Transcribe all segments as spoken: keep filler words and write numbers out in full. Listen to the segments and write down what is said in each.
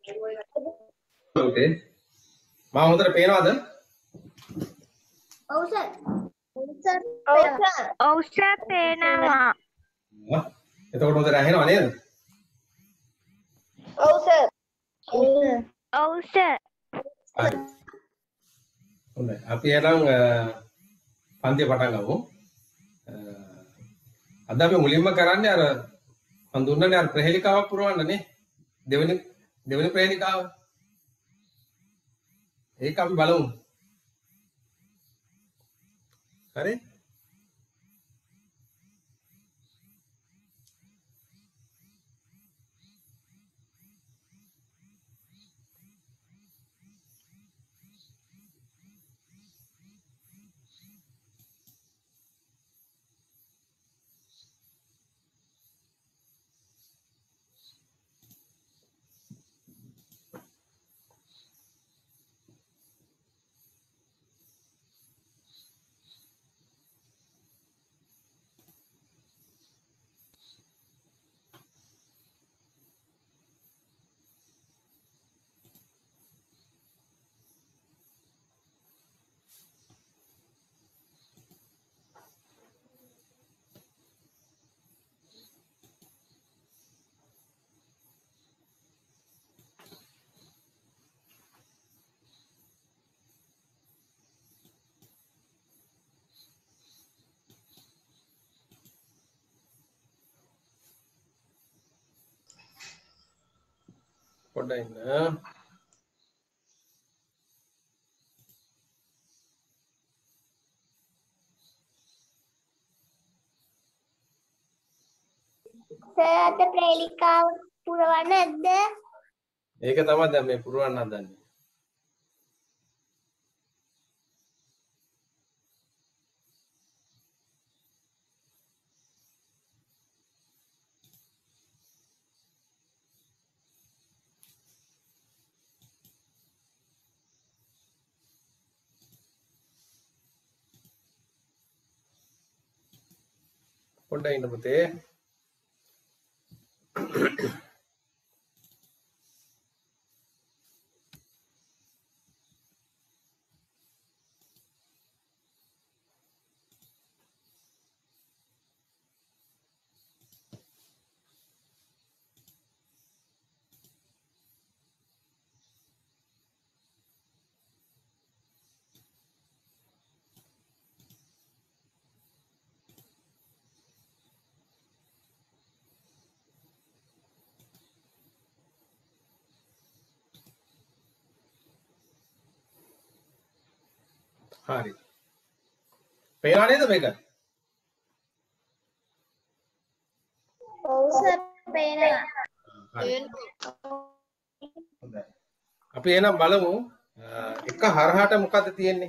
Okay. මම හොඳට පේනවද? ඔව් සර්. ඔව් සර්. ඔව් සර් පේනවා. එතකොට හොඳට ඇහෙනව නේද? ඔව් සර්. ඔව් සර්. හරි. හොඳයි. අපි එහෙනම් පන්තිය පටන් ගමු. අද අපි මුලින්ම කරන්නේ අර මම දුන්නනේ අර ප්‍රහේලිකාවක් පුරවන්න නේ. දෙවෙනි දෙවෙනි ප්‍රහේලිකාව. ඒක අපි බලමු. හරි? පොඩ්ඩක් ඉන්න. සර් අද ප්‍රේලිකාව පුරවන්න නැද්ද? ඒක තමයි දැන් මේ පුරවන්න හදන්නේ. පොඩ්ඩක් ඉන්න පුතේ. හරි. පේනවා නේද මේක? ඔව් සර් පේනවා. හරි. හොඳයි. අපි එහෙනම් බලමු එක හරහාට මොකද්ද තියෙන්නේ?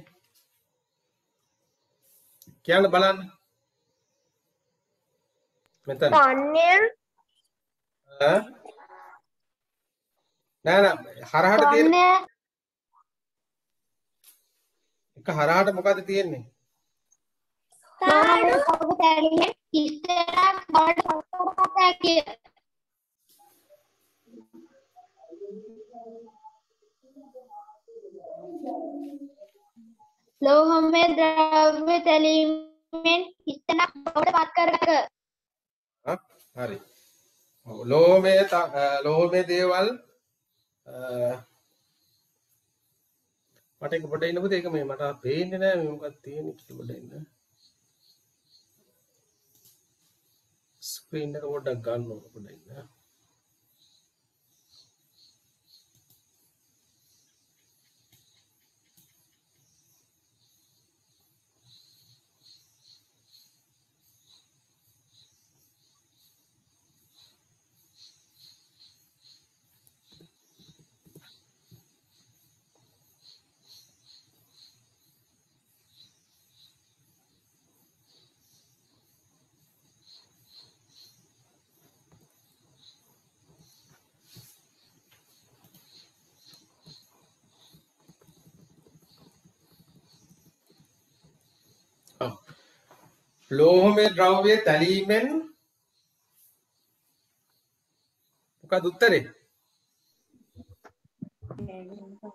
කියන්න බලන්න. මෙතන. පන්නේ ඈ? නෑ නෑ හරහාට තියෙන්නේ එක හරහාට මොකද්ද තියෙන්නේ? කාඩු ඔබ තැලියෙන් ඉස්සරහට බඩ පොට්ටක් කිය. ලෝහමය ද්‍රව්‍ය තැලීමෙන් ඉස්සරහට බඩ පත් කරගත. හා හරි. ඔව් ලෝහමය ලෝහමය දේවල් මට එක පොඩ්ඩක් ඉන්න පුතේ ඒක මේ මට පේන්නේ නෑ මේ මොකක්ද තියෙන්නේ කියලා පොඩ්ඩක් ඉන්න. ස්ක්‍රීන් එක පොඩ්ඩක් ගන්න ඕන පොඩ්ඩක් ඉන්න. ලෝහමය ද්‍රව්‍ය තැලීමෙන් මොකද උත්තරේ?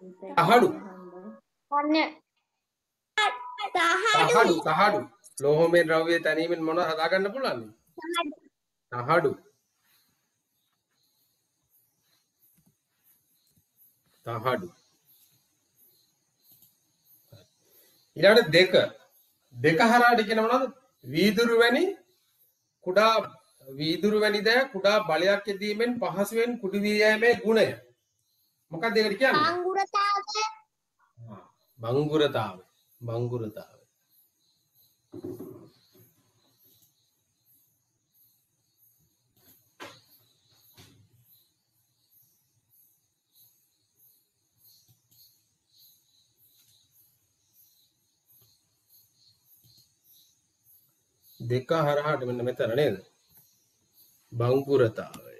තහඩු අන්න තහඩු තහඩු ලෝහමය ද්‍රව්‍ය තැනීමෙන් මොනවද හදාගන්න පුළුවන්? තහඩු තහඩු ඊළඟට දෙක දෙක හරහාට කියන මොනවද? වීදුරු වැනි කුඩා වීදුරු වැනි දෑ කුඩා බලයක් යෙදීමෙන් පහසුවෙන් කුඩු වී යෑමේ ගුණය. මොකක්ද ඒකට කියන්නේ? අංගුරතාවය බංගුරතාවය බංගුරතාවය දෙක හරහාට මෙන්න මෙතන නේද? බංගුරතාවය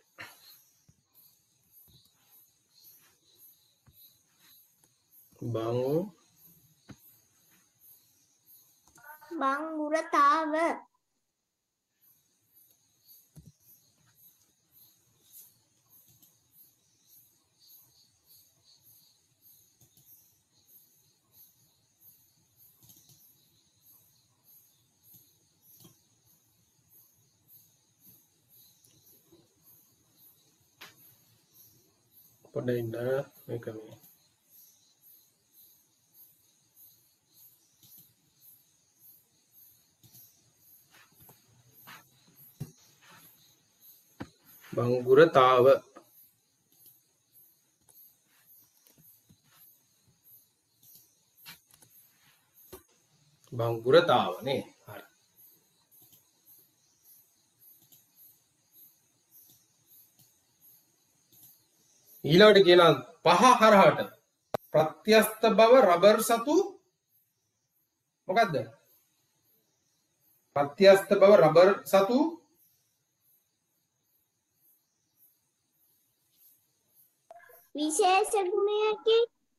බං බංගුරතාව පොඩ්ඩක් ඉන්න මේක මේ බංගුරතාව බංගුරතාව නේ හරි ඊළඟට කියන පහ හරහාට ප්‍රත්‍යස්ත බව රබර් සතු මොකද්ද? ප්‍රත්‍යස්ත බව රබර් සතු විශේෂ ගුණයකි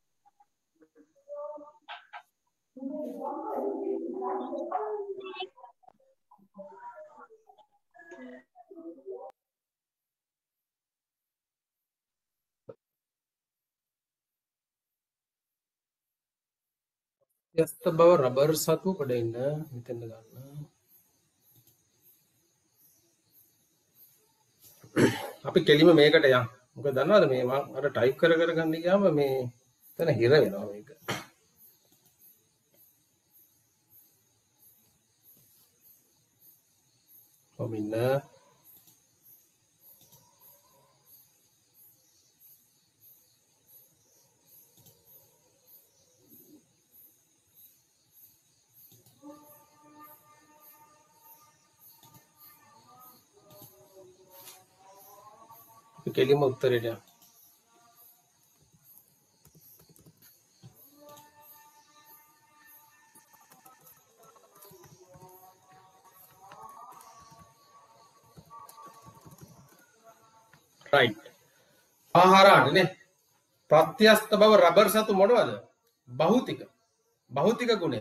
ප්‍රත්‍යස්ත බව රබර් සතු පොඩ්ඩක් ඉන්න මෙතෙන්ද ගන්න අපි කෙලිම මේකට යන්න. මොකද දන්නවද මේ මම අර ටයිප් කර කර ගන්න ගියාම මේ එතන හිර වෙනවා මේක. කොමින්න කෙලිම උත්තරේට යන්න. right ආහාරාට නේ ප්‍රත්‍යස්ත බව රබර් සතු මොනවද? භෞතික භෞතික ගුණය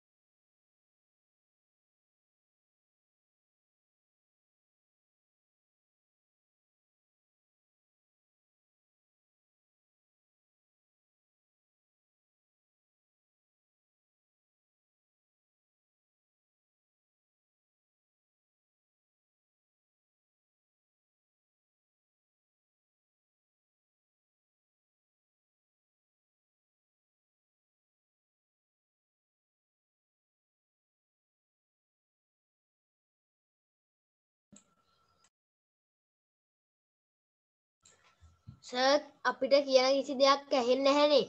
සර් අපිට කියන කිසි දෙයක් ඇහෙන්නේ නැහනේ.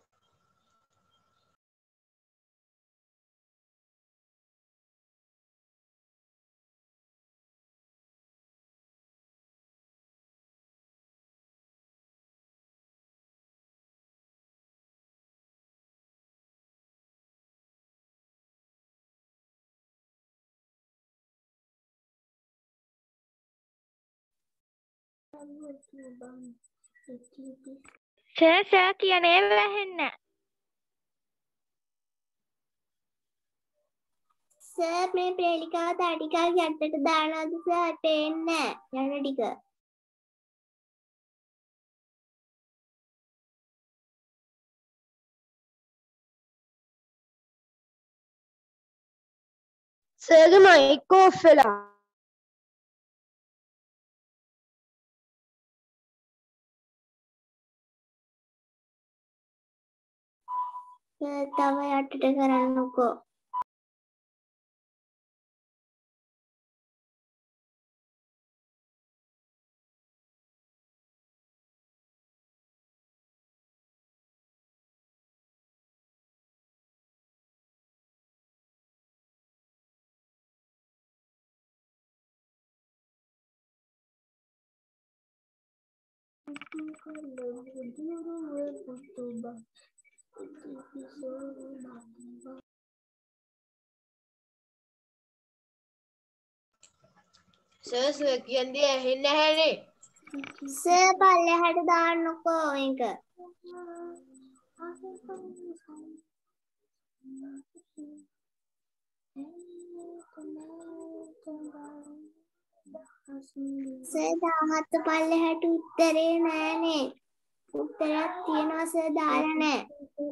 සර් සර් කියන ඒවා ඇහෙන්නේ නැහැ. සර් මේ ප්‍රේලිකාව තව ටිකක් යටට දානවද සර්? පේන්නේ නැහැ යන ටික. සර්ගේ මයික් ඕෆ් වෙලා. සර් තව යටට කරන්නකෝ. සර් සර් කියන්නේ ඇහෙන්නේ නැහැනේ. සර් පල්ලෙහාට දාන්නකෝ මේක. සර් දාහත පල්ලෙහාට උත්තරේ නෑනේ. උත්තරයක් තියෙනවා සර් දාලා නෑ.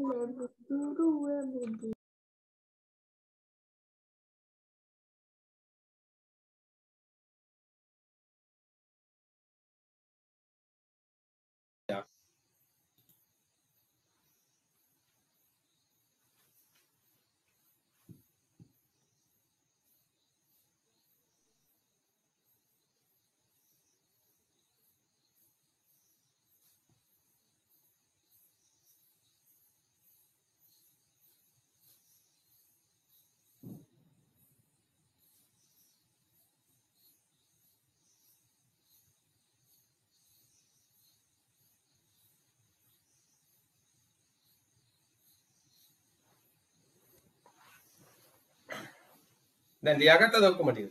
දැන් ලියාගත්තද ඔක්කොම ටික?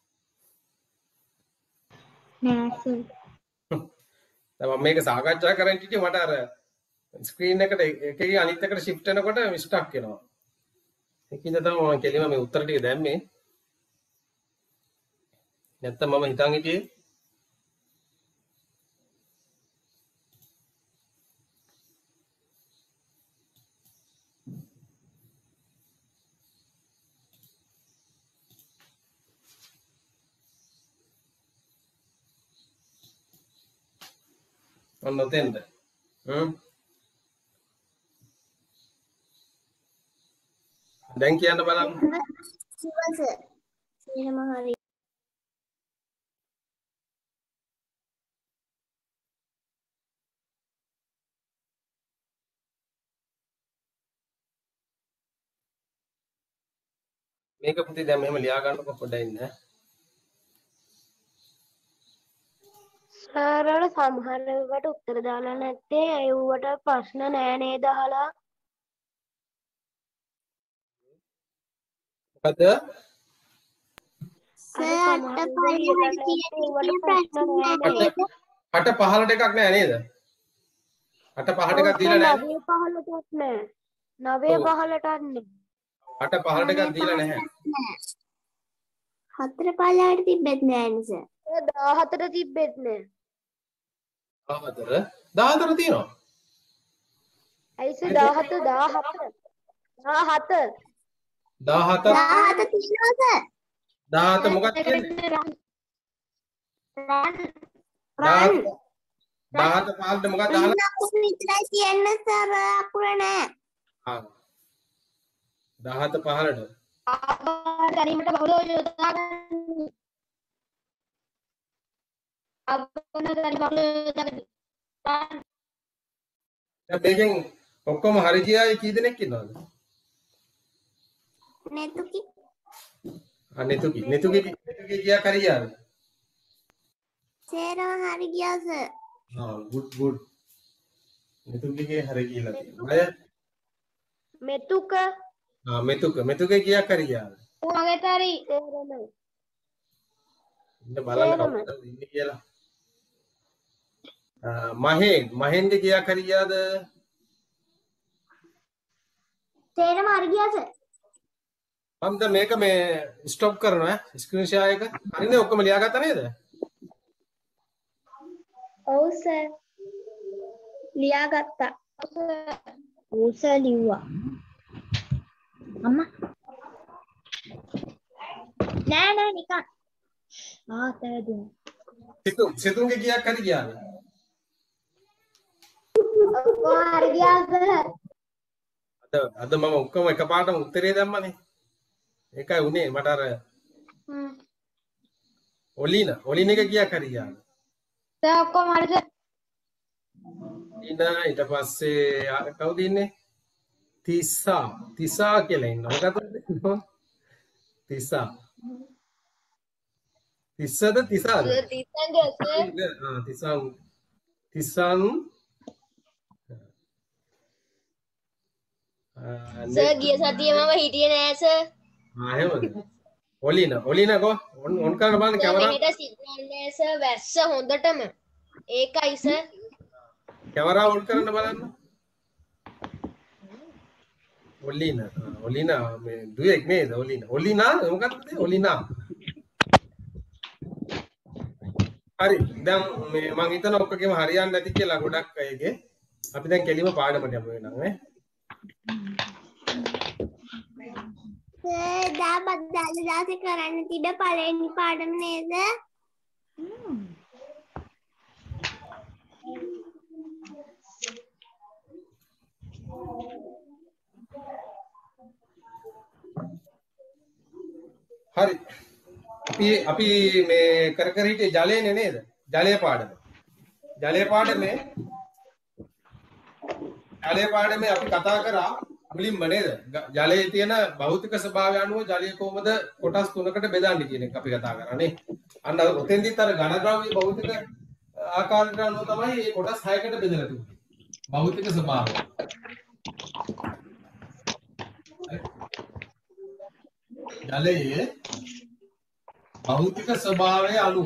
නෑ සර්. දැන් මම මේක සාකච්ඡා කරන් හිටියේ මට අර ස්ක්‍රීන් එකට එකකින් අනිත් එකට shift වෙනකොට ස්ටක් වෙනවා. ඒකින්ද තමයි මම කෙලිම මේ උත්තර ටික දැම්මේ. නැත්තම් මම හිතන් හිටියේ ඔන්න ඔතෙන්ද. හ්ම්. දැන් කියන්න බලන්න. සර් සේරම හරි. මේක පුතේ දැන් මෙහෙම ලියා ගන්නකො පොඩ්ඩක් ඉන්න. සර් වල සමහර ඒවාට උත්තර දාලා නැත්තේ ඒවට ප්‍රශ්න නෑ නේද අහලා. මොකද? සර් අට පල්ලෙහාට තියෙන ප්‍රශ්න නෑ. අට පහළට එකක් නෑ නේද? අට පහට එකක් දීලා නෑ. නවය පහළටත් නෑ. නවය පහළටත් නෑ. අට පහට එකක් දීලා නැහැ. හතර පල්ලෙහාට තිබෙත් නෑ නේ සර්. දාහතට තිබ්බෙත් නෑ. හතර දාහතර තියෙනවා. ඇයි සර් දාහත දාහත දාහත දාහත දාහත තියෙනවා සර්. දාහත මොකක්ද කියන්නේ? රන් දාහත දාහත පහළට මොකක්ද අහලා? අකුරු විතරයි කියන්නේ සර් අකුර නෑ. ආ දාහත පහළට ආහාර ගැනීමට බහුලව යොදා ගන්න. ආගමන ගැනීම බහුලව යොදා ගන්න. දැන් මේකෙන් ඔක්කොම හරි ගියායි කී දෙනෙක් ඉන්නවද? නෙතුකි ආ නෙතුකි නෙතුකි නෙතුකි ගියා කරියාද? සේරම හරි ගියා සර්. ආ good good. නෙතුකිගේ හරි කියලා තියෙනවා. අය මෙතුක ආ මෙතුක මෙතුකේ ගියා කරියාද? මගේට හරි තේරෙම. ඉන්න බලන්න කවුද ඉන්නේ කියලා. ආ මහෙන් මහෙන්ගේ ගියා කරියාද? සේරම හරි ගියා සර්. මම දැන් මේක මේ ස්ටොප් කරනවා ස්ක්‍රීන් ෂෙයා එක. හරිනේ ඔක්කොම ලියාගත්තා නේද? ඔව් සර්. ලියාගත්තා. ඔව් සර් ලිව්වා. අම්මා නෑ නෑ නිකන්. ආ තේරුණා. සිතුම් සිතුම්ගේ කීයක් හරි ගියාද? ඔක්කොම හරි ගියාද? අද අද මම ඔක්කොම එකපාරටම උත්තරේ දැම්මනේ. ඒකයි උනේ මට අර හ්ම්. ඔලින ඔලින එක කීයක් හරි ගියාද? දැන් ඔක්කොම හරිද? ඉන්න ඊට පස්සේ අර කවුද ඉන්නේ? තිස්සා තිසා කියලා ඉන්නවා. මොකද තිසා තිස්සද තිසාද? තිස්සන්ගේ සර් ආ තිසන් තිසන් සර් ගිය සතියේ මම හිටියේ නෑ සර්. ආ එහෙමද? ඔලින ඔලින කො ඔන් ඔන් කරන බලන්න සර් කැමරා මෙහෙට සිග්නල් නෑ සර් වැස්ස හොඳටම. ඒකයි සර්. කැමරා ඔන් කරන්න බලන්න. ඔලින ඔලින මේ දුවෙක් නේද ඔලින ඔලිනා මොකක්ද ඔලිනා හරි දැන් මේ මං හිතන ඔක්කොගෙම හරියන්නේ නැති කියලා ගොඩක් අයගේ අපි දැන් කෙලිම පාඩමට යමු වෙනවා නේ සර් දා බද්දාල දාසේ කරන්න තිබ්බ පළවෙනි පාඩම නේද? හරි අපි අපි මේ කර කර හිටියේ ජලයනේ නේද ජලය පාඩම ජලය පාඩමේ ජලය පාඩමේ අපි කතා කරා මුලින්ම නේද ජලයේ තියෙන භෞතික ස්වභාවය අනුව ජලය කොහොමද කොටස් තුනකට බෙදන්නේ කියන එක අපි කතා කරා නේ අන්න ඔතෙන්දිත් අර ඝන ද්‍රව්‍ය භෞතික ආකාරයට අනුව තමයි මේ කොටස් හයකට බෙදලා තිබුණේ භෞතික ස්වභාවය ජලයේ භෞතික ස්වභාවය අනුව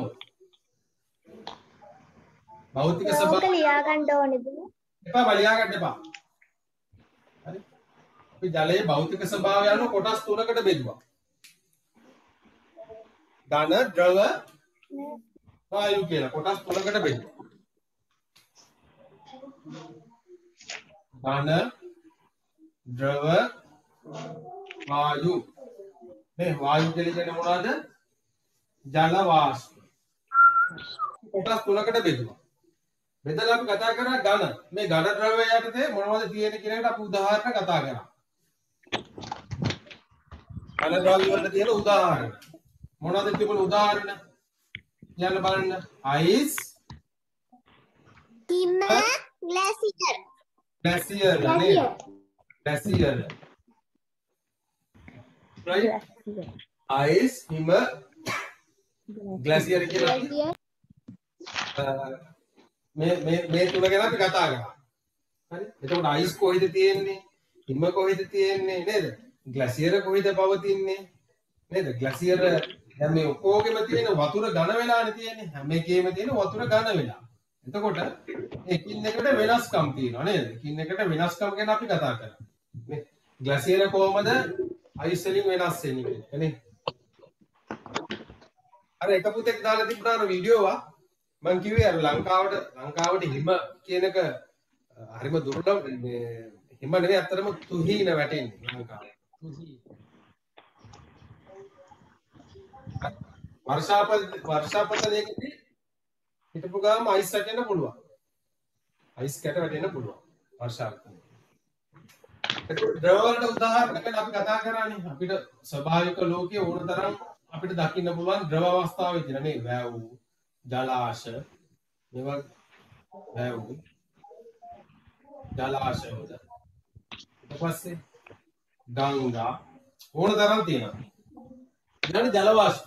භෞතික ස්වභාවය ලියා ගන්න ඕනේද? එපා බලියා ගන්න එපා හරි අපි ජලයේ භෞතික ස්වභාවය අනුව කොටස් තුනකට බෙදුවා ඝන ද්‍රව වායු කියලා කොටස් තුනකට බෙදුවා ඝන ද්‍රව වායු මේ වායු කියලා කියන්නේ මොනවද? ජල වාෂ්ප. කොටස් තුනකට බෙදුවා. බෙදලා අපි කතා කරා ඝන. මේ ඝන ද්‍රව්‍ය යටතේ මොනවද තියෙන්නේ කියන එකට අපි උදාහරණ කතා කරා. ඝන ද්‍රව්‍ය වලට තියෙන උදාහරණ. මොනවද තිබුණ උදාහරණ? කියන්න බලන්න. අයිස්, හිම, ග්ලැසියර්. ග්ලැසියර් නේද? ග්ලැසියර්. right? අයිස්, හිම, ග්ලැසියර් කියලා මේ මේ මේ තුන ගැන අපි කතා කරා. හරි? එතකොට අයිස් කොහෙද තියෙන්නේ? හිම කොහෙද තියෙන්නේ නේද? ග්ලැසියර් කොහෙද පවතින්නේ? නේද? ග්ලැසියර් දැන් මේ ඔක්කොගෙම තියෙන වතුර ඝන වෙලානේ තියෙන්නේ. හැම එකේම තියෙන වතුර ඝන වෙලා. එතකොට එකින් එකට වෙනස්කම් තියෙනවා නේද? එකින් එකට වෙනස්කම් ගැන අපි කතා කරා. නේ? ග්ලැසියර් කොහමද අයිස් වලින් වෙනස් වෙන්නේ කියන එක නේ? අර එක පුතෙක් දාලා තිබුණා වීඩියෝ එක මම කිව්වේ අර ලංකාවට ලංකාවට හිම කියන එක හරිම දුර්ලභ මේ හිම නෙවෙයි අත්‍තරම තුහීන වැටෙන්නේ ලංකාවේ. තුහීන. වර්ෂාපත වර්ෂාපතලයකදී හිටපු ගාම අයිස් වැටෙන්න පුළුවන්. අයිස් කැට වැටෙන්න පුළුවන් වර්ෂාපතලේ. ඒක ද්‍රව වලට උදාහරණයක් අපි කතා කරානේ අපිට ස්වභාවික ලෝකයේ ඕන තරම් අපිට දකින්න පුළුවන් ද්‍රව අවස්ථාවේ තියෙන නේ වැව් ජලාශ මේවා වැව් ජලාශ වල ඊට පස්සේ ගංගා ඕන තරම් තියෙනවා ඊළඟ ජල වාෂ්ප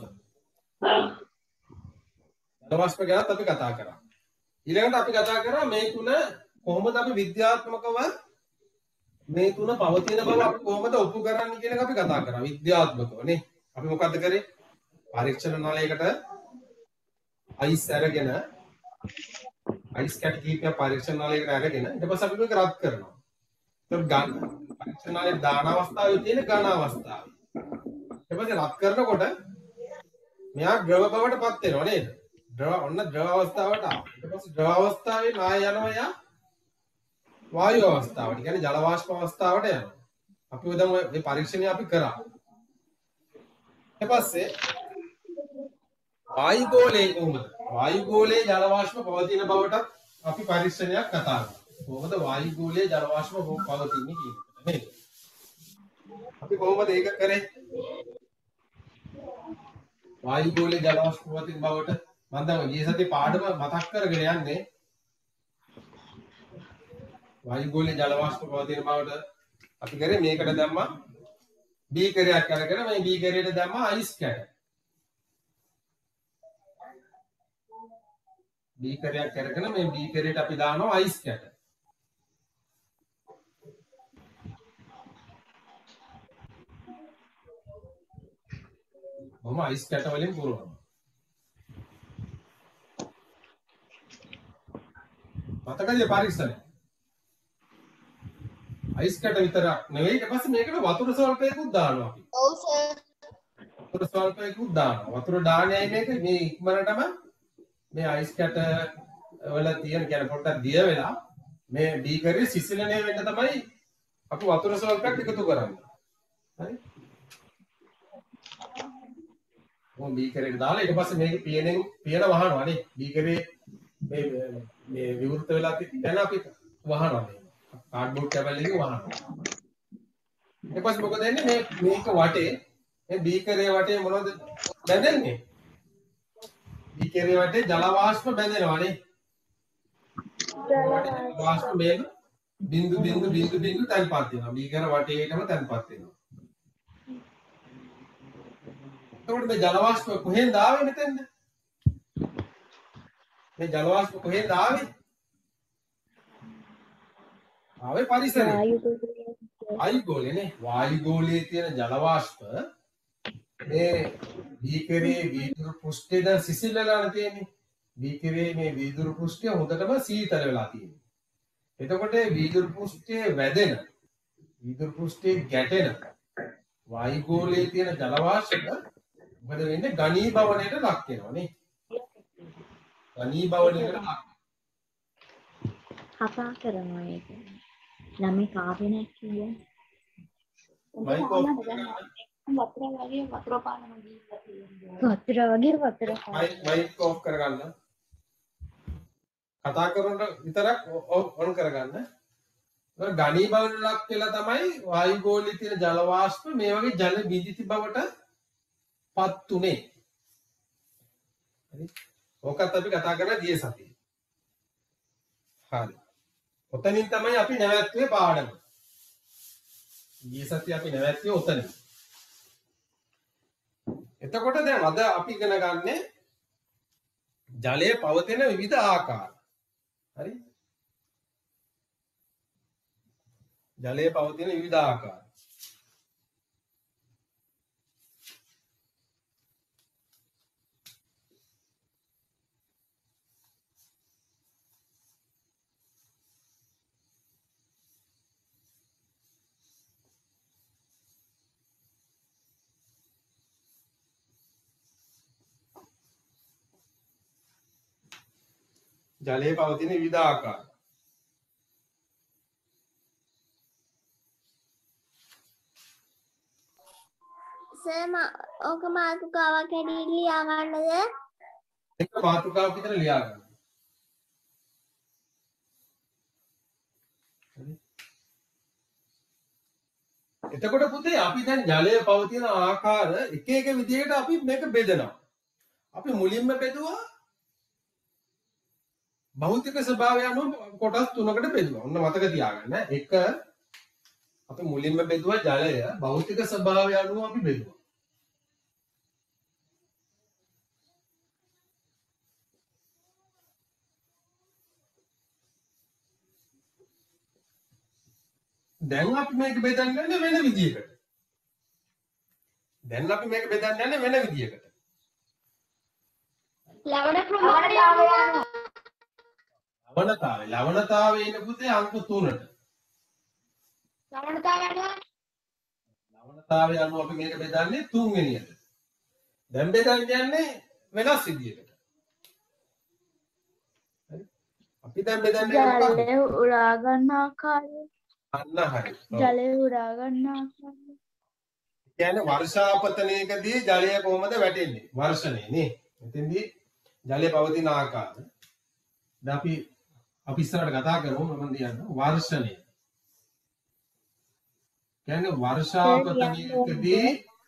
ජල වාෂ්ප ගැන අපි කතා කරා ඊළඟට අපි කතා කරා මේ තුන කොහොමද අපි විද්‍යාත්මකව මේ තුන පවතින බව අපි කොහොමද ඔප්පු කරන්නේ කියන එක අපි කතා කරා විද්‍යාත්මකව නේ අපි මොකද්ද කරේ පරීක්ෂණ නලයකට අයිස් අරගෙන අයිස් කැට කීපයක් පරීක්ෂණ නලයකට අරගෙන ඊට පස්සේ අපි මේක රත් කරනවා. ඒක ගන්න පරීක්ෂණ නලයේ දාන අවස්ථාවේ තියෙන ඝන අවස්ථාව. ඊට පස්සේ රත් කරනකොට මෙයා ද්‍රව බවට පත් වෙනවා නේද? ද්‍රව ඔන්න ද්‍රව අවස්ථාවට ආවා. ඊට පස්සේ ද්‍රව අවස්ථාවේ නාය යනවා යා වායු අවස්ථාවට. කියන්නේ ජල වාෂ්ප අවස්ථාවට යනවා. අපි දැන් මේ පරීක්ෂණය අපි කරා. ඊට පස්සේ වායුගෝලයේ කොහොමද? වායුගෝලයේ ජල වාෂ්ප පවතින බවට අපි පරීක්ෂණයක් කතා කරනවා. කොහොමද වායුගෝලයේ ජල වාෂ්ප පවතින්නේ කියන එක නේද? අපි කොහොමද ඒක කරේ? වායුගෝලයේ ජල වාෂ්ප පවතින බවට මම දැන් ගිය සතියේ පාඩම මතක් කරගෙන යන්නේ. වායුගෝලයේ ජල වාෂ්ප පවතින බවට අපි කරේ මේකට දැම්මා බීකරයක් අරගෙන මේ බීකරයට දැම්මා අයිස් කැට. බීකරයක් අරගෙන මේ බීකරයට අපි දානවා අයිස් කැට. මොම අයිස් කැට වලින් පුරවනවා. මතකද පරීක්ෂණය? අයිස් කැට විතරක් නෙවෙයි ඊට පස්සේ මේකට වතුර ස්වල්පයකුත් දානවා අපි. ඔව් සර්. වතුර ස්වල්පයකුත් දානවා. වතුර දාන්නේ මේක මේ ඉක්මනටම මේ අයිස් කැට වල තියෙන කියන පොට්ටක් දිය වෙලා මේ බීකරේ සිසිලණය වෙන්න තමයි අපි වතුර ස්වල්පයක් එකතු කරන්නේ. හරි? මොන් බීකරේට දාලා ඊට පස්සේ මේක පියනෙන් පියන වහනවා නේ. බීකරේ මේ මේ විවෘත වෙලා තියෙන අපි වහනවා මේ. කාඩ්බෝඩ් කැබල් එකේ වහනවා. ඊට පස්සේ මොකද වෙන්නේ මේ මේක වටේ මේ බීකරේ වටේ මොනවද බැඳෙන්නේ? බීකරේ වටේ ජල වාෂ්ප බැඳෙනවා නේ. ජල වාෂ්ප මේ බින්දු බින්දු බින්දු බින්දු තැන්පත් වෙනවා. බීකර වටේටම තැන්පත් වෙනවා. එතකොට මේ ජල වාෂ්ප කොහෙන්ද ආවේ මෙතෙන්ද? මේ ජල වාෂ්ප කොහෙන්ද ආවේ? ආවේ පරිසරේ. වායුගෝලයේ නේ. වායුගෝලයේ තියෙන ජල වාෂ්ප මේ බීකරේ වීදුරු පෘෂ්ඨයේ දැන් සිසිල් වෙලා තියෙන්නේ. බීකරේ මේ වීදුරු පෘෂ්ඨය හොඳටම සීතල වෙලා තියෙනවා. එතකොට වීදුරු පෘෂ්ඨයේ වැදෙන වීදුරු පෘෂ්ඨයේ ගැටෙන වායුගෝලයේ තියෙන ජල වාෂ්ප මොකද වෙන්නේ? ඝනීභවණයට ලක් වෙනවා නේ. ඝනීභවණයට ලක් කතා කරනවා ඒක. ළමයි කාපේ නැහැ කියන්නේ. මයික් ඔෆ් වතුර වගේ වතුර පානම ගිහිල්ලා තියෙනවා. වතුර වගේ වතුර පාන. මයික් මයික් ඔෆ් කරගන්න. කතා කරනකොට විතරක් ඔන් කරගන්න. ඒක ඝනීභවණයට ලක් වෙලා තමයි වායුගෝලයේ තියෙන ජල වාෂ්ප මේ වගේ ජල බිඳිති බවට පත් උනේ. හරි. ඕකත් අපි කතා කරලා ගිය සතියේ. හරි. ඔතනින් තමයි අපි නැවැත්තුවේ පාඩම. ගිය සතියේ අපි නැවැත්තුවේ ඔතනින්. එතකොට දැන් අද අපි ඉගෙන ගන්නේ ජලයේ පවතින විවිධ ආකාර. හරි? ජලයේ පවතින විවිධ ආකාර. ජලයේ පවතින විවිධ ආකාර. සර් ඕක මාතෘකාවක් හැටියට ලියා ගන්නද? එක මාතෘකාවක් විතර ලියා ගන්න. එතකොට පුතේ අපි දැන් ජලයේ පවතින ආකාර එක එක විදිහකට අපි මේක බෙදනවා. අපි මුලින්ම බෙදුවා භෞතික ස්වභාවය අනුව කොටස් තුනකට බෙදුවා. ඔන්න මතක තියාගන්න. එක අපි මුලින්ම බෙදුවා ජලය භෞතික ස්වභාවය අනුව අපි බෙදුවා. දැන් අපි මේක බෙදන්න යන්නේ වෙන විදියකට. දැන් අපි මේක බෙදන්න යන්නේ වෙන විදියකට. ලවණ ප්‍රමාණය අනුව ලවණතාවය. ලවණතාවය ඉන්න පුතේ අංක තුනට. ලවණතාවය අනුව ලවණතාවය අනුව අපි මේක බෙදන්නේ තුන් වෙනියට. දැන් බෙදන්න යන්නේ වෙනස් විදියකට. හරි? අපි දැන් බෙදන්නේ මොකක්ද? ජලය උරා ගන්න ආකාරය. අන්න හරි. ජලය උරා ගන්න ආකාරය. කියන්නේ වර්ෂාපතනයකදී ජලය කොහොමද වැටෙන්නේ? වර්ෂණය නේ. එතෙන්දී ජලය පවතින ආකාරය. දැන් අපි අපි ඉස්සරහට කතා කරමු මම කියන්න වර්ෂණය. කියන්නේ වර්ෂාපතනයකදී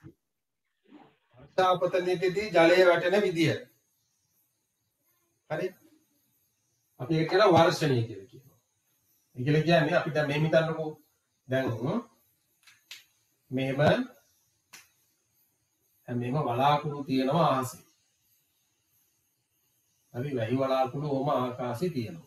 වර්ෂාපතනයකදී ජලය වැටෙන විදිය. හරි? අපි ඒක කියන වර්ෂණය කියලා කියනවා. ඒ කියලා කියන්නේ අපි දැන් මෙහෙම හිතන්නකෝ. දැන් මෙහෙම මෙහෙම වලාකුළු තියෙනවා ආසේ. හරි වැහි වලාකුළු ඕම ආකාශයේ තියෙනවා.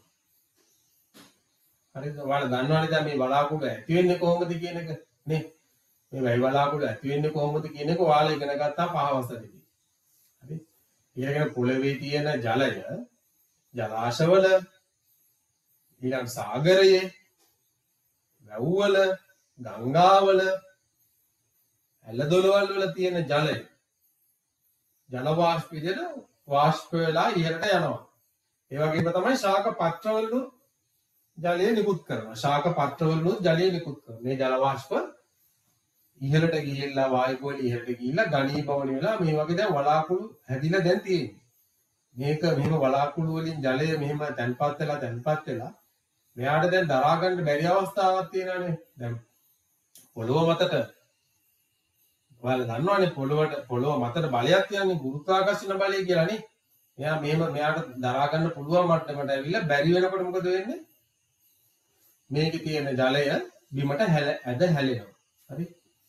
හරිද? ඔයාලා දන්නවනේ දැන් මේ වලාකුළු ඇති වෙන්නේ කොහොමද කියන එක නේ? මේ වැහි වලාකුළු ඇති වෙන්නේ කොහොමද කියන එක ඔයාලා ඉගෙන ගත්තා පහ වසරේදී. හරි? ඊළඟට පොළවේ තියෙන ජලය ජලාශවල ඊළඟ සාගරයේ වැව්වල ගංගාවල ඇලදොලවල් වල තියෙන ජලය ජල වාෂ්ප විදිහට වාෂ්ප වෙලා ඉහළට යනවා. ඒ වගේම තමයි ශාක පත්‍රවල ජලය නිකුත් කරනවා. ශාක පත්‍රවල ජලය නිකුත් කරනවා. මේ ජල වාෂ්ප ඉහළට ගිහිල්ලා වායු ගෝලය ඉහළට ගිහිල්ලා ඝනීභවන වෙලා මේ වගේ දැන් වලාකුළු හැදිලා දැන් තියෙන්නේ. මේක මෙහෙම වලාකුළු වලින් ජලය මෙහෙම තැන්පත් වෙලා තැන්පත් වෙලා මෙයාට දැන් දරා ගන්න බැරි අවස්ථාවක් තියෙනවානේ. දැන් පොළොව මතට ඔයාලා දන්නවනේ පොළොවට පොළොව මතට බලයක් කියන්නේ ගුරුත්වාකර්ෂණ බලය කියලා නේ. මෙයා මෙහෙම මෙයාට දරා ගන්න පුළුවන් මට්ටමට ඇවිල්ලා බැරි වෙනකොට මොකද වෙන්නේ? මේකේ තියෙන ජලය බිමට හැල ඇද හැලෙනවා. හරි?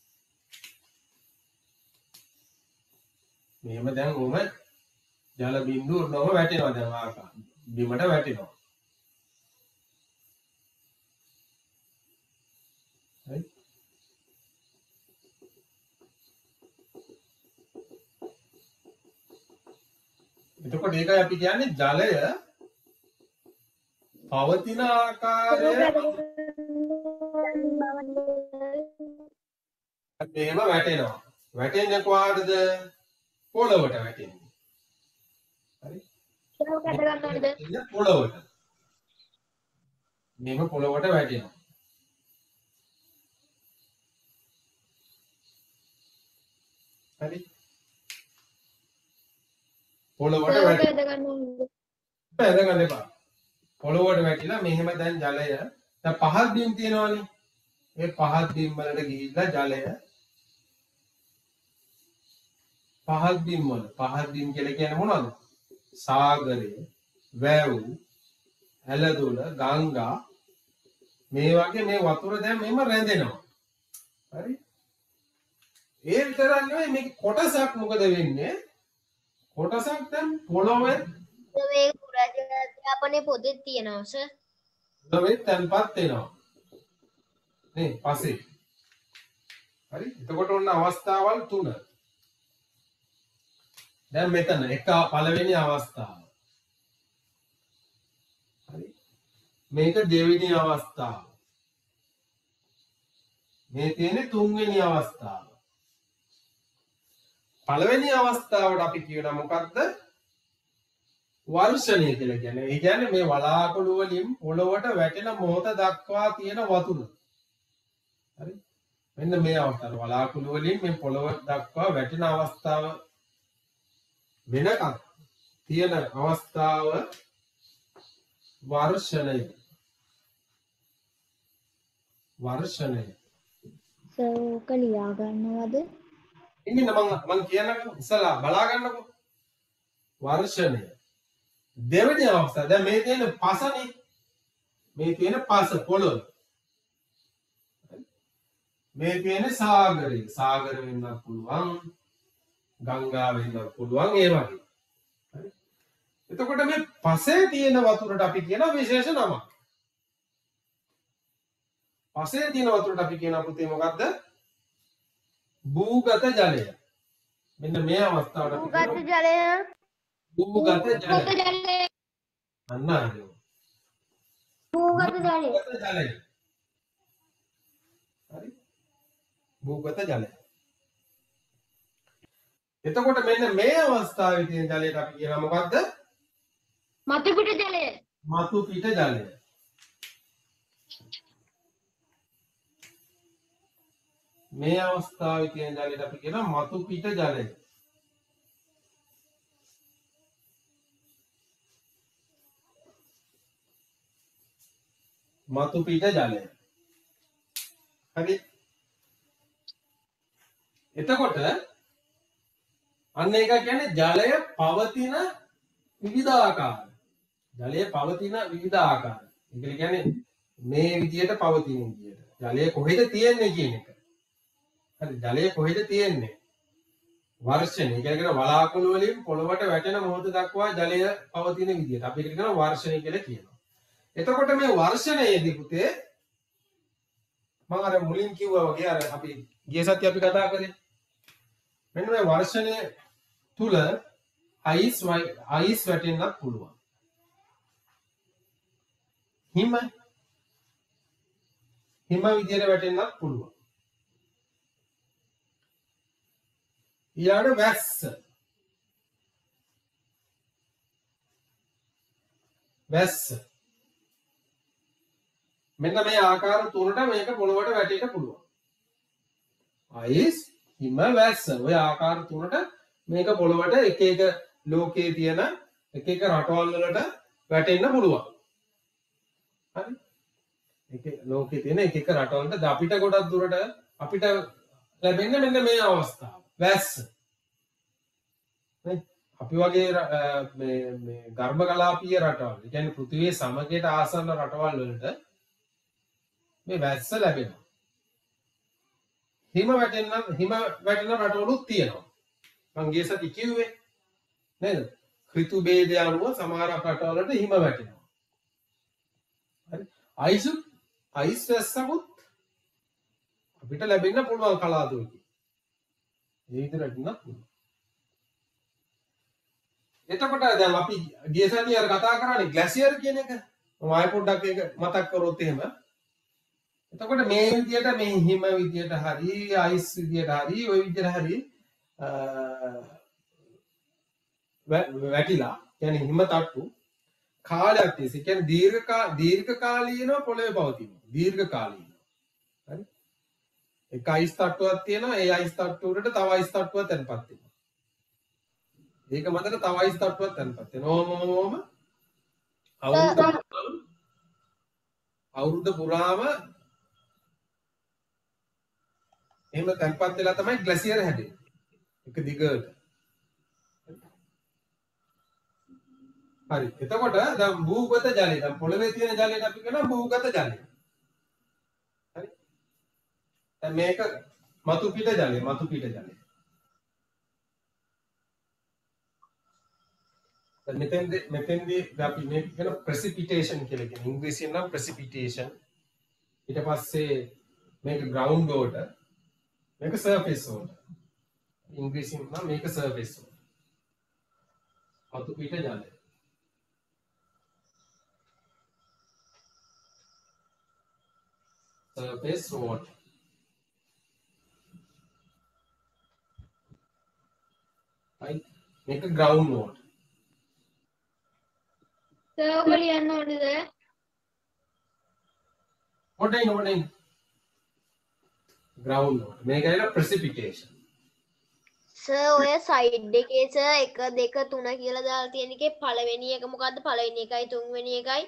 මෙහෙම දැන් උම ජල බිඳුව නොම වැටෙනවා දැන් ආකාර. බිමට වැටෙනවා. හරි? එතකොට ඒකයි අපි කියන්නේ ජලය පවතින ආකාරය මෙහෙම වැටෙනවා. වැටෙන්නේ කොහාටද? පොළොවට වැටෙන්නේ. හරි? ඒක කඩ ගන්න ඕනේද? පොළොවට. මෙහෙම පොළොවට වැටෙනවා. හරි? පොළොවට ඒක වැටෙනවා. කඩ ගන්න ඕනේද? පැද ගන්න එපා. පොළොවට වැටිලා මෙහෙම දැන් ජලය දැන් පහත් බිම් තියෙනවානේ. ඒ පහත් බිම් වලට ගිහිල්ලා ජලය පහත් බිම් වල පහත් බිම් කියලා කියන්නේ මොනවද? සාගරය, වැව්, ඇලදොල, ගංගා මේ වගේ මේ වතුර දැන් මෙහෙම රැඳෙනවා. හරි? ඒ විතරක් නෙවෙයි මේක කොටසක් මොකද වෙන්නේ? කොටසක් දැන් පොළොවේ මේ පුරාජාපනයේ පොතේ තියෙනවා සර්. පොළොවේ තැන්පත් වෙනවා. නේ පස්සේ. හරි? එතකොට ඔන්න අවස්ථාවල් තුන. දැන් මෙතන එක පළවෙනි අවස්ථාව. හරි? මේක දෙවෙනි අවස්ථාව. මේ තියෙන්නේ තුන්වෙනි අවස්ථාව. පළවෙනි අවස්ථාවට අපි කියනවා මොකක්ද? වර්ෂණය කියලා කියන්නේ. ඒ කියන්නේ මේ වලාකුළු වලින් පොළොවට වැටෙන මොහොත දක්වා තියෙන වතුර. හරි? මෙන්න මේ අවස්ථාව වලාකුළු වලින් මේ පොළොව දක්වා වැටෙන අවස්ථාව වෙනකම් තියෙන අවස්ථාව වර්ෂණය. වර්ෂණය. සෝක ලියා ගන්නවද? ඉන්න මම මම කියන්නකෝ ඉස්සලා බලා ගන්නකෝ. වර්ෂණය. දෙවෙනි අවස්ථාව. දැන් මේ තියෙන පසනේ. මේ තියෙන පස පොළොව. මේ තියෙන සාගරය. සාගර වෙන්නත් පුළුවන්. ගංගා වෙන්නත් පුළුවන් ඒ වගේ. හරි? එතකොට මේ පසේ තියෙන වතුරට අපි කියන විශේෂ නමක්. පසේ තියෙන වතුරට අපි කියන පුතේ මොකද්ද? භූගත ජලය. මෙන්න මේ අවස්ථාවට අපි භූගත ජලය. භූගත ජලය. භූගත ජලය. අන්න හරි. භූගත ජලය. භූගත ජලය. හරි? භූගත ජලය. එතකොට මෙන්න මේ අවස්ථාවේ තියෙන ජලයට අපි කියනවා මොකද්ද? මතු පිට ජලය. මතු පිට ජලය. මේ අවස්ථාවේ තියෙන ජලයට අපි කියනවා මතු පිට ජලය. මතු පිට ජලය. හරි. එතකොට අන්න ඒක කියන්නේ ජලය පවතින විවිධ ආකාර. ජලය පවතින විවිධ ආකාර. ඒ කියන්නේ මේ විදියට පවතින විදියට. ජලය කොහෙද තියෙන්නේ කියන එක. හරි. ජලය කොහෙද තියෙන්නේ? වර්ෂණය. ඒ කියන්නේ වලාකුළු වලින් පොළවට වැටෙන මොහොත දක්වා ජලය පවතින විදියට. අපි ඒකට කියනවා වර්ෂණය කියලා කියනවා. එතකොට මේ වර්ෂණයේදී පුතේ මම අර මුලින් කිව්වා වගේ අර අපි ගිය සතියේ අපි කතා කරේ. මෙන්න මේ වර්ෂණය තුල අයිස් අයිස් වැටෙන්නත් පුළුවන්. හිම හිම විදියට වැටෙන්නත් පුළුවන්. ඊළඟ වැස්ස. වැස්ස. මෙන්න මේ ආකාර තුනට මේක පොළොවට වැටෙන්න පුළුවන්. අයිස්, හිම, වැස්ස. ඔය ආකාර තුනට මේක පොළොවට එක එක ලෝකයේ තියෙන එක එක රටවල් වලට වැටෙන්න පුළුවන්. හරි? එක ලෝකයේ තියෙන එක එක රටවලට අපිට ගොඩක් දුරට අපිට ලැබෙන්නේ මෙන්න මේ අවස්ථාව. වැස්ස. නේ? අපි වගේ මේ මේ ගර්භකලාපීය රටවල්, ඒ කියන්නේ පෘථිවියේ සමගයට ආසන්න රටවල් වලට මේ වැස්ස ලැබෙනවා. හිම වැටෙන්න හිම වැටෙන රටවලුත් තියෙනවා. මං ගිය සති කිව්වේ නේද? ඍතු ભેදය අනුව සමහර රටවලට හිම වැටෙනවා. හරි. අයිස් අයිස් වැස්සකුත් අපිට ලැබෙන්න පුළුවන් කලාතුරකින්. ඒ විතරක් නෙවෙයි. එතකොට දැන් අපි ගිය සතියේ අර කතා කරන්නේ ග්ලැසියර් කියන එක. මම ආයෙ පොඩ්ඩක් ඒක මතක් කරොත් එහෙම. එතකොට මේ විදියට මේ හිම විදියට හරි අයිස් විදියට හරි ওই විදියට හරි වැටිලා කියන්නේ හිම තට්ටු කාලයක් තිස්සේ කියන්නේ දීර්ඝ දීර්ඝ කාලීනව පොළවේ පවතිනවා. දීර්ඝ කාලීනව. හරි? එක අයිස් තට්ටුවක් තියෙනවා. ඒ අයිස් තට්ටුවකට තව අයිස් තට්ටුවක් තැන්පත් වෙනවා. ඒක මතට තව අයිස් තට්ටුවක් තැන්පත් වෙනවා. ඕම ඕම අවුරුද්ද අවුරුද්ද පුරාම එහෙම තැන්පත් වෙලා තමයි ග්ලැසියර් හැදෙන්නේ. එක දිගට. හරි. එතකොට දැන් භූගත ජලය, දැන් පොළවේ තියෙන ජලයට අපි කියනවා භූගත ජලය. හරි. දැන් මේක මතු පිට ජලය, මතු පිට ජලය. දැන් මෙතෙන්දී මෙතෙන්දී අපි මේක කියන precipitation කියලා කියන ඉංග්‍රීසියෙන් නම් precipitation. ඊට පස්සේ මේක ground water. මේක surface water. ඉංග්‍රීසියෙන් නම් මේක surface water. මතු පිට ජලය. surface water. right? මේක ground water. සර් ඔබ ලියන්න ඕනේද? මොඩින් මොඩින් ground water. මේක ඇවිල්ලා precipitation. සර් ඔය සයිඩ් එකේ සර් එක දෙක තුන කියලා දාලා තියෙන එකේ පළවෙනි එක මොකද්ද? පළවෙනි එකයි තුන්වෙනි එකයි.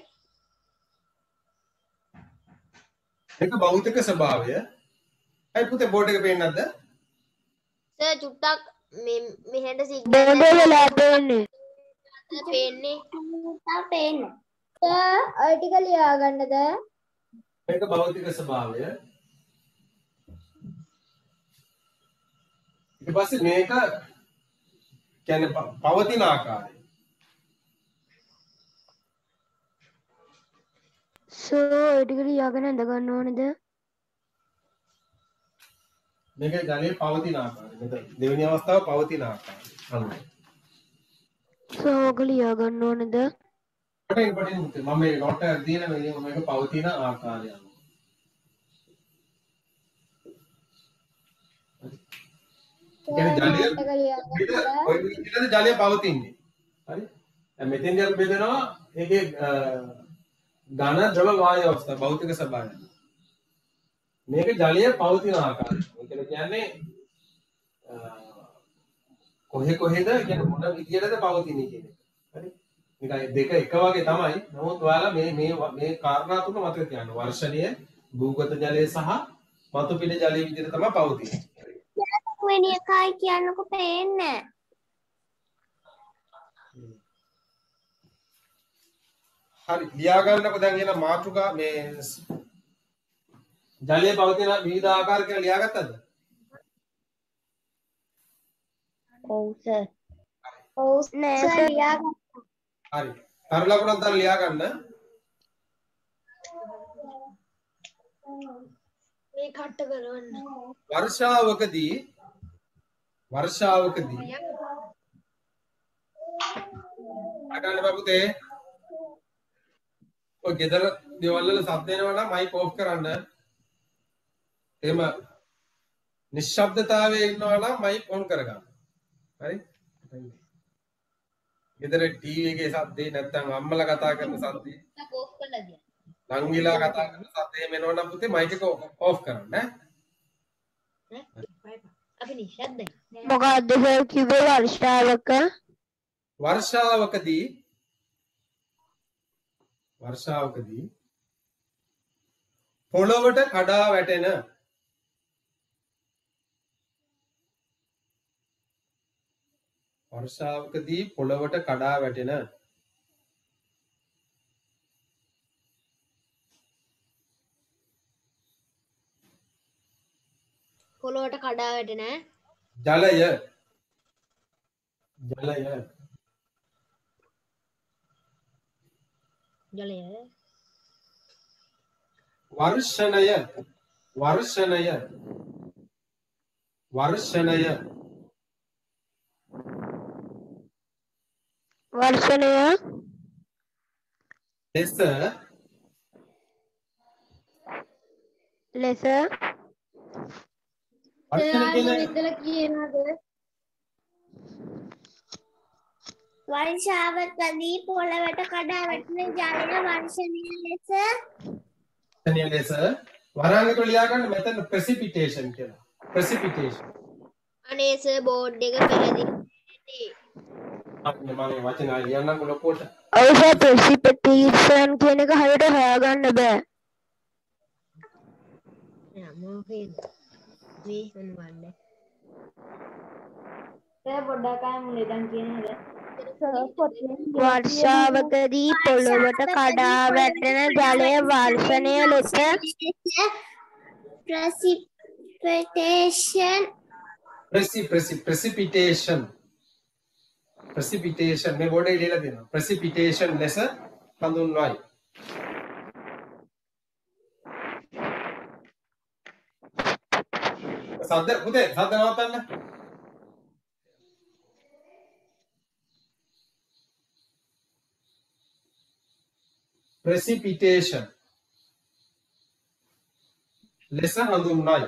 ඒක භෞතික ස්වභාවය. අයි පුතේ බෝඩ් එක පේන්නේ නැද්ද? සර් චුට්ටක් මේ මෙහෙට සිග්නල් වෙලා පේන්නේ. පේන්නේ. තා පේන්න. සර් ඔය ටික ලියා ගන්නද? මේක භෞතික ස්වභාවය. ඊට පස්සේ මේක කියන්නේ පවතින ආකාරය. සර් ඔය ටික ලියාගෙන ඉඳ ගන්න ඕනේද? මේක ජලයේ පවතින ආකාරය. මෙතන දෙවෙනි අවස්ථාව පවතින ආකාරය. අන්න. සර් ඔක ලියා ගන්න ඕනේද? පොඩින් පොඩින් මුතේ මම මේ නෝට් එක දීලා මේ මේක පවතින ආකාරය. කියන්නේ ජලය ඔය විදිහට ජලය පවතින්නේ. හරි? දැන් මෙතෙන්දී අපි බෙදනවා ඒකේ ඝන ද්‍රව වායු අවස්ථා භෞතික ස්වභාවය. මේක ජලය පවතින ආකාරය. ඒකල කියන්නේ කොහෙ කොහෙද කියන්නේ මොන විදියටද පවතින්නේ කියන එක. හරි? නිකන් දෙක එක වගේ තමයි. නමුත් ඔයාලා මේ මේ මේ කාරණා තුන මතක තියාගන්න. වර්ෂණය, භූගත ජලය සහ මතු පිට ජලයේ විදිහට තමයි පවතින්නේ. වෙනි එකයි කියන්නකො පේන්නේ හරි ලියා ගන්නකො දැන් එන මාතෘකා මේ ජලයේ පවතින විවිධ ආකාර කියලා ලියාගත්තද? ඔව් සර් ඔව් නෑ සර් ලියා හරි. තරු ලකුණක් දාලා ලියා ගන්න. මේ කට්ට කරවන්න. වර්ෂාවකදී වර්ෂාවකදී අකන්න බබුතේ ඔය ගෙදර දේවල් වල ශබ්ද එනවා නම් මයික් ඕෆ් කරන්න. එහෙම නිශ්ශබ්දතාවයේ ඉන්නවා නම් මයික් ඔන් කරගන්න. හරි? ගෙදර ටීවී එකේ ශබ්දේ නැත්නම් අම්මලා කතා කරන ශබ්දේ ඕෆ් කරලා දියා. ලංගිලා කතා කරන ශබ්දේ එනවා නම් පුතේ මයික් එක ඕෆ් කරන්න ඈ. අපි නිශ්ශබ්දයි. මොකක්ද සර් කිව්වේ වර්ෂාවක වර්ෂාවකදී වර්ෂාවකදී පොළොවට කඩා වැටෙන වර්ෂාවකදී පොළොවට කඩා වැටෙන පොළොවට කඩා වැටෙන ජලය ජලය ජලය වර්ෂණය වර්ෂණය වර්ෂණය වර්ෂණය ලෙස ලෙස වර්ෂණ කියන ඉතල කියනවාද? වර්ෂාවකදී පොළවට කඩා වැටෙන ජලය වර්ෂණය ලෙස වර්ෂණය ලෙස වරාංගික ලියා ගන්න මෙතන precipitation කියලා. precipitation අනේ සර් බෝඩ් එක පෙරදිලා අපි මම වචන ලියන්නකො ලොකුවට. ඔව් සර් ප්‍රෙසිපිටේෂන් කියන එක හරියට හොයාගන්න බෑ නෑ මොකේද මේ මොනවද සර් පොඩ්ඩක් ආයෙ මුල ඉඳන් කියන එක වර්ෂාවකදී පොළොවට කඩා වැටෙන ජලය වර්ෂණය ලෙස precipitation Preci, preci, precipitation precipitation මේ බෝඩේ ලියලා දෙනවා. precipitation ලෙස හඳුන්වයි. සද්ද පුතේ සද්ද නවත්තන්න. precipitation ලෙස හඳුන්වයි.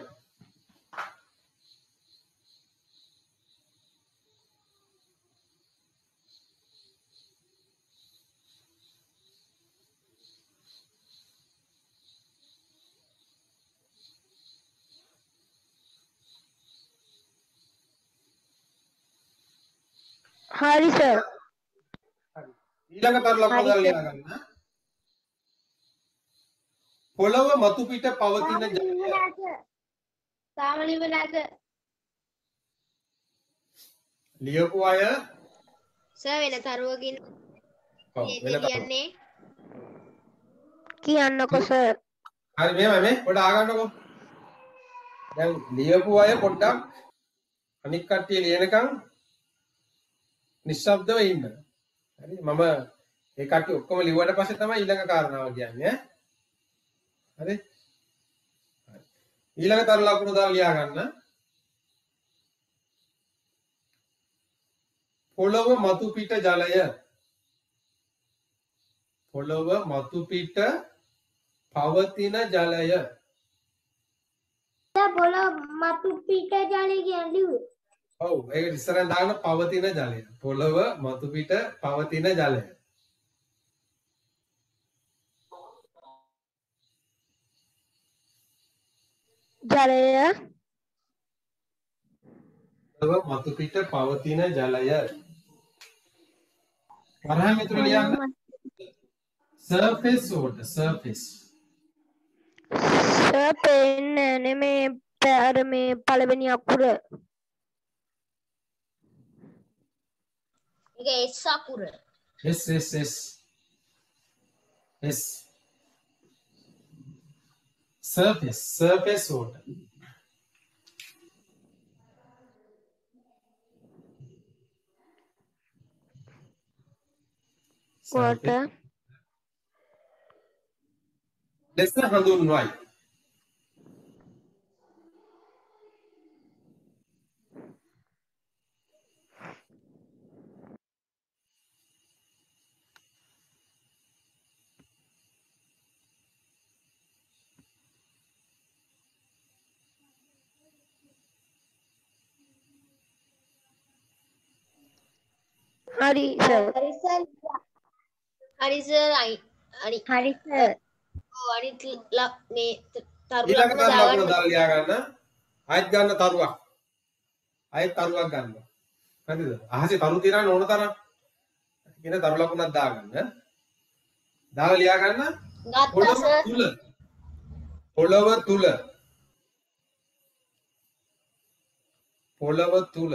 හරි සර් ඊළඟ තර ලකුණ දාලා ලියා ගන්න. පොළව මතු පිට පවතින ජලය තාම ලියවලාද ලියපු අය සර් වෙන තරුවකින් ඔව් වෙන තරු. කියන්නේ කියන්නකො සර් හරි මෙහෙමයි මේ පොඩ ආගන්නකො. දැන් ලියපු අය පොඩ්ඩක් අනික් කට්ටිය ලියනකම් නිශ්ශබ්දව ඉන්න. හරි මම ඒ කට්ටිය ඔක්කොම ලිව්වට පස්සේ තමයි ඊළඟ කාරණාව කියන්නේ. හරි. හරි. ඊළඟ තර ලකුණු දාලා ලියා ගන්න. පොළව මතු පිට ජලය පොළව මතු පිට පවතින ජලය පොළොව මතු පිට ජලය කියන්නේ ඔව් ඒක ඉස්සරහින් දාන්න පවතින ජලය. පොළව මතු පිට පවතින ජලය. ජලය පොළව මතු පිට පවතින ජලය. වරහන් ඇතුලේ ලියන්න මොනවා surface water surface. සර් පේන්නේ නැහැ මේ ප- අර මේ පළවෙනි අකුර. ඒක එස් අකුර. S S S S surface surface water. water ලෙස හඳුන්වයි. හරි සර්. හරි සර්. හරි සර් අයි අනි හරි සර් ඔව් අනිත් ල- මේ ත- තරු ඊළඟ ලකුණ තරු ලකුණ දාගන්න. දාලා ලියා ගන්න. ආයෙත් ගන්න තරුවක්. ආයෙත් තරුවක් ගන්න. හරිද? අහසේ තරු තියන ඕන තරම්. කියන තරු ලකුණක් දාගන්න. දාලා ලියා ගන්න. ගත්තා පොළව සර්. තුල. පොළව තුල. පොළව තුල.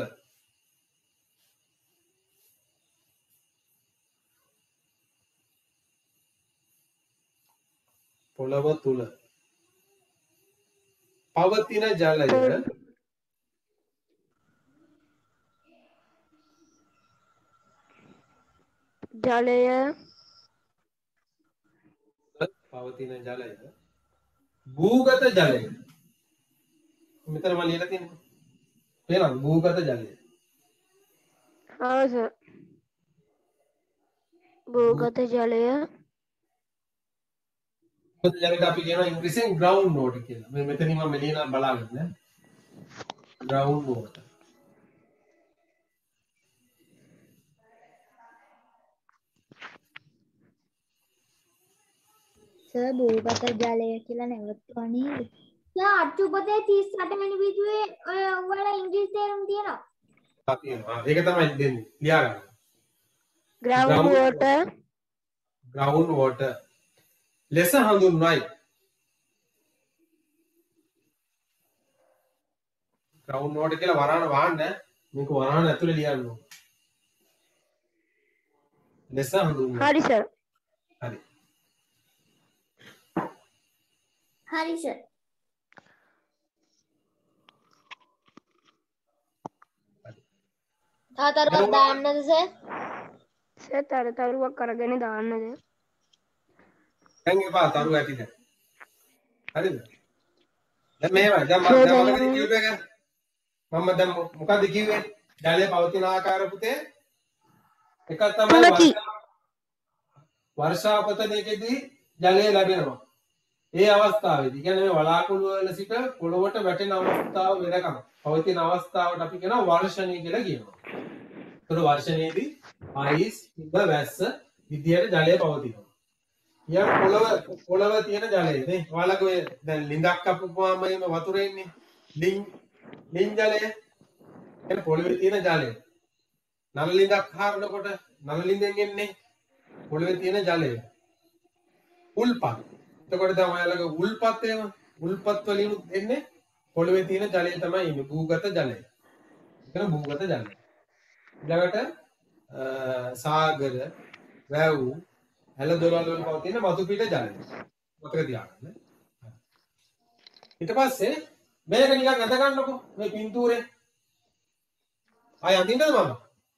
පොළව තුල. පවතින ජලය ජලය පවතින ජලය භූගත ජලය. මෙතන මම ලියලා තියෙනවා. පේනවද භූගත ජලය? ආ සර්. භූගත ජලය භූගත ජලයට අපි කියනවා ඉංග්‍රීසියෙන් ground water කියලා. මේ මෙතනින් මම ලියන බලාගන්න ඈ. ground water. සර් භූගත ජලය කියලා නැවතුවා නේද? සර් අටුපතේ තිස් අට වෙනි පිටුවේ ඔය වල ඉංග්‍රීසි තේරුම් තියෙනවා. ආ තියෙනවා. ඒක තමයි දෙන්නේ. ලියා ගන්න. ground Ground water ground water ලෙස හඳුන්වයි. ground water කියලා වරාන වහන්න මේක වරාන ඇතුලේ ලියන්න ඕන. ලෙස හඳුන්වයි. හරි සර්. හරි. හරි සර් තව තරුවක් දාන්නද සර්? සර් තර තරුවක් අරගෙන දාන්නද? දැන් එපා තරු ඇති දැන්. හරිද? දැන් මෙහෙමයි. දැන් මම දැන් මොකද කිව්වේ එක? මම දැන් මොකද කිව්වේ? ජලය පවතින ආකාර පුතේ එකක් තමයි තුනකි. වර්ෂා- වර්ෂාපතනයේදී ජලය ලැබෙනවා. ඒ අවස්ථාවේදී කියන්නේ මේ වලාකුළු වල සිට පොළොවට වැටෙන අවස්ථාව වෙනකම් පවතින අවස්ථාවට අපි කියනවා වර්ෂණය කියලා කියනවා. ඒතර වර්ෂණයේදී අයිස්, හිම, වැස්ස විදියට ජලය පවතිනවා. ඊයන් පොළව පොළව තියෙන ජලය නේ. ඔයාලගේ ඔය දැන් ලිඳක් කපපුවාම එහෙම වතුර එන්නේ. ලින් ලින් ජලය. ඒ පොළවේ තියෙන ජලය. නල ලිඳක් හරනකොට නල ලිඳෙන් එන්නේ පොළවේ තියෙන ජලය. උල්පත්. එතකොට දැන් ඔයාලගේ උල්පත් එහෙම උල්පත් වලින් එන්නේ පොළවේ තියෙන ජලය තමයි ඉන්නේ. භූගත ජලය. ඒක භූගත ජලය. ඊළඟට සාගර, වැව්, හැල දොරවල් වල පවතින මතු පිට ජලය. මතක තියාගන්න. ඊට පස්සේ මේක නිකන් අඳ ගන්නකො මේ පින්තූරේ. ආය අඳින්නද මම?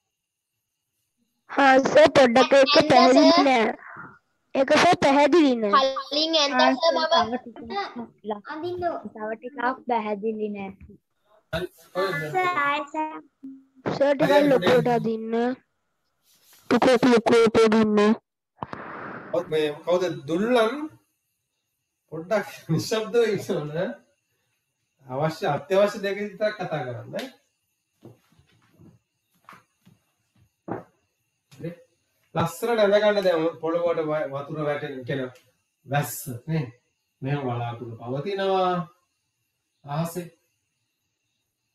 හා සර් පොඩ්ඩක් ඒක පැහැදිලි නෑ. ඒක සර් පැහැදිලි නෑ. කලින් ඇන්දා සර් මම අඳින්න තව ටිකක් පැහැදිලි නෑ. හරි. ඔය සර් ආයි සර් සර් ටිකක් ලොකුවට අදින්න. ටිකක් ලොකුවට අදින්න. ඔත් මේ කවුද දුල්ලන් පොඩ්ඩක් නිශ්ශබ්දව ඉන්න අවශ්‍ය අත්‍යවශ්‍ය දෙක විතරක් කතා කරන්න. හරි. ලස්සනට ඇඳ ගන්න දැන් පොළොවට වතුර වැටෙන කියන වැස්ස නේ. මෙහෙම වලාකුළු පවතිනවා. ආසේ.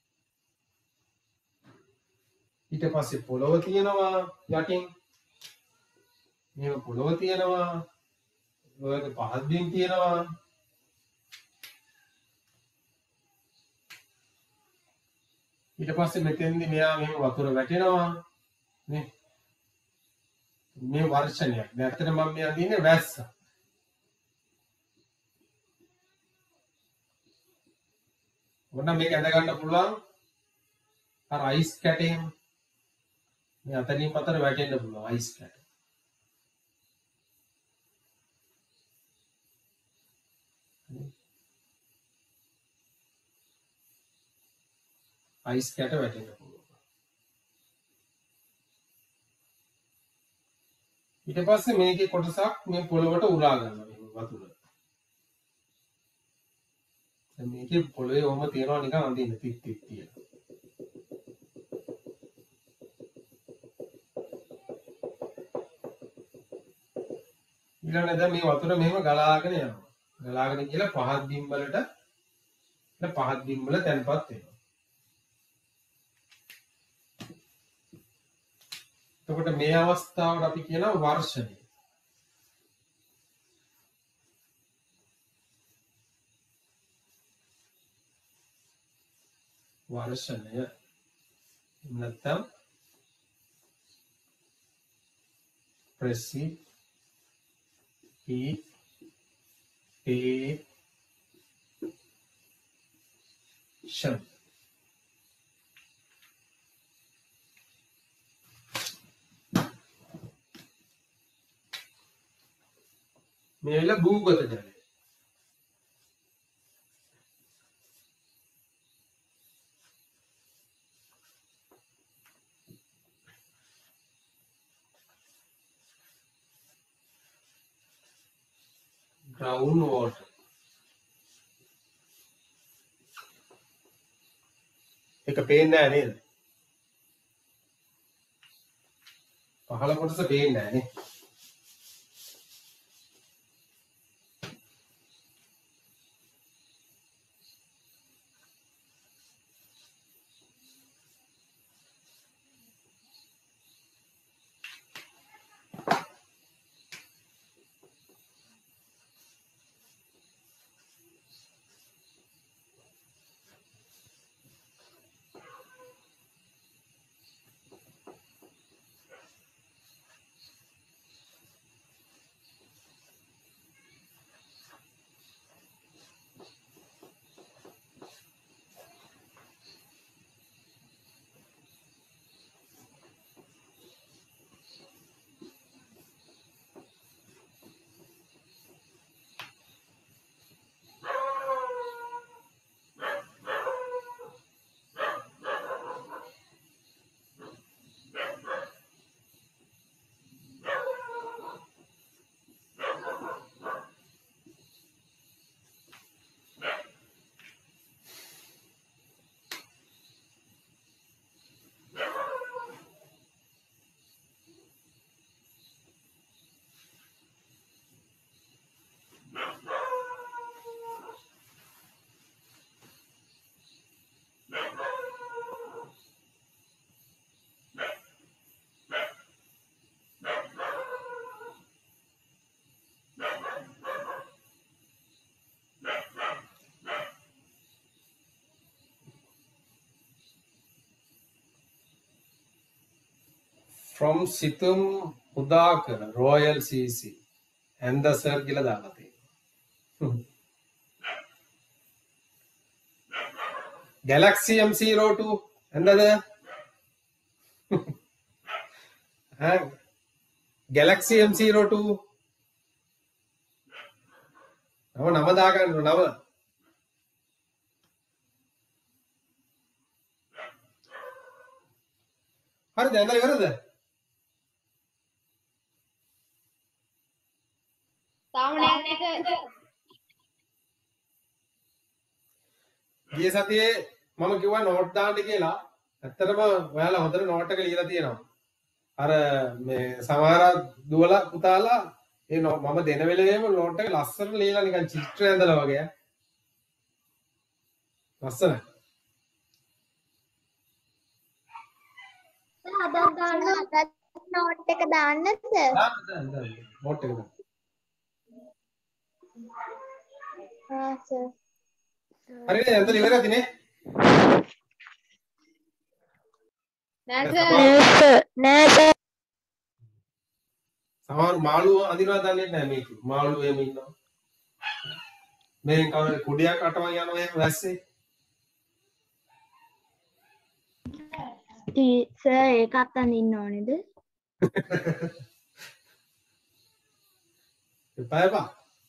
ඊට පස්සේ පොළොව තියෙනවා යටින්. මේක පොළොව තියෙනවා. ඔයක පහත් බිම් තියෙනවා. ඊට පස්සේ මෙතෙන්දි මෙයා මෙහෙම වතුර වැටෙනවා නේ. මේ වර්ෂණයක්. දැන් ඇත්තට මම මේ අඳින්නේ වැස්ස. මොන මේක ඇඳ ගන්න පුළුවන් අර අයිස් කැටයෙන් මේ අතනින් අතට වැටෙන්න පුළුවන් අයිස් කැට. අයිස් කැට වැටෙන්න පුළුවන්. ඊට පස්සේ මේකේ කොටසක් මේ පොළොවට උරා ගන්නවා මේ වතුර. දැන් මේකේ පොළොවේ ඔහම තියනවා නිකන් අඳින්න තිත් තිත් තියලා. ඊළඟට දැන් මේ වතුර මෙහෙම ගලාගෙන යනවා. ගලාගෙන කියලා පහත් බිම් වලට පහත් බිම් වල තැන්පත් වෙනවා. එතකොට මේ අවස්ථාවට අපි කියනවා වර්ෂණය. වර්ෂණය නැත්නම් precipitation. මේ වෙලාව භූගත ජලය. ground water. ඒක පේන්නේ නැහැ නේද? පහළ කොටස පේන්නේ නැහැ නේ. from Situm Udakar Royal C C and the sir කියලා දාලා තියෙනවා. Galaxy M zero two එන්නද? ඈ Galaxy M zero two නම නම දාගන්න නම හරිද ඇඳලා ඉවරද? තාම නෑ නේද? ගිය සතියේ මම කිව්වා නෝට් දාන්න කියලා. ඇත්තටම ඔයාලා හොඳට නෝට් එක ලියලා තියෙනවා. අර මේ සමහර දුවලා පුතාලා ඒ මම දෙන වෙලේම නෝට් එක ලස්සනට ලියලා නිකන් චිත්‍රය ඇඳලා වගේ. ලස්සනයි. අදත් දාන්න නෝට් එක දාන්නද සර්? දාන්න දාන්න දාන්න. නෝට් එක දාන්න. ආ සර්. හරිනේ එතන ඉවරද නේ? නෑ දැන් සර්. සමහර නෑ සර් නෑ සර් සමහර මාළුව අඳිනවා දන්නේ නැහැ මේක. මාළුව එහෙම ඉන්නවා. මේෙන් කවර කුඩියක් අටවන් යනවා එහෙම වැස්සේ. ටී- සර් ඒකත් අඳින්න ඕනේද? එපා එපා.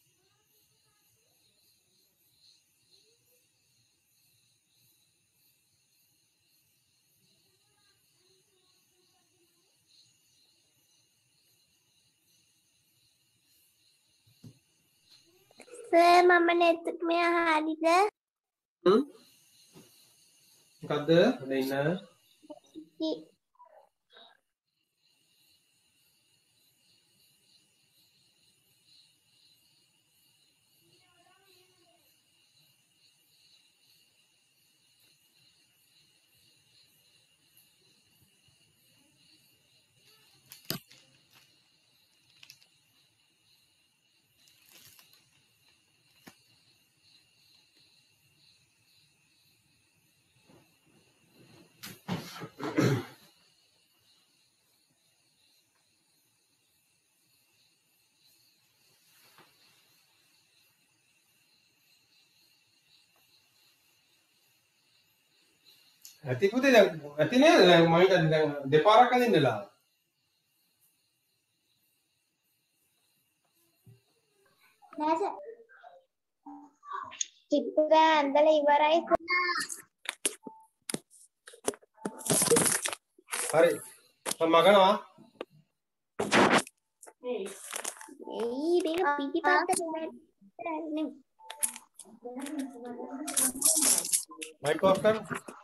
සර් මම නෙත් මෙයා හරිද? හ්ම්. මොකද්ද? හොඳ ඉන්න. ඇති පුතේ දැන් ඇති නේද? දැන් මම හිතන්නේ දැන් දෙපාරක් අදින්නලා. නෑ සර්. චිත්‍ර ඇඳලා ඉවරයි. හරි. මම මගනවා. එයි මේක පිටිපස්සට නෙමෙයි. මයික් ඔෆ් කරන්න.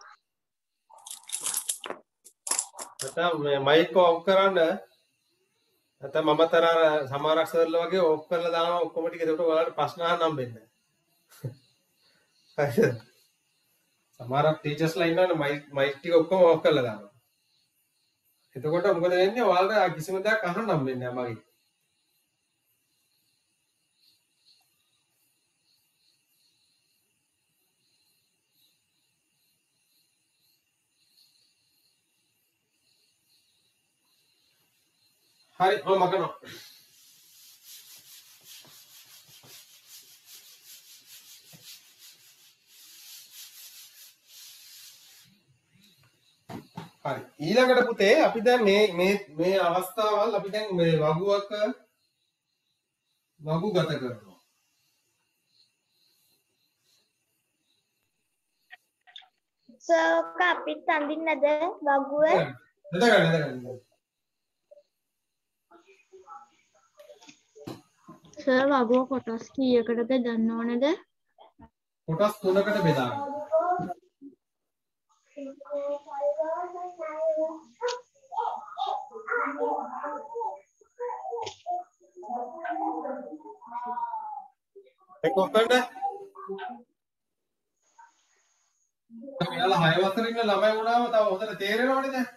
නැත්නම් මේ මයික් ඔෆ් කරන්න. නැත්නම් මම තර අර සමහරක් සර්ලා වගේ ඔෆ් කරලා දානවා ඔක්කොම ටික. ඒකට ඔයාලට ප්‍රශ්න අහන්න හම්බෙන්නේ නැහැ. හරිද? සමහරක් ටීචර්ස්ලා ඉන්නවනේ මයික් මයික් ටික ඔක්කොම ඔෆ් කරලා දානවා. එතකොට මොකද වෙන්නේ? ඔයාලට කිසිම දෙයක් අහන්න හම්බෙන්නේ නැහැ මගේ. හරි මම මගනවා. හරි ඊළඟට පුතේ අපි දැන් මේ මේ මේ අවස්ථාවල් අපි දැන් මේ වගුවක වගු ගත කරනවා. සර් ඔක අපිත් අඳින්නද වගුව? නේද ගන්න නේද ගන්න. සර් වගුව කොටස් කීයකටද බෙදන්න ඕනේද? කොටස් තුනකට බෙදා ගන්න. ඒක කොහොමද? ඔයාලා හය වසරේ ඉන්න ළමයි වුණාම තව හොඳට තේරෙනවනේ දැන්.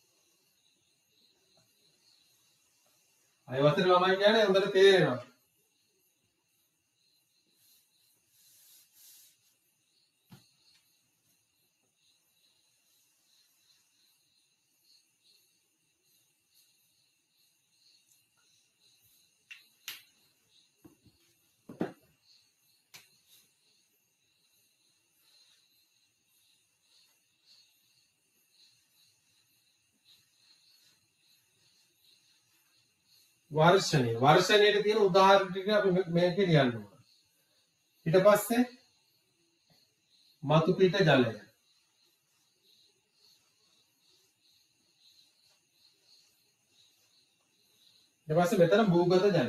හය වසරේ ළමයි කියන්නේ හොඳට තේරෙනවා. වර්ෂණය වර්ෂණයට තියෙන උදාහරණ ටික අපි මේක ලියන්න ඕන. ඊට පස්සේ මතු පිට ජලය. ඊට පස්සේ මෙතන භූගත ජලය.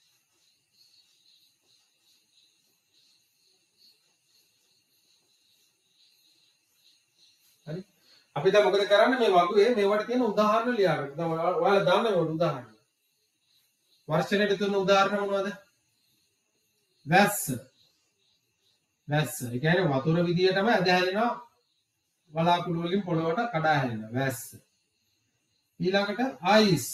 හරි. අපි දැන් මොකද කරන්නේ මේ වගුවේ මේවට තියෙන උදාහරණ ලියන්න. දැන් ඔයාලා දාන්න ඕන උදාහරණ. වර්ෂණයට තුන උදාහරණ මොනවද? වැස්ස. වැස්ස. ඒ කියන්නේ වතුර විදියටම ඇද හැලෙනවා වලාකුළු වලින් පොළොවට කඩා හැලෙනවා වැස්ස. ඊළඟට ice.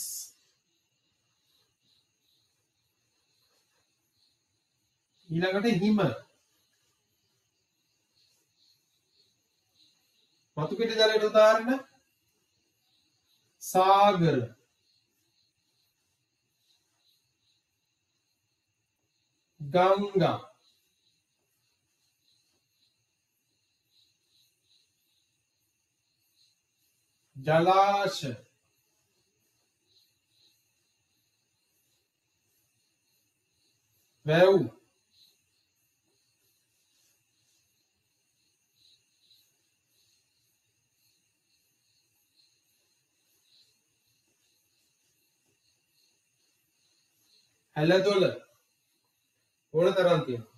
ඊළඟට හිම. මතු පිට ජලයට උදාහරණ සාගර. ගංගා. ජලාශය. වැව්. ඇලදොල ඕන තරම් තියෙනවා.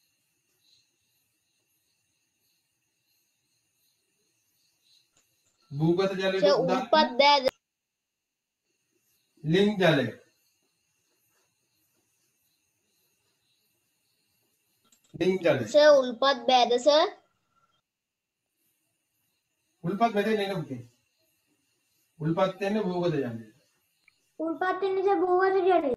භූගත ජලයට සර් උදාහරණ උල්පත් බෑද? ලිං ජලය. ලිං ජලය. Sir උල්පත් බෑද sir? උල්පත් මෙතෙන් එන පුතේ. උල්පත් වෙන්නේ භූගත ජලයට. උල්පත් වෙන නිසා භූගත ජලය.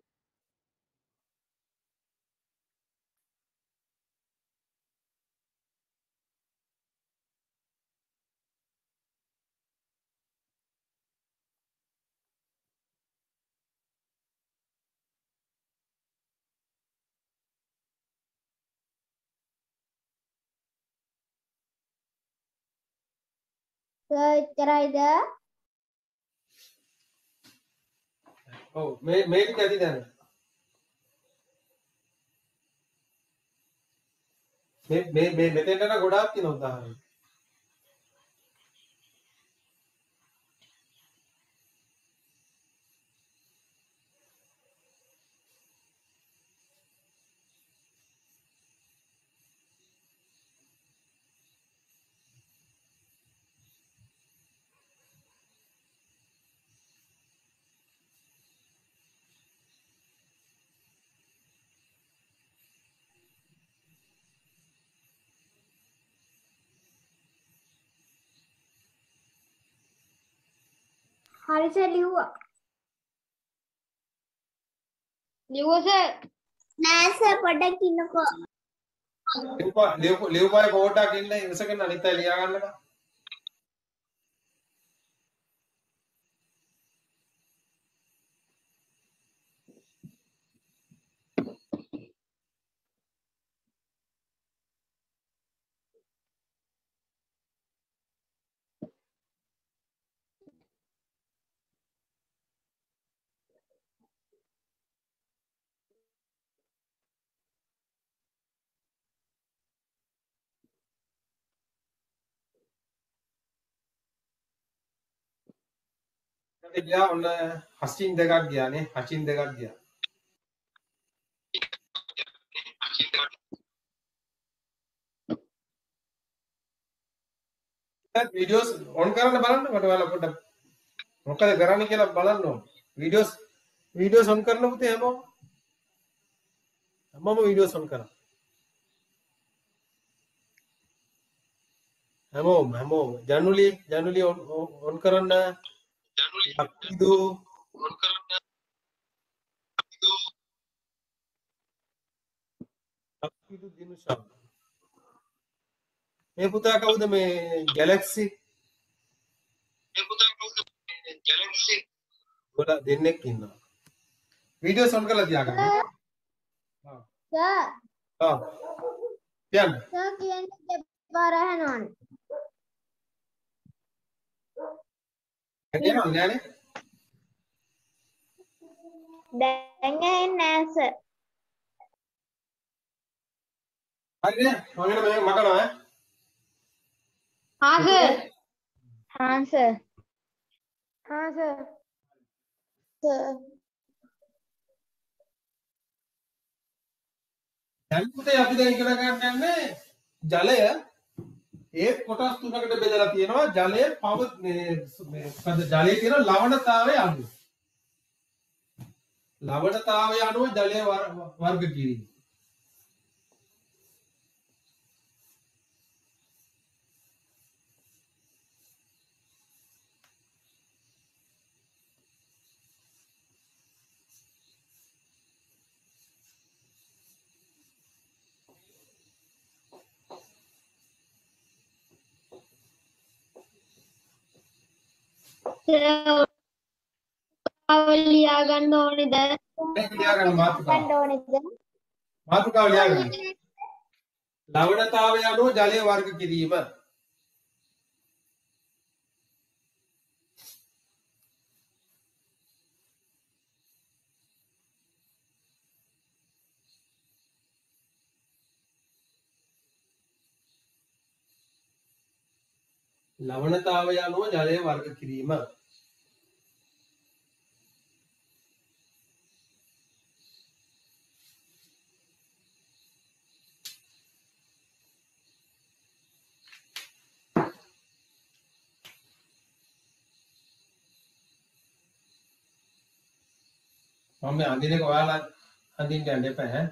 සර් එච්චරයිද? ඔව් මේ මේක ඇති දැන. මේ මේ මේ මෙතෙන්ට යන ගොඩාක් තියෙන උදාහරණ. හරි සර් ලිව්වා. ලිව්වා සර්. නෑ සර් පොඩ්ඩක් ඉන්නකෝ. ලියපා ලියපායි පොඩ්ඩක් ඉන්න ඉවසගෙන අනිත් අය ලියා ගන්නකම්. ඊට ගියා ඔන්න හසින් දෙකක් ගියානේ හසින් දෙකක් ගියා. වීඩියෝස් ඔන් කරන්න බලන්න මට ඔයාලා පොඩ්ඩක් මොකද කරන්න කියලා බලන්න ඕන. වීඩියෝස් වීඩියෝස් ඔන් කරන්න පුතේ හැමෝම. හැමෝම වීඩියෝස් ඔන් කරන්න. හැමෝම හැමෝම ජනුලි ජනුලි ඔන් ඔන් කරන්න. ජනුලි අක්කිදු ඔන් කරන්න. අක්කිදු දිනුෂා. මේ පුතා කවුද මේ ගැලැක්සි? මේ පුතා කවුද මේ ගැලැක්සි? ගොඩ දෙන්නෙක් ඉන්නවා. වීඩියෝස් ඔන් කරලා තියාගන්න. හා. සර් හා. කියන්න. සර් කියන්නේ දෙපාර අහනවනේ. ඇහෙනවද නෑනේ? දැන් ඇහෙන්නේ නෑ සර්. හරිනේ මම එන මේ මකනවා ඈ. හා සර්. හා සර්. හා සර්. සර් දැන් පුතේ අපි දැන් ඉගෙන ගන්න යන්නේ ජලය ඒත් කොටස් තුනකට බෙදලා තියෙනවා. ජලය පව මේ මේ මොකද ජලයේ තියෙන ලවණතාවය අනුව. ලවණතාවය අනුව ජලය වර්ග කිරීම. ලියා ගන්න ඕනේද? මේක ලියාගන්න මාතෘකාව. ගන්න ඕනේද? මාතෘකාව ලියාගන්න. ලවණතාවය අනුව ජලය වර්ග කිරීම. ලවණතාවය අනුව ජලය වර්ග කිරීම. මම මේ අඳින එක ඔයාලා අඳින්න යන්න එපා ඈ.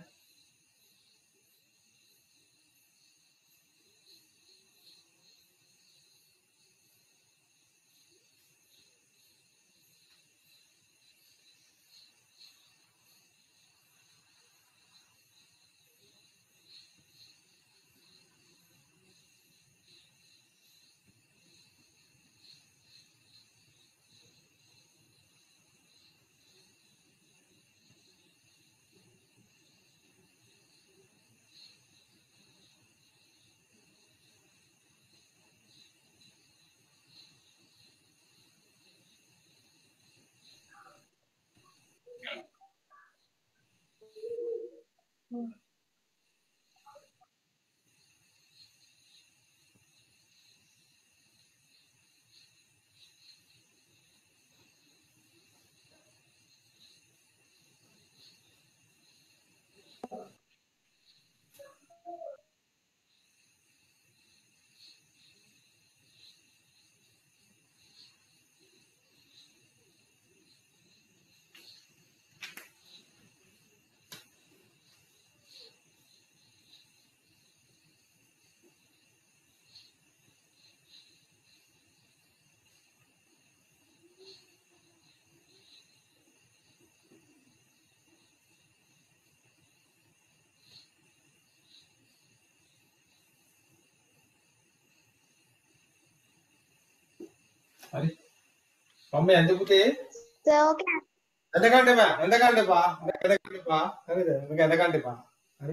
හරි. මම මේ ඇඳ පුතේ සර් ඕකේ. ඇඳ ගන්න එපා. ඇඳ ගන්න එපා. ඇඳ ගන්න එපා. හරිද? මේක ඇඳ ගන්න එපා. හරි.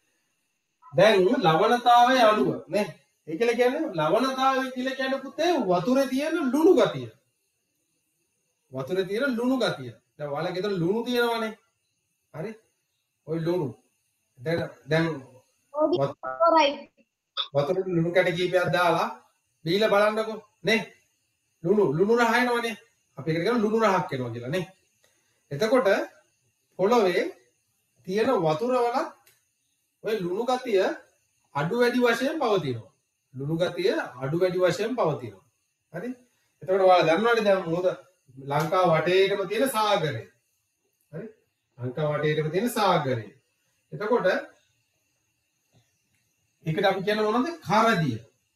දැන් ලවණතාවය අණුව නේ. ඒ කියලා කියන්නේ ලවණතාවය කියලා කියන්නේ පුතේ වතුරේ තියෙන ලුණු ගතිය. වතුරේ තියෙන ලුණු ගතිය. දැන් ඔයාලා ගෙදර ලුණු තියෙනවනේ. හරි? ওই ලුණු. දැන් දැන් රයිට්. වතුරේ ලුණු කැට කීපයක් දාලා බීලා බලන්නකෝ නේ. ලුණු ලුණු රහ එනවනේ. අපි ඒකට කියනවා ලුණු රහක් එනවා කියලා නේ. එතකොට පොළොවේ තියෙන වතුර වලත් ඔය ලුණු ගතිය අඩු වැඩි වශයෙන් පවතිනවා. ලුණු ගතිය අඩු වැඩි වශයෙන් පවතිනවා. හරි? එතකොට ඔයාලා දන්නවනේ දැන් මොකද ලංකාව වටේටම තියෙන සාගරය. හරි? ලංකාව වටේටම තියෙන සාගරය. එතකොට ඒකට අපි කියන මොනවද? කරදිය.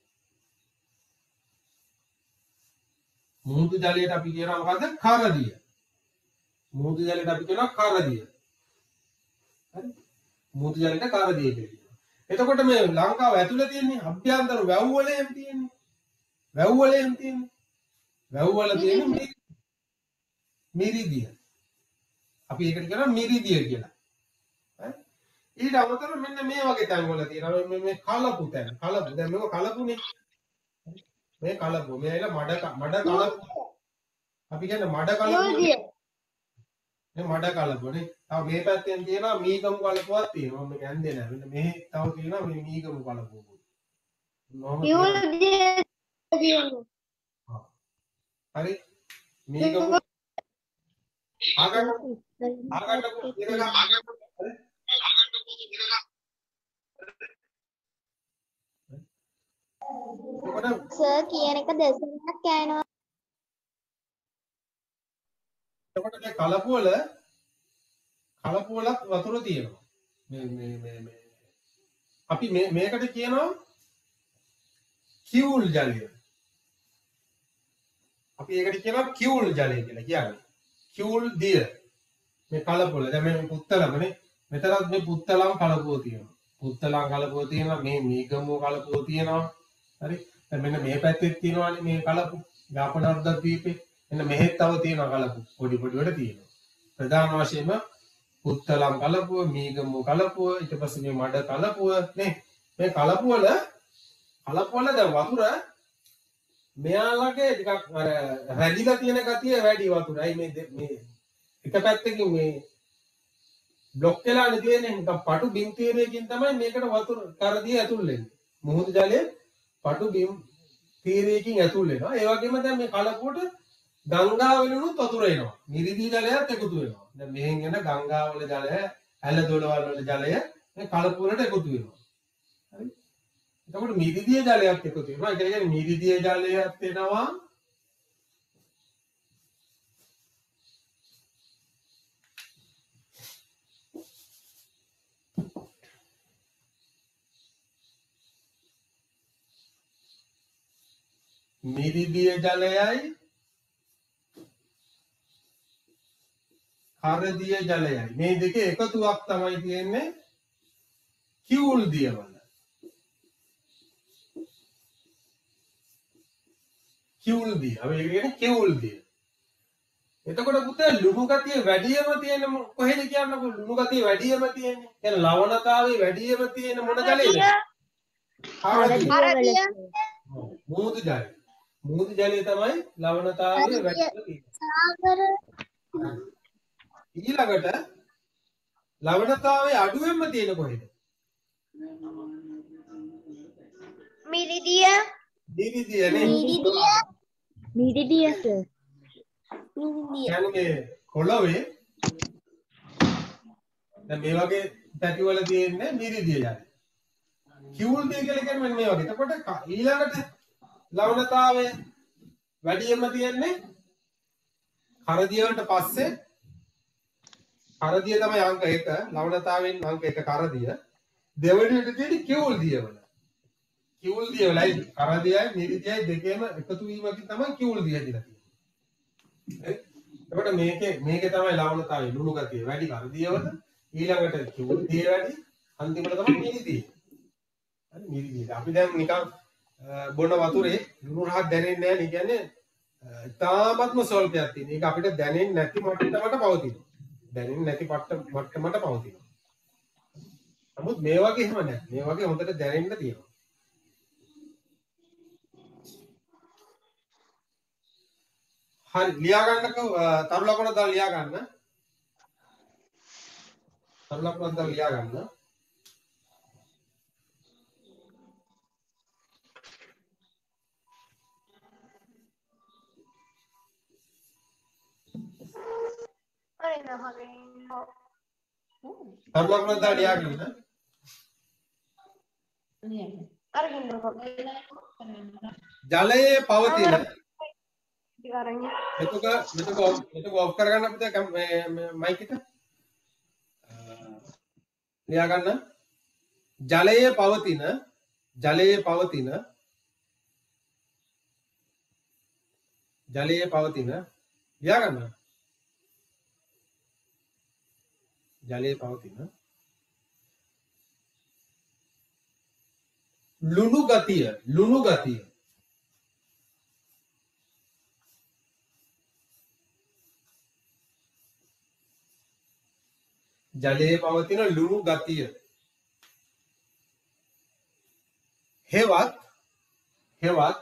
මුහුදු ජලයට අපි කියනවා මොකද්ද? කරදිය. මුහුදු ජලයට අපි කියනවා කරදිය. හරි? මුහුදු ජලයට කරදිය කියනවා. එතකොට මේ ලංකාව ඇතුලේ තියෙන්නේ අභ්‍යන්තර වැව් වලේම තියෙන්නේ. වැව් වලේම තියෙන්නේ. වැව් වල තියෙන්නේ මිරිදිය. අපි ඒකට කියනවා මිරිදිය කියලා. හරි? ඊට අමතරව මෙන්න මේ වගේ තැන් වල තියෙනවා මේ මේ කලපු තැන්. කලපු. දැන් මේක කලපුනේ. මේ කලපු. මේ ඇයිලා මඩ මඩ කලපු. අපි කියන්නේ මඩ කලපු. මේ මඩ කලපුනේ. තව මේ පැත්තෙන් තියෙනවා මීගමු කලපුවක් තියෙනවා. මම මේක ඇන්දේ නැහැ. මෙන්න මෙහි තව තියෙනවා මේ මීගමු කලපුව. හරි? මීගමු ආගන්න ආගන්න ඉරලා හරි? සර් කියන එක දසමක් කෑනවා. එතකොට මේ කලපු වල කලපු වලත් වතුර තියෙනවා. මේ මේ මේ මේ අපි මේ මේකට කියනවා කිවුල් ජලය. අපි ඒකට කියනවා කිවුල් ජලය කියලා කියන්නේ. කිවුල් දිය. මේ කලපු වල දැන් මේ පුත්තලමනේ මෙතනත් මේ පුත්තලම් කලපුව තියෙනවා. පුත්තලම් කලපුව තියෙනවා මේ මීගමු කලපුව තියෙනවා. හරි? දැන් මෙන්න මේ පැත්තේ තියෙනවානේ මේ කලපු. යාපනර්ධ දීපේ. එන්න මෙහෙත් තව තියෙනවා කලපු පොඩි පොඩි වල තියෙනවා. ප්‍රධාන වශයෙන්ම පුත්තලම් කලපුව, මීගමු කලපුව, ඊට පස්සේ මේ මඩ කලපුව නේ. මේ කලපුව වල කලපුව වල දැන් වතුර මෙයාලගේ ටිකක් අර රැඳිලා තියෙන ගතිය වැඩි වතුරයි මේ මේ එක පැත්තකින් මේ බ්ලොක් වෙලානේ තියෙන්නේ. නිකන් පටු බිම් තීරයකින් තමයි මේකට වතුර කරදිය ඇතුල් වෙන්නේ. මුහුදු ජලයේ පටු බිම් තීරයකින් ඇතුල් වෙනවා. ඒ වගේම දැන් මේ කලපුවට ගංගාවලුණුත් වතුර එනවා. මිරිදී ජලයත් එකතු වෙනවා. දැන් මෙහෙන් එන ගංගාවල ජලය, ඇල දොළවල් වල ජලය මේ කලපුවලට එකතු වෙනවා. හරි. එතකොට මිරිදී ජලයත් එකතු වෙනවා. ඒ කියන්නේ මිරිදී ජලයත් එනවා. මිරිදී ජලයයි හරදිය ජලයයි මේ දෙකේ එකතුවක් තමයි තියෙන්නේ කිවුල් දියවල. කිවුල් දිය. අපි ඒක කියන්නේ කිවුල් දිය. එතකොට පුතේ ලුණු ගතිය වැඩියම තියෙන කොහෙද කියන්නකො ලුණු ගතිය වැඩියම තියෙන්නේ. එහෙනම් ලවණතාවයේ වැඩියම තියෙන මොන ජලයේද? හරදිය. මුහුදු ජලය. මුහුදු ජලය තමයි ලවණතාවයේ වැඩිම තියෙන්නේ. ඊළඟට ලවණතාවයේ අඩුවෙන්ම තියෙන කොහෙද? මිරිදිය. මිරිදිය නේ. මිරිදිය. මිරිදිය sir. මිරිදිය. කියන්නේ කොළවේ දැන් මේ වගේ පැටි වල තියෙන්නේ මිරිදිය ජලය. කිවුල් දිය කියලා කියන්නේ මේ වගේ. එතකොට ඊළඟට ලවණතාවය වැඩියෙන්ම තියෙන්නේ කරදිය වලට පස්සේ කරදිය තමයි අංක එක. ලවණතාවයෙන් අංක එක කරදිය. දෙවෙනියට තියෙන්නේ කිවුල් දිය වල. කිවුල් දිය වලයි කරදියයි මිරිදියයි දෙකේම එකතු වීමකින් තමයි කිවුල් දිය දිලා තියෙන්නේ. එතකොට මේකේ මේකේ තමයි ලවණතාවය ලුණු ගතිය වැඩි කරදිය වල. ඊළඟට කිවුල් දිය වැඩි. අන්තිමට තමයි මිරිදිය. හරි මිරිදිය. අපි දැන් නිකන් බොන වතුරේ ලුණු රහක් දැනෙන්නේ නැහැ නේ. කියන්නේ ඉතාමත්ම ස්වල්පයක් තියෙන. ඒක අපිට දැනෙන්නේ නැති මට්ටමකට පවතිනවා. දැනෙන්නේ නැති මට්ටමකට පවතිනවා. නමුත් මේ වගේ එහෙම නැහැ. මේ වගේ හොඳට දැනෙන්න තියෙනවා. හරි ලියා ගන්නකෝ තරු ලකුණ දාලා ලියා ගන්න. තරු ලකුණ දාලා ලියා ගන්න. අර එන හරින්. තරු ලකුණ දාලා ලියා ගන්න. අරගෙන ජලයේ පවතින අරගෙන මෙතක මෙතක මෙතක ඔෆ් කරගන්න අපිට මේ මයික් එක ලියා ගන්න. ජලයේ පවතින ජලයේ පවතින ජලයේ පවතින ලියා ගන්න. ජලයේ පවතින ලුණු ගතිය ලුණු ගතිය ජලයේ පවතින ලුණු ගතිය හෙවත් හෙවත්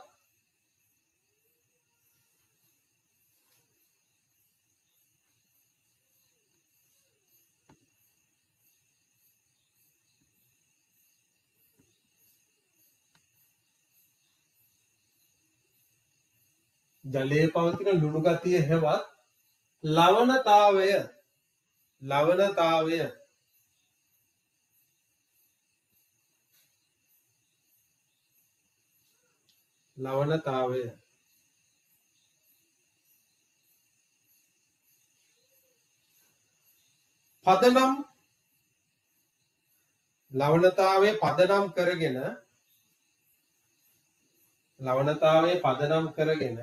ජලයේ පවතින ලුණු ගතිය හෙවත් ලවණතාවය ලවණතාවය ලවණතාවය පදනම් ලවණතාවයේ පදනම් කරගෙන ලවණතාවයේ පදනම් කරගෙන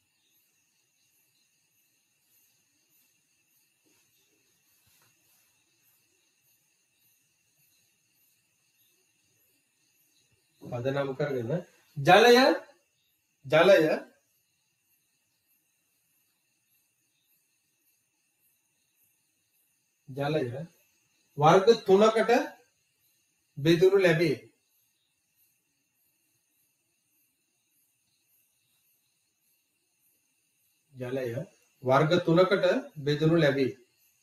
පදනම් කරගෙන ජලය ජලය ජලය වර්ග තුනකට බෙදනු ලැබේ. ජලය වර්ග තුනකට බෙදනු ලැබේ.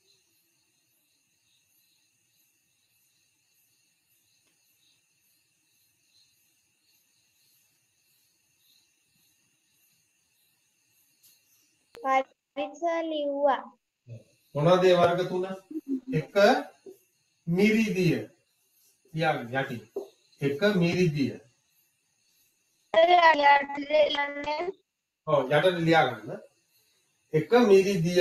පරිසර ලිව්වා. මොනවද ඒ වර්ග තුන? එක මිරිදිය. ලියාගන්න යටින්. එක මිරිදිය. ඔව් යටට ලියාගන්න. එක මිරිදිය.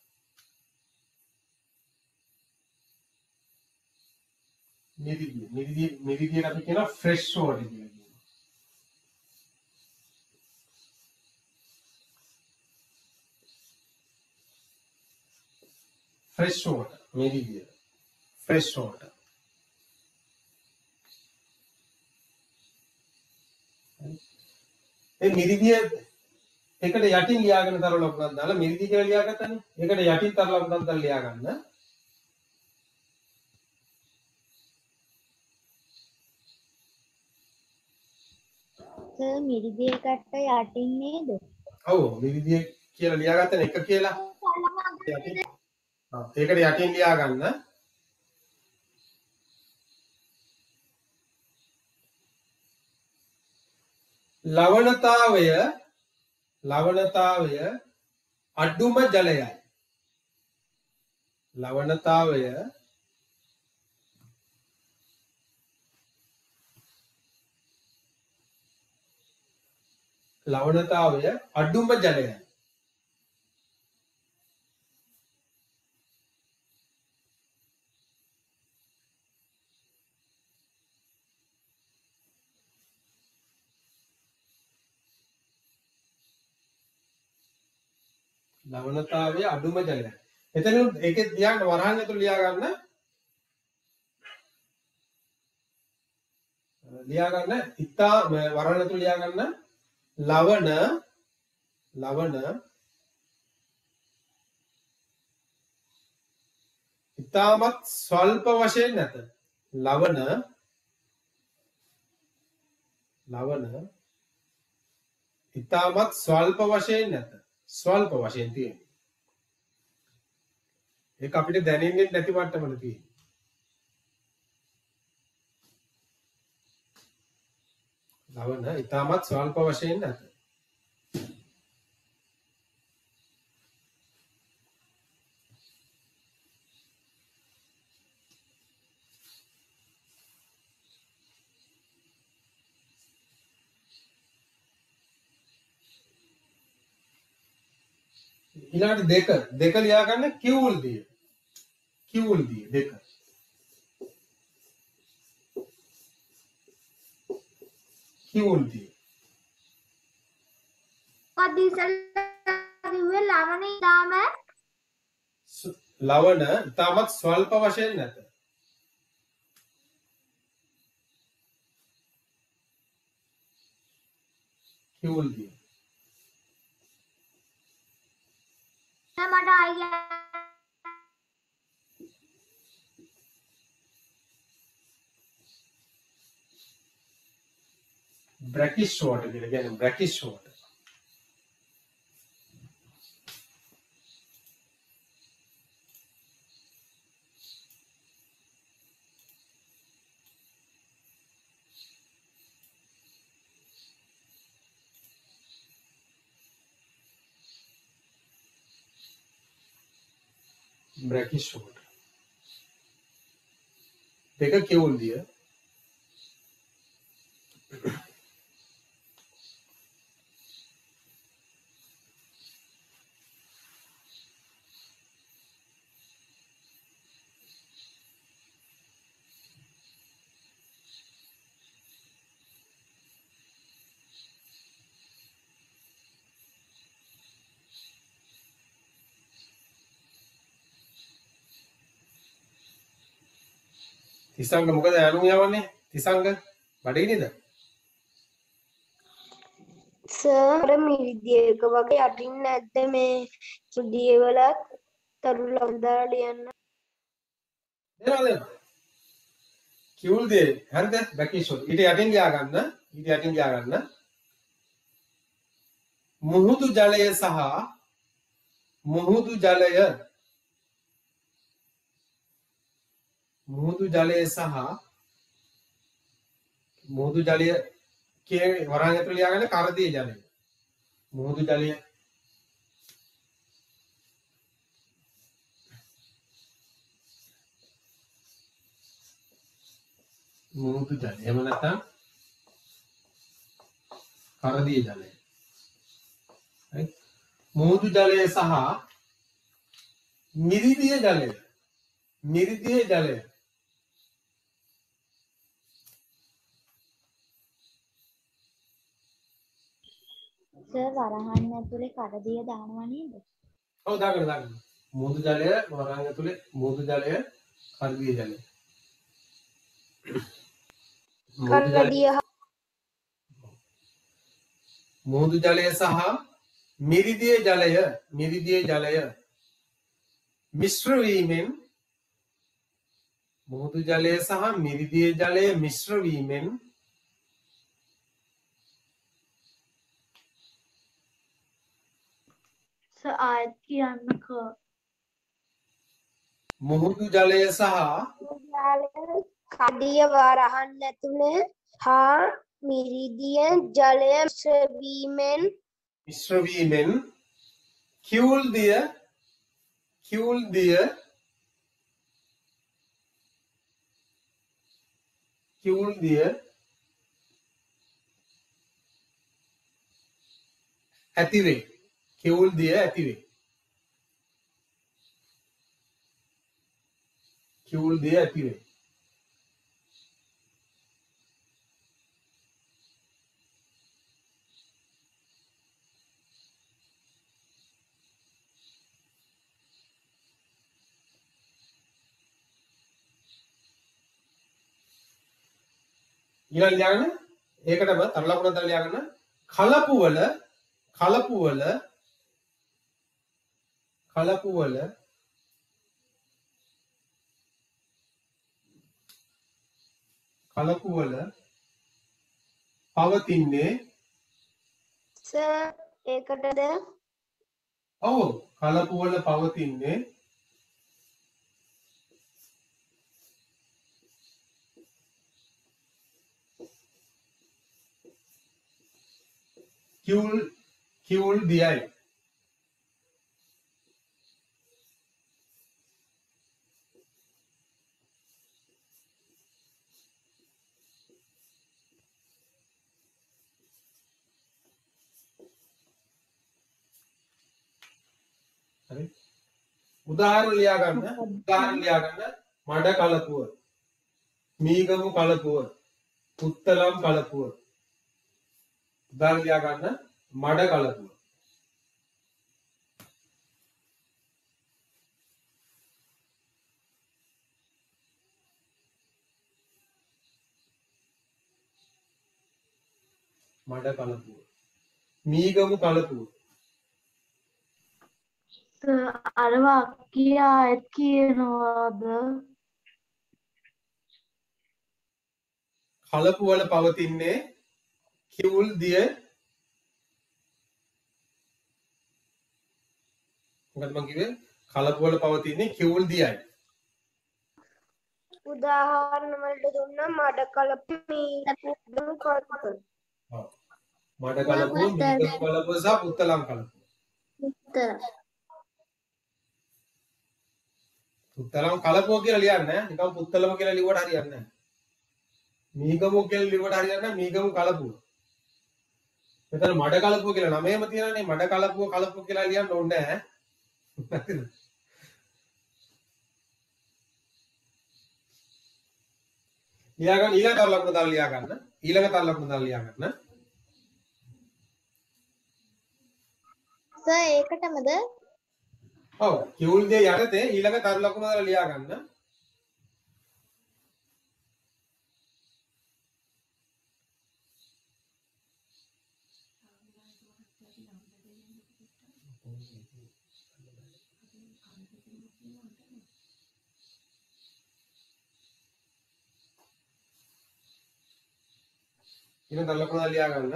මිරිදිය. මිරිදිය මිරිදියට අපි කියනවා ෆ්‍රෙෂ් වෝටර් කියලා කියනවා. ෆ්‍රෙෂ් වෝටර් මිරිදිය. Fresh water. ඒ මිරිදිය එකට යටින් ලියාගෙන තරල ලකුණක් දාලා මිරිදිය කියලා ලියාගත්තනේ. ඒකට යටින් තරල ලකුණක් දාලා ලියා ගන්න. සර් මිරිදිය එකට යටින් නේද? ඔව් මිරිදිය කියලා ලියාගත්තනේ එක කියලා. යටින් ආ ඒකට යටින් ලියා ගන්න. ලවණතාවය ලවණතාවය අඩුම ජලයයි. ලවණතාවය ලවණතාවය අඩුම ජලයයි. ලවණතාවය අඩුම ජලයයි. එතන ඒකේ ලියන්න වරහන් ඇතුළේ ලියා ගන්න. ලියා ගන්න ඉතා වරහන් ඇතුළේ ලියා ගන්න ලවණ ලවණ ඉතාමත් ස්වල්ප වශයෙන් නැත. ලවණ ලවණ ඉතාමත් ස්වල්ප වශයෙන් නැත. ස්වල්ප වශයෙන් තියෙන. ඒක අපිට දැනෙන්නේ නැති මට්ටමක තියෙන. ලවණ ඉතාමත් ස්වල්ප වශයෙන් නැත. ඊළඟට දෙක දෙක ලියා ගන්න කිවුල් දිය. කිවුල් දිය දෙක. කිවුල් දිය. මොකක්ද ඉස්සෙල්ලා කිව්වේ ලවණ ඉතාම ලවණ ඉතාමත් ස්වල්ප වශයෙන් නැත. කිවුල් දිය. මට ආයි brackish water කියලා කියන්නේ brackish water. brackish water. දෙක කිවුල් දිය. තිසංග මොකද යනුම් යවන්නේ? තිසංග බඩගිනිද? සර් මිරිදියක වගේ යටින් නැද්ද මේ සුදිය වල තරු ලවදාලා ලියන්න? දෙනවා දෙනවා. කිවුල් දේ. හරිද? බැකිෂෝ. ඊට යටින් ලියා ගන්න. ඊට යටින් ලියා ගන්න. මුහුදු ජලය සහ මුහුදු ජලය මුහුදු ජලය සහ මුහුදු ජලය කියන වරහන් ඇතුළේ ලියා ගන්න කරදිය ජලය. මුහුදු ජලය මුහුදු ජලය. එහෙම නැත්නම් කරදිය ජලය. right? මුහුදු ජලය සහ මිරිදිය ජලය. මිරිදිය ජලය. සර් වරහන් ඇතුලේ කරදිය දානවා නේද? ඔව් දාගන්න දාගන්න. මුහුදු ජලය වරහන් ඇතුලේ මුහුදු ජලය කරදිය ජලය. මුහුදු ජලය- කරදිය මුහුදු ජලය සහ මිරිදිය ජලය මිරිදිය ජලය මිශ්‍ර වීමෙන් මුහුදු ජලය සහ මිරිදිය ජලය මිශ්‍ර වීමෙන් සර් ආයත් කියන්නකෝ. මුහුදු ජලය සහ කඩිය වරහන් ඇතුලේ හා මිරිදිය ජලය සෙවීමෙන් මිශ්‍ර වීමෙන් කිවුල් දිය කිවුල් දිය කිවුල් දිය ඇතිවේ. කිවුල් දිය ඇතිවේ. කිවුල් දිය ඇතිවේ. ඊළඟ ලියාගන්න ඒකටම තර ලකුණක් දාලා ලියාගන්න කලපු වල කලපු වල කලපු වල කලපු වල පවතින්නේ සර් ඒකටද ඔව් කලපු වල පවතින්නේ කිවුල් කිවුල් දියයි. හරි උදාහරණ ලියා ගන්න උදාහරණ ලියා ගන්න මඩ කලපුව මීගමු කලපුව පුත්තලම් කලපුව උදාහරණ ලියා ගන්න මඩ කලපුව මඩ කලපුව මීගමු කලපුව සර් අර වාක්‍ය ආයත් කියනවාද? කලපු වල පවතින්නේ කිවුල් දිය මොකද මං කිව්වේ කලපු වල පවතින්නේ කිවුල් දියයි. උදාහරණ වලට දුන්න මඩ කලප මීගමු කලප ඔව් මඩ කලපුව මීගමු කලපුව සහ පුත්තලම් කලපුව උත්තර. පුත්තලම් කලපුව කියලා ලියන්නේ නැහැ නිකන් පුත්තලම කියලා ලිව්වට හරියන්නේ නැහැ. මීගමු කියලා ලිව්වට හරියන්නේ නැහැ මීගමු කලපුව. මෙතන මඩ කලපුව කියලා නමේම තියෙනනේ මඩ කලපුව කලපුව කියලා ලියන්න ඕනේ නැහැ. ලියා ගන්න ඊළඟ තර ලකුණ දාලා ලියා ගන්න ඊළඟ තර ලකුණ දාලා ලියා ගන්න සර් ඒකටමද ඔව් කිවුල් දිය යටතේ ඊළඟ තර ලකුණ දාලා ලියා ගන්න ඊළඟ තව ලකුණ ලියා ගන්න.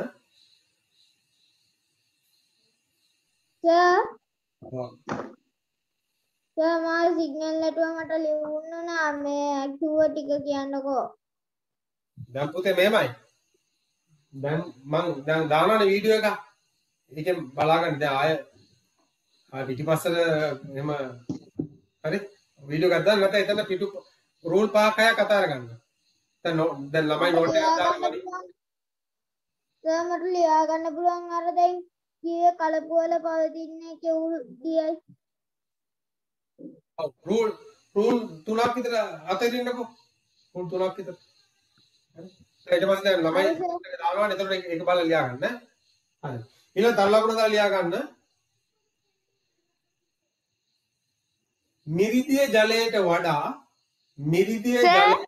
සර් ඔව්. සර් මා සිග්නල් නැතුව මට ලියන්න නෑ මේ කිව්ව ටික කියන්නකෝ. දැන් පුතේ මෙහෙමයි. දැන් මං දැන් දානවානේ වීඩියෝ එක. ඒකෙන් බලාගන්න දැන් ආය ආය පිටිපස්සට එහෙම හරි වීඩියෝ එකක් දාන්න නැත්නම් එතන පිටු රූල් පහක් හයක් අතාර ගන්න. දැන් නෝ- දැන් ළමයි නෝට් එකක් දාන්නවානේ. සර් මට ලියා ගන්න පුළුවන් අර දැන් කීයේ කලපු වල පවතින්නේ කෙවුල් දියයි. ඔව් රූල් රූල් තුනක් විතර අතරින්නකෝ. රූල් තුනක් විතර. හරි. ඊට පස්සේ දැන් ළමයි නෝට් එක දානවානේ. එතකොට ඒක ඒක බලලා ලියා ගන්න. හරි. ඊළඟ තව ලකුණ දාලා ලියා ගන්න. මිරිදිය ජලයට වඩා මිරිදිය ජලය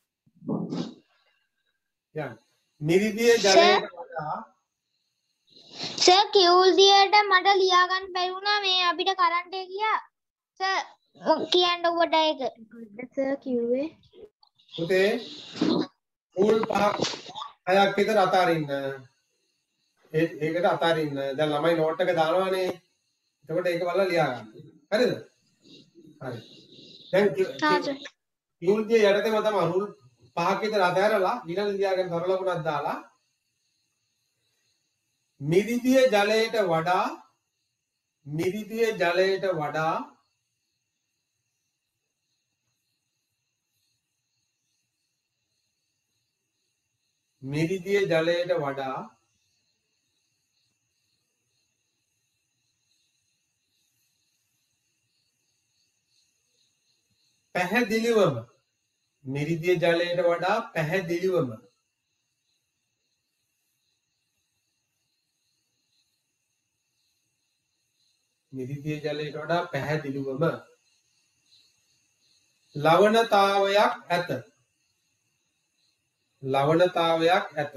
යන්න. මිරිදිය ජලයට වඩා සර් කිවුල් දියට මට ලියා ගන්න බැරි වුණා මේ අපිට කරන්ට් එක ගියා. සර් කියන්න ඔබට ඒක. සර් කිව්වේ පුතේ රූල් පහක් හයක් විතර අතාරින්න. ඒ ඒකට අතාරින්න. දැන් ළමයි නෝට් එක දානවානේ. එතකොට ඒක බලලා ලියා ගන්න. හරිද? හරි. දැන් කිවුල් දිය යටතේම තමයි රූල් පහක් විතර අතහැරලා ඊළඟ ලියා ගන්න තව ලකුණක් දාලා මිරිදිය ජලයට වඩා මිරිදිය ජලයට වඩා මිරිදිය ජලයට වඩා පැහැදිලිවම මිරිදිය ජලයට වඩා පැහැදිලිවම මිරිදිය ජලයට වඩා පැහැදිලිවම ලවණතාවයක් ඇත. ලවණතාවයක් ඇත.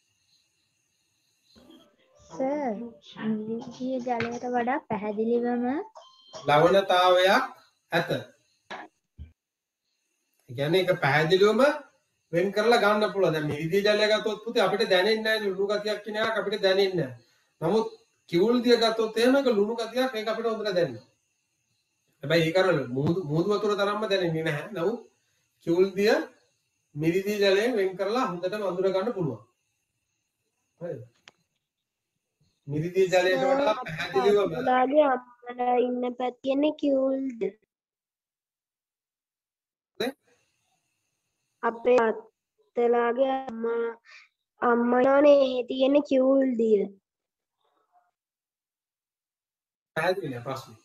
සර් මිරිදිය ජලයට වඩා පැහැදිලිවම ලවණතාවයක් ඇත. ඒ කියන්නේ ඒක පැහැදිලිවම වෙන් කරලා ගන්න පුළුවන්. දැන් මිරිදිය ජලය ගත්තොත් පුතේ අපිට දැනෙන්නේ නැහැ ලුණු ගතියක් කියන එකක් අපිට දැනෙන්නේ නැහැ. නමුත් කිවුල් දිය ගත්තොත් එහෙම ඒක ලුණු ගතියක් ඒක අපිට හොඳට දැනෙනවා. හැබැයි ඒක අර මුහුදු මුහුදු වතුර තරම්ම දැනෙන්නේ නැහැ. නමුත් කිවුල් දිය මිරිදිය ජලයෙන් වෙන් කරලා හොඳටම අඳුර ගන්න පුළුවන්. හරිද? මිරිදිය ජලයට වඩා පැහැදිලිවම ඔයාගේ අම්මලා ඉන්න පැත්තේ කිවුල්ද? අපේ අත්තලාගේ අම්මා අම්මලානේ එහෙ තියෙන කිවුල් දිය. පැහැදිලි නෑ ප්‍රශ්නේ.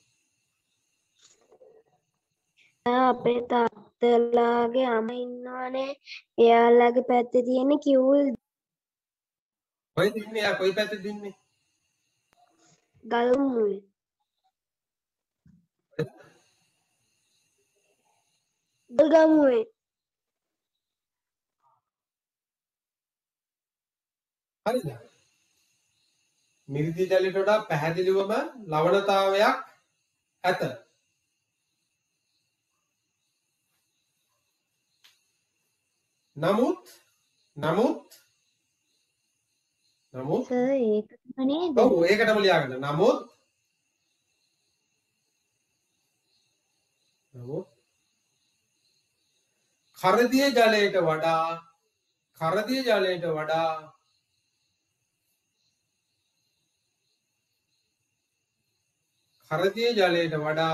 අපේ තාත්තලාගේ අම්මා ඉන්නවනේ එයාලගේ පැත්තේ තියෙන කිවුල් කොයිද ඉන්නේ? යා කොයි පැත්තේද ඉන්නේ? ගල්මුවේ. ගල්ගමුවේ. හරිද? මිරිදිය ජලයට වඩා පැහැදිලිවම ලවණතාවයක් ඇත. නමුත් නමුත් නමුත් සර් ඒක නේද? ඔව් ඒකටම ලියා ගන්න. නමුත් නමුත් කරදිය ජලයට වඩා කරදිය ජලයට වඩා කරදිය ජලයට වඩා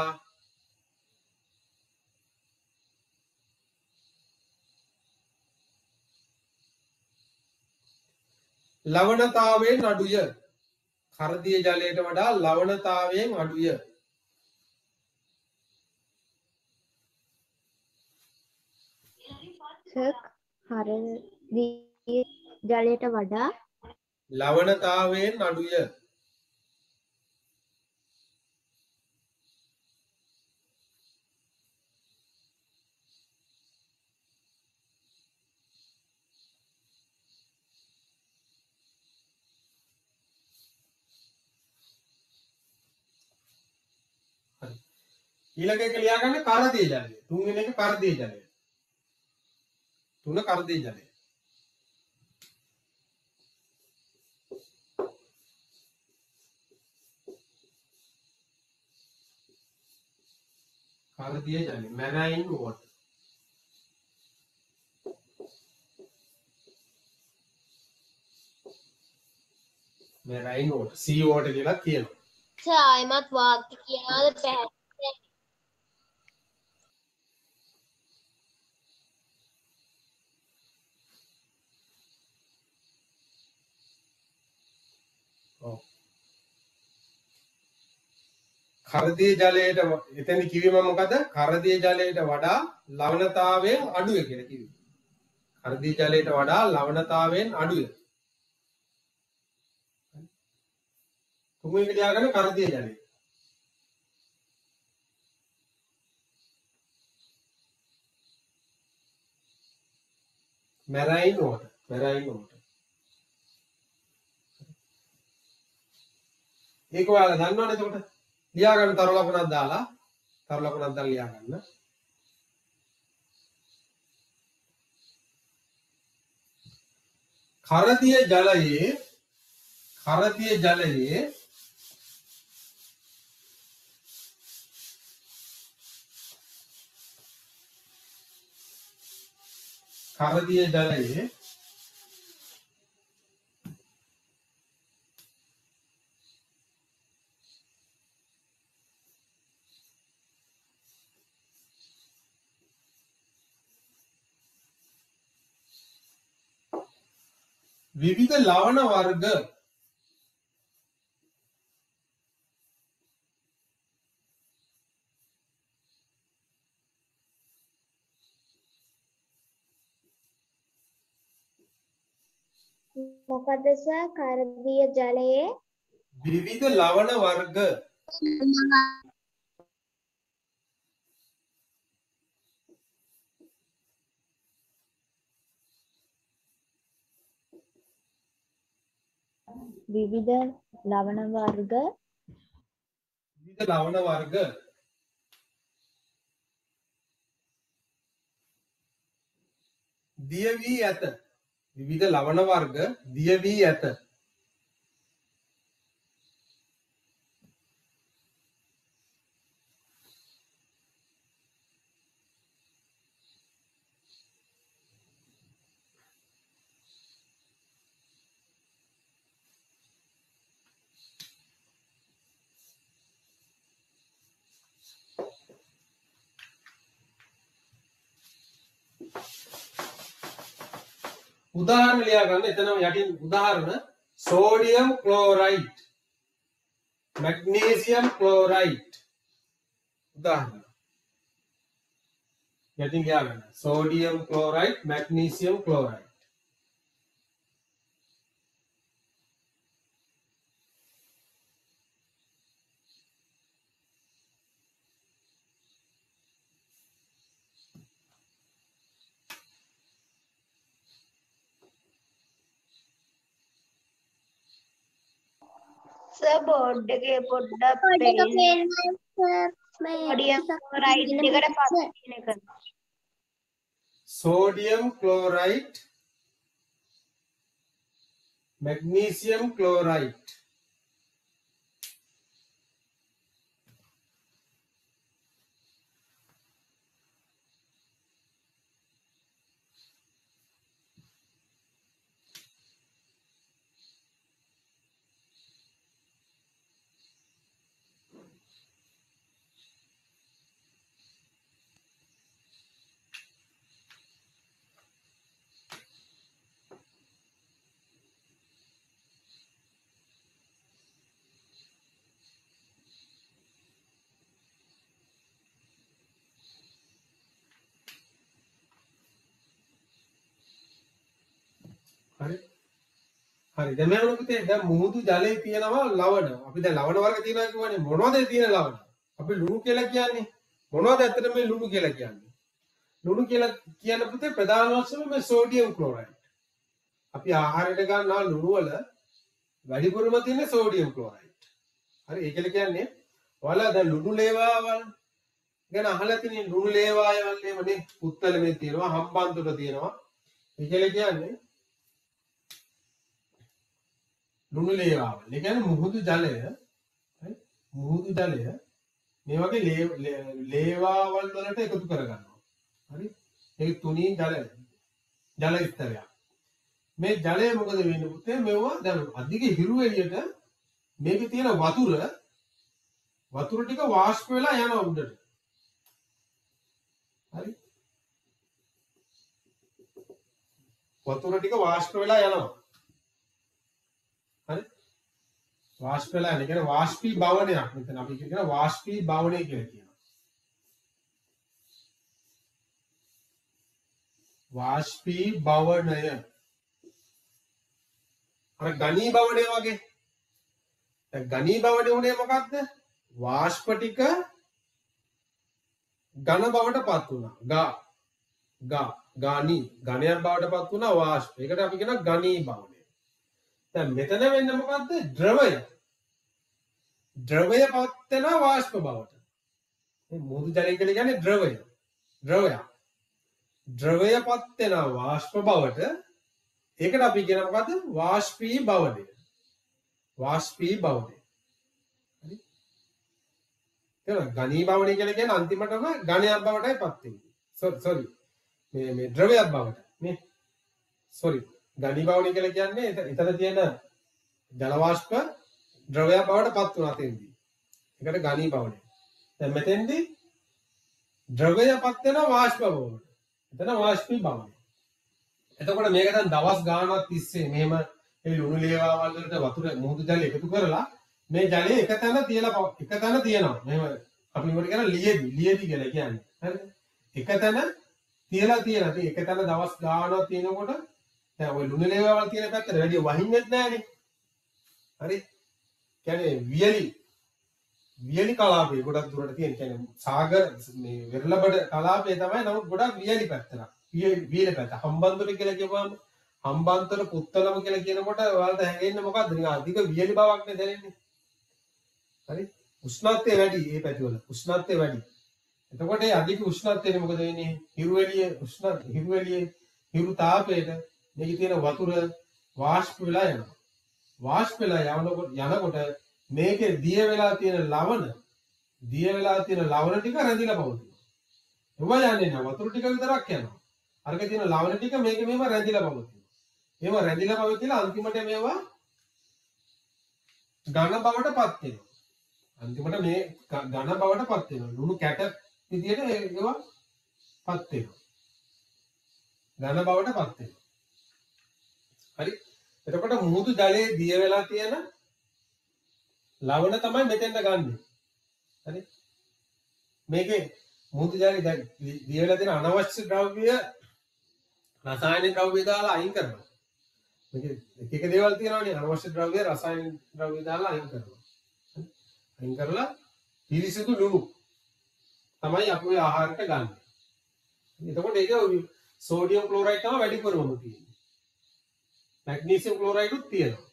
ලවණතාවයෙන් අඩුය. කරදිය ජලයට වඩා ලවණතාවයෙන් අඩුය. සර් හරිය ජලයට වඩා ලවණතාවයෙන් අඩුය. ඊළඟ එක ලියා ගන්න කරදිය ජලය. තුන්වෙනි එක කරදිය ජලය. තුන කරදිය ජලය. खारदीय जल marine water marine water sea water කියලා කියනවා. සර් ආයමත් වාක්‍ය කියනවාද පැහැදිලි? ඔව්. කරදිය ජලයට එතෙන් කිව්වේ මම මොකද? කරදිය ජලයට වඩා ලවණතාවයෙන් අඩුයි කියලා කිව්වේ. කරදිය ජලයට වඩා ලවණතාවයෙන් අඩුයි. තුන්වෙනි ලියාගන්න කරදිය ජලය. Marine water marine water. ඒක ඔයාලා දන්නවනේ එතකොට. ලියා ගන්න තරු ලකුණක් දාලා තරු ලකුණක් දාලා ලියා ගන්න. කරදිය ජලයේ කරදිය ජලයේ කරදිය ජලයේ විවිධ ලවණ වර්ග මොකද සර් කරදිය ජලයේ විවිධ ලවණ වර්ග විවිධ ලවණ වර්ග විවිධ ලවණ වර්ග දිය වී ඇත. විවිධ ලවණ වර්ග දිය වී ඇත. උදාහරණ ලියා ගන්න. එතනම යටින් උදාහරණ සෝඩියම් ක්ලෝරයිඩ් මැග්නීසියම් ක්ලෝරයිඩ් උදාහරණ යටින් ලියා ගන්න. Sodium chloride magnesium chloride. Sir board එකේ පොඩ්ඩක් පේන්න. සෝඩියම් ක්ලෝරයිඩ් එකට පස්සේ කියන එක. sodium chloride magnesium chloride හරි හරි දැන් මම පුතේ දැන් මුහුදු ජලයේ තියෙනවා ලවණ. අපි දැන් ලවණ වර්ග තියෙනවා කියවනේ මොනවද තියෙන ලවණ? අපි ලුණු කියලා කියන්නේ. මොනවද ඇත්තට මේ ලුණු කියලා කියන්නේ? ලුණු කියලා කියන පුතේ ප්‍රධාන වශයෙන් මේ සෝඩියම් ක්ලෝරයිඩ්. අපි ආහාරයට ගන්නා ලුණු වල වැඩිපුරම තියෙන සෝඩියම් ක්ලෝරයිඩ්. හරි ඒකල කියන්නේ ඔයාලා දැන් ලුණු ලේවාවල් ගැන අහලා තියෙන ලුණු ලේවායවල් එහෙමනේ පුත්තල මේ තියෙනවා හම්බන්තොට තියෙනවා. ඒකල කියන්නේ ලුණු ලේවාවල්. ඒ කියන්නේ මුහුදු ජලය හරි මුහුදු ජලය මේ වගේ ලේ- ලේ- ලේවාවල් වලට එකතු කරගන්නවා. හරි? ඒක තුනී ජල ජල ස්තරයක්. මේ ජලය මොකද වෙන්නේ පුතේ? මේවා දැන් අධික හිරු එළියට මේකේ තියෙන වතුර වතුර ටික වාෂ්ප වෙලා යනවා උඩට. හරි? වතුර ටික වාෂ්ප වෙලා යනවා. හරි? වාෂ්ප වෙලා යන. ඒ කියන්නේ වාෂ්පී භවනයක්. මෙතන අපි කියන වාෂ්පී භවනය කියලා කියනවා. වාෂ්පී භවනය. අර ගණී භවනය වගේ. දැන් ගණී භවනය උනේ මොකක්ද? වාෂ්ප ටික ඝන බවට පත් වුණා. ගා ගා ගානි ඝනයක් බවට පත් වුණා වාෂ්ප. ඒකට අපි කියනවා ගණී භවනය. දැන් මෙතන වෙන්නේ මොකද්ද? ද්‍රවය. ද්‍රවය පත් වෙනවා වාෂ්ප බවට. මේ මුහුදු ජලය කියලා කියන්නේ ද්‍රවය. ද්‍රවය. ද්‍රවය පත් වෙනවා වාෂ්ප බවට. ඒකට අපි කියන මොකද්ද? වාෂ්පී භවනය. වාෂ්පී භවනය. හරි? ඒක ගණී භවනය කියලා කියන්නේ අන්තිමටම ඝනයක් බවටයි පත් වෙන්නේ. Sorry sorry. මේ මේ ද්‍රවයක් බවට. මේ සෝරි. ගණී භවනය කියලා කියන්නේ එතන තියෙන ජල වාෂ්ප ද්‍රවයක් බවට පත් වුණා තෙන්දී. ඒකට ගණී භවනය. දැන් මෙතෙන්දී ද්‍රවය පත් වෙනවා වාෂ්ප බවට. එතන වාෂ්පී භවනය. එතකොට මේක දැන් දවස් ගාණක් තිස්සේ මෙහෙම මේ ලුණු ලේවාවල් වලට වතුර මුහුදු ජලය එකතු කරලා මේ ජලය එක තැන තියලා එක තැන තියෙනවා. මෙහෙම අපි මොකද කියන ලියේදී ලියේදී කියලා කියන්නේ. හරිද? එක තැන තියලා තියෙනවා. ඉතින් එක තැන දවස් ගාණක් තියෙනකොට දැන් ওই ලුණු ලේවාවල් තියෙන පැත්තට වැඩි වහින්නේ නැහැනේ. හරි? කියන්නේ වියලි වියලි කලාපේ ගොඩක් දුරට තියෙන. කියන්නේ සාගර මේ වෙරළබඩ කලාපේ තමයි නමුත් ගොඩක් වියලි පැත්තට. වියලි පැත්ත. හම්බන්තොට කියලා කියපුවාම හම්බන්තොට පුත්තලම කියලා කියනකොට ඔයාලට හැඟෙන්නේ මොකද්ද? නිකන් අධික වියලි බවක් නේ දැනෙන්නේ. හරි? උෂ්ණත්වය වැඩි මේ පැතිවල. උෂ්ණත්වය වැඩි. එතකොට මේ අධික උෂ්ණත්වයෙන් මොකද වෙන්නේ? හිරු එළිය උෂ්ණ හිරු එළිය හිරු තාපයට මේකේ තියෙන වතුර වාෂ්ප වෙලා යනවා. වාෂ්ප වෙලා යනකොට යනකොට මේකේ දිය වෙලා තියෙන ලවණ දිය වෙලා තියෙන ලවණ ටික රැඳිලා පවතිනවා. ඒවා යන්නේ නැහැ. වතුර ටික විතරක් යනවා. අරක තියෙන ලවණ ටික මේකේ මේව රැඳිලා පවතිනවා. මේව රැඳිලා පවතිලා අන්තිමට මේවා ඝන බවට පත් වෙනවා. අන්තිමට මේ ඝන බවට පත් වෙනවා. ලුණු කැට විදියට ඒවා පත් වෙනවා. ඝන බවට පත් වෙනවා. හරි? එතකොට මුහුදු ජලයේ දිය වෙලා තියෙන ලවණ තමයි මෙතෙන්ට ගන්නෙ. හරි? මේකේ මුහුදු ජලයේ දැන් දිය වෙලා තියෙන අනවශ්‍ය ද්‍රව්‍ය රසායනික ද්‍රව්‍ය දාලා අයින් කරනවා. මේකේ එක එක දේවල් තියෙනවානේ අනවශ්‍ය ද්‍රව්‍ය රසායනික ද්‍රව්‍ය දාලා අයින් කරනවා. අයින් කරලා පිරිසිදු ලුණු තමයි අපි ඔය ආහාරයට ගන්න. එතකොට ඒක සෝඩියම් ක්ලෝරයිඩ් තමයි වැඩිපුරම තියෙන්නේ. මැග්නීසියම් ක්ලෝරයිඩ් උත් තියෙනවා.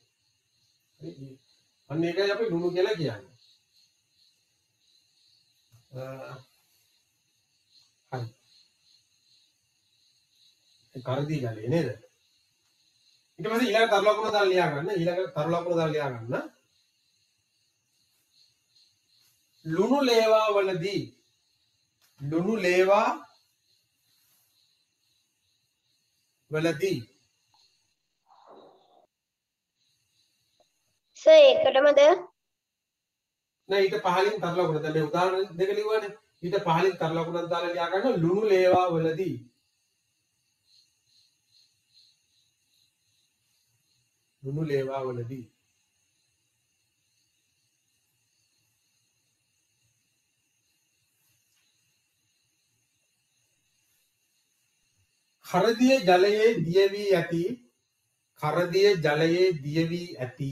අන්න ඒකයි අපි ලුණු කියලා කියන්නේ. හරි. ඒ කරදී ජලය නේද? ඊට පස්සේ ඊළඟ තරු ලකුණ දාලා ලියා ගන්න. ඊළඟ තරු ලකුණ දාලා ලියා ගන්න. ලුණු ලේවා වලදී ලුණු ලේවා වලදී සර් ඒකටමද? නෑ ඊට පහලින් තරු ලකුණ දැන් මේ උදාහරණ දෙක ලිව්වනේ. ඊට පහලින් තරු ලකුණක් දාලා ලියා ගන්න ලුණු ලේවා වලදී ලුණු ලේවා වලදී කරදිය ජලයේ දිය වී ඇති කරදිය ජලයේ දිය වී ඇති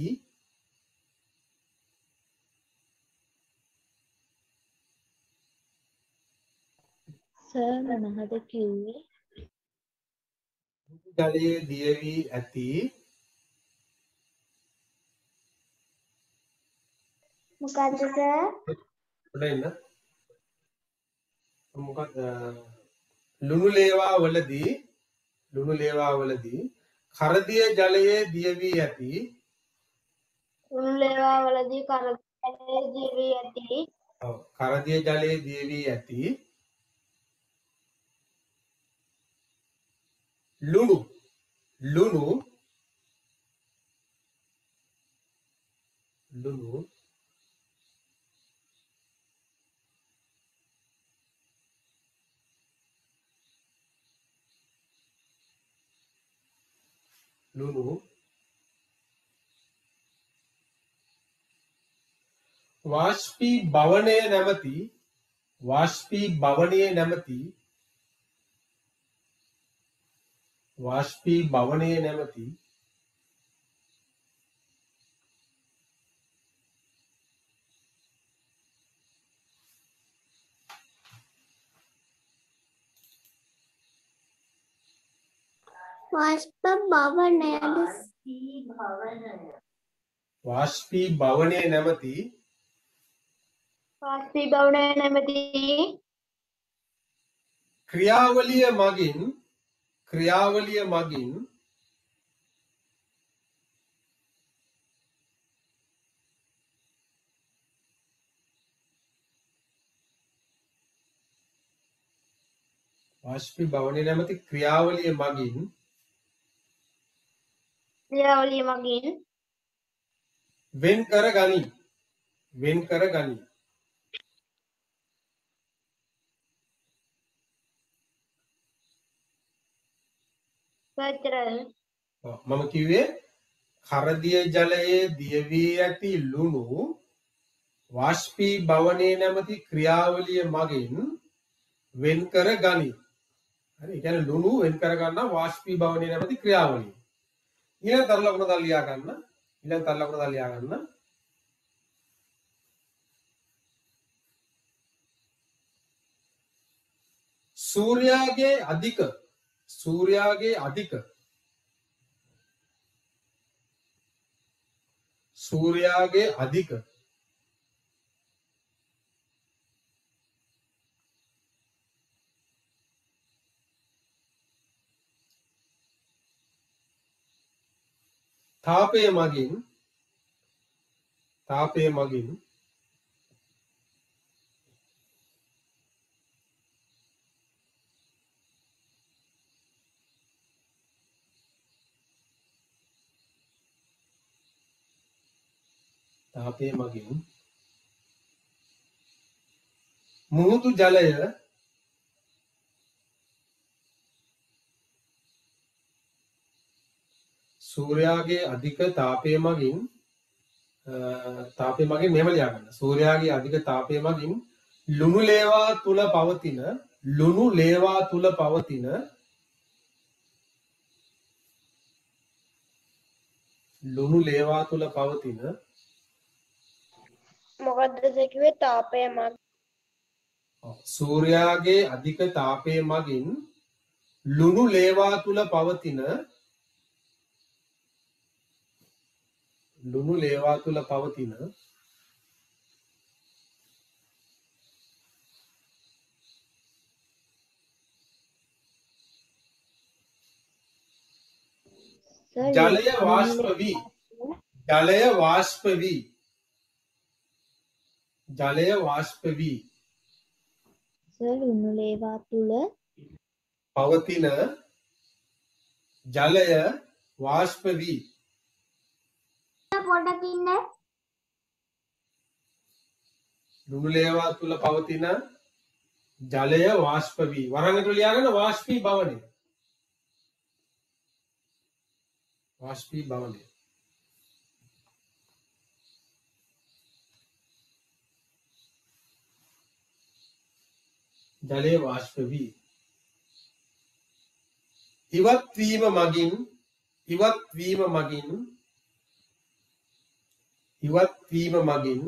සර් මොනවද කිව්වේ? ජලයේ දිය වී ඇති මොකද්ද සර්? පොඩ්ඩක් ඉන්න මොකක්ද ලුණු ලේවා වලදී ලුණු ලේවා වලදී කරදිය ජලයේ දිය වී ඇති ලුණු ලේවා වලදී කරදරේ දිවි ඇති ඔව් කරදිය ජලයේ දිය වී ඇති ලුණු ලුණු ලුණු ලුණු වාෂ්පී භවනය නැමැති වාෂ්පී භවනයේ නැමැති වාෂ්පී භවනයේ නැමැති වාෂ්ප භවනයද වාෂ්පී භවනයේ නැමැති වාස්පී භවනය නැමැති ක්‍රියාවලිය මගින් ක්‍රියාවලිය මගින් වාෂ්පී භවනයේ නැමැති ක්‍රියාවලිය මගින් ක්‍රියාවලිය මගින් වෙන් කර ගනී වෙන් කර ගනී පත්‍රය ඔව් මම කිව්වේ කරදිය ජලයේ දිය වී ඇති ලුණු වාෂ්පී භවනයේ නැමැති ක්‍රියාවලිය මගින් වෙන් කර ගනී හරි ඒ කියන්නේ ලුණු වෙන් කර ගන්න වාෂ්පී භවනයේ නැමැති ක්‍රියාවලිය ඊළඟ තර ලකුණ දා ලියා ගන්න ඊළඟ තර ලකුණ දා ලියා ගන්න සූර්යාගේ අධික සූර්යාගේ අධික සූර්යාගේ අධික තාපය මගින් තාපය මගින් තාපය මගින් මුහුදු ජලය සූර්යාගේ අධික තාපය මගින් තාපය මගින් මෙහෙම ලියා ගන්න. සූර්යාගේ අධික තාපය මගින් ලුණු ලේවා තුල පවතින ලුණු ලේවා තුල පවතින ලුණු ලේවා තුල පවතින මොකද්ද කිව්වේ තාපය මගින් සූර්යාගේ අධික තාපය මගින් ලුණු ලේවා තුල පවතින ලුණු ලේවා තුල පවතින ජලය වාෂ්ප වී ජලය වාෂ්ප වී ජලය වාෂ්ප වී සර් ලුණු ලේවා තුල පවතින ජලය වාෂ්ප වී පොඩ්ඩක් ඉන්න ලුණු ලේවා තුල පවතින ජලය වාෂ්ප වී වරණට ලියාගෙන වාෂ්පී භවනය වාෂ්පී භවනය ජලය වාෂ්ප වී ඉවත් වීම මගින් ඉවත් වීම මගින් ඉවත් වීම මගින්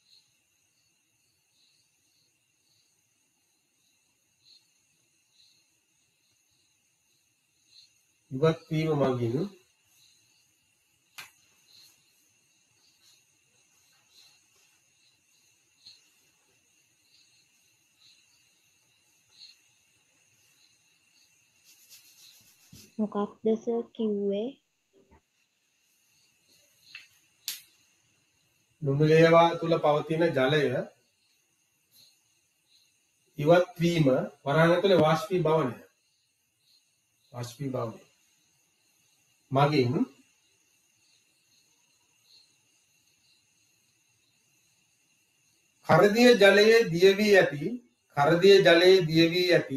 ඉවත් වීම මගින් මොකක්ද සර් කිව්වේ ලුණු ලේවා තුල පවතින ජලය ඉවත් වීම වරහන් ඇතුලේ වාෂ්පීභවනය. වාෂ්පීභවනය. මගින් කරදිය ජලයේ දිය වී ඇති කරදිය ජලයේ දිය වී ඇති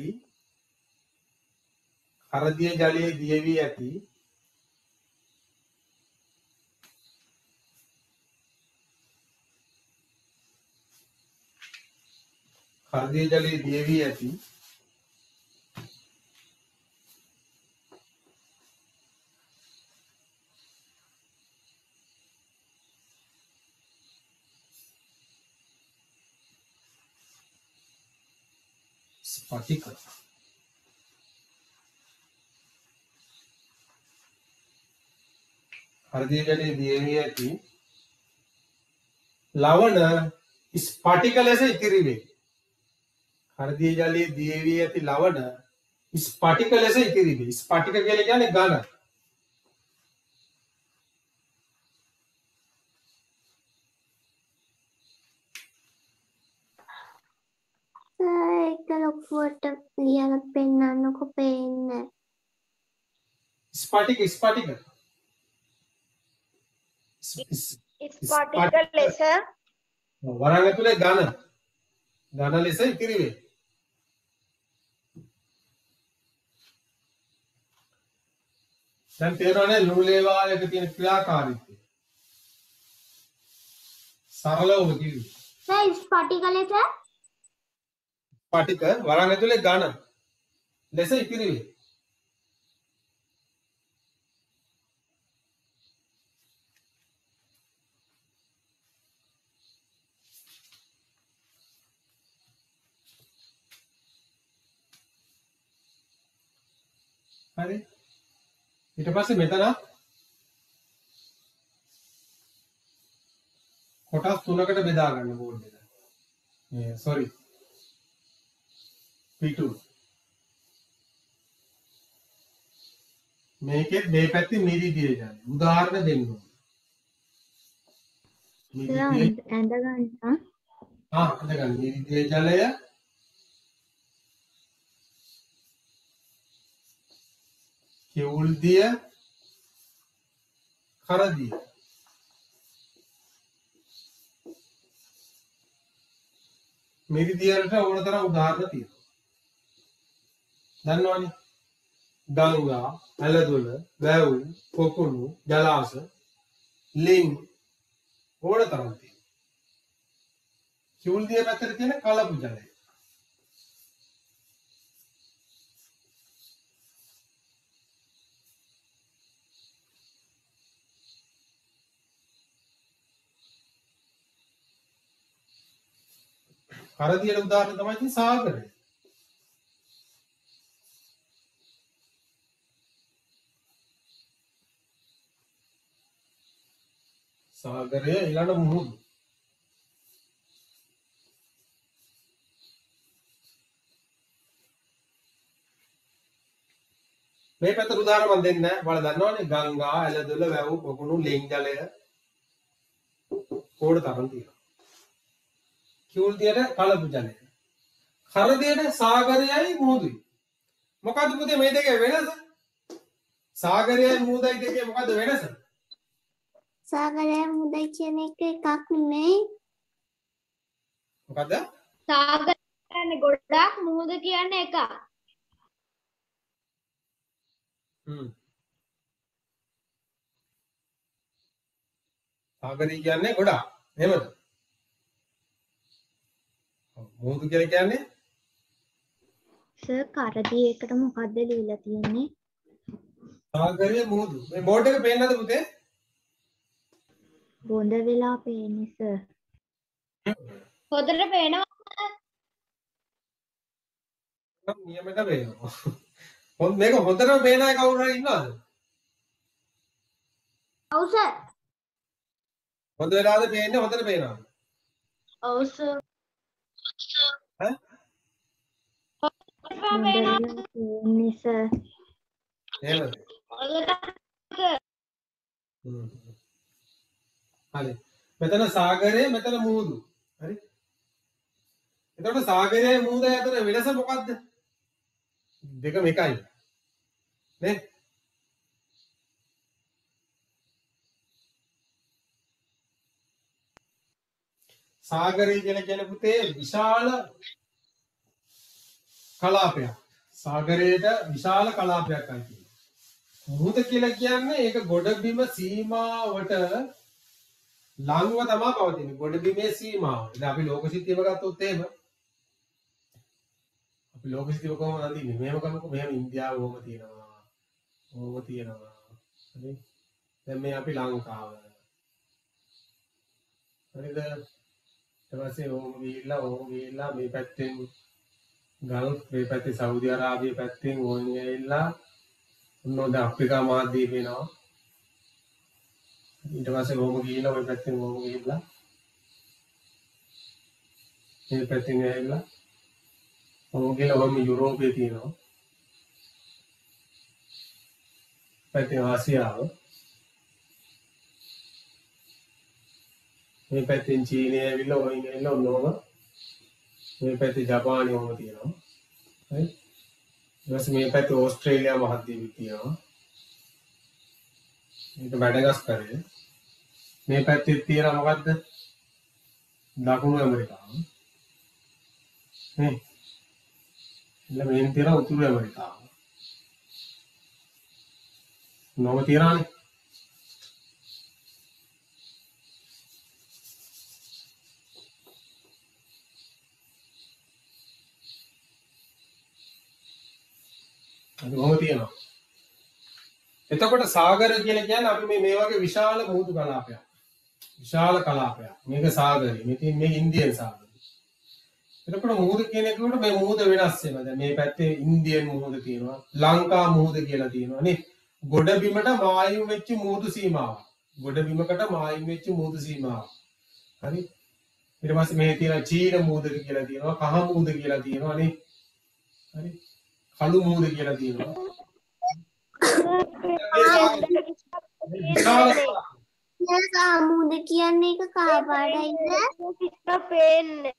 කරදිය ජලයේ දිය වී ඇති කරදිය ජලයේ දිය වී ඇති ස්පටික කරදිය ජලයේ දිය වී ඇති ලවණ ස්පටික ලෙස ඉතිරි වේ. කරදිය ජලයේ දිය වී ඇති ලවණ ස්පටික ලෙස ඉතිරි වේ. ස්පටික කියලා කියන්නේ ඝන. ඒක ලොකුවට ලියලා පෙන්නන්නකො පේන්නේ. ස්පටික ස්පටික ස්පටික ලෙස වරහන් ඇතුලේ ඝන ඝන ලෙස ඉතිරි වේ. දැන් තේරෙනවනේ ලුණුලේ වාලයක තියෙන ක්‍රියාකාරීත්වය. සරලවම කිව්වේ. සර් ස්පටික ලෙස ස්පටික වරහන් ඇතුලේ ඝන ලෙස ඉතිරි වේ. හරි. ඊට පස්සේ මෙතන කොටස් තුනකට බෙදා ගන්න බෝඩ් එක. මේ sorry. P two. මේකෙත් මේ පැත්තේ මිරි දිය යන්නේ. උදාහරණ දෙන්න ඕන. මිරි දිය ඇඳ ගන්න. ආ අඳගන්න මිරි දිය ජලය කෙවුල් දිය කරදිය මිරි දියට ඕන තරම් උදාහරණ තියෙනවා. දන්නවනේ ගංගා ඇලදොල වැව් පොකුණු ජලාශ ලිං ඕන තරම් තියෙනවා. කෙවුල් දිය පැත්තේ තියෙන කලපු ජලය කරදියට උදාහරණ තමයි ඉතින් සාගරය. සාගරය ඊළඟ මුහුදු. මේ පැත්තට උදාහරණ මම දෙන්නේ නැහැ. ඔයාලා දන්නවනේ ගංගා, ඇලදොල, වැව්, පොකුණු, ලිං ජලය ඕන තරම් තියෙනවා. කිවුල් දියට කලපු ජලය. කරදියට සාගරයයි මුහුදුයි. මොකද්ද පුතේ මේ දෙකේ වෙනස? සාගරයයි මුහුදයි දෙකේ මොකද්ද වෙනස? සාගරය මුහුදයි කියන එක එකක් නෙමෙයි. මොකද්ද? සාගර කියන්නේ ගොඩක් මුහුද කියන්නේ එකක්. හ්ම්. සාගරය කියන්නේ ගොඩක්. එහෙමද? මුහුදු කියලා කියන්නේ සර් කරදියේකට මොකද්ද ලියලා තියෙන්නේ? සාගරය මුහුදු. මේ බෝඩ් එක පේන්නද පුතේ? බොඳ වෙලා පේන්නේ සර්. හොඳට පේනවා. නම් නියමයට පේනවා. හොඳ මේක හොඳටම පේන අය කවුරු හරි ඉන්නවද? ඔව් සර්. හොඳ වෙලාවද පේන්නේ හොඳට පේනවද? ඔව් සර්. ඈ? බොඳ වෙලා පේන්නේ සර්. එහෙමද? හොඳට හ්ම්. හරි. මෙතන සාගරය මෙතන මුහුදු. හරි? එතකොට සාගරයේ මුහුද අතර වෙනස මොකද්ද? දෙකම එකයි. නේ? සාගරය කියලා කියන පුතේ විශාල කලාපයක්. සාගරයට විශාල කලාපයක් අයිති. මුහුද කියලා කියන්නේ ඒක ගොඩබිම සීමාවට ලංව තමයි පවතින්නේ. ගොඩබිමේ සීමාව. දැන් අපි ලෝකසිතියම ගත්තොත් එහෙම අපි ලෝකසිතියම කොහොමද අඳින්නේ? මෙහෙම ගමුකෝ. මෙහෙම ඉන්දියාව ඕම තියෙනවා. ඕම තියෙනවා. හරි. දැන් මේ අපි ලංකාව. හරිද? ඊට පස්සේ ඕම ගිහිල්ලා ඕම ගිහිල්ලා මේ පැත්තෙන් ගල්ෆ් මේ පැත්තේ සෞදි අරාබිය පැත්තෙන් ඕන් ගිහිල්ලා මොනවද අප්‍රිකා මහද්වීප වෙනවා. ඊට පස්සේ ඕම ගිහිල්ලා ওই පැත්තෙන් ඕම ගිහිල්ලා මේ පැත්තෙන් ඇවිල්ලා ඕම ගිහිල්ලා ඕම යුරෝපයේ තියෙනවා. පැත්තෙන් ආසියාව මේ පැත්තෙන් චීනය ඇවිල්ලා ඔය ඉන්න ඔන්නෝම මේ පැත්තේ ජපානය ඔහොම තියෙනවා. හරි. ඊට පස්සේ මේ පැත්තේ ඕස්ට්‍රේලියා මහද්වීපය තියෙනවා. මේක මැඩගස්කරය. මේ පැත්තේ තියෙන මොකද්ද? දකුණු ඇමරිකාව. නේ. එළ මෙන් තියෙන උතුරු ඇමරිකාව. නෝම තියෙනනේ. ඔහොම තියෙනවා. එතකොට සාගර කියලා කියන්නේ අපි මේ මේ වගේ විශාල මුහුදු කලාපයක්. විශාල කලාපයක්. මේක සාගරය. මෙතින් මේ ඉන්දියන් සාගරය. එතකොට මුහුද කියන එකට මේ මුහුද වෙනස් වෙනවා. දැන් මේ පැත්තේ ඉන්දියන් මුහුද තියෙනවා. ලංකා මුහුද කියලා තියෙනවා නේ. ගොඩබිමට මායිම් වෙච්ච මුහුදු සීමාවක්. ගොඩබිමකට මායිම් වෙච්ච මුහුදු සීමාවක්. හරි. ඊට පස්සේ මේ තියෙන චීන මුහුද කියලා තියෙනවා. කහ මුහුද කියලා තියෙනවා නේ. හරි. කළු මුහුද කියලා තියෙනවා. මුහුද කියන්නේ එක කහ පාටයිද? පේන්නේ.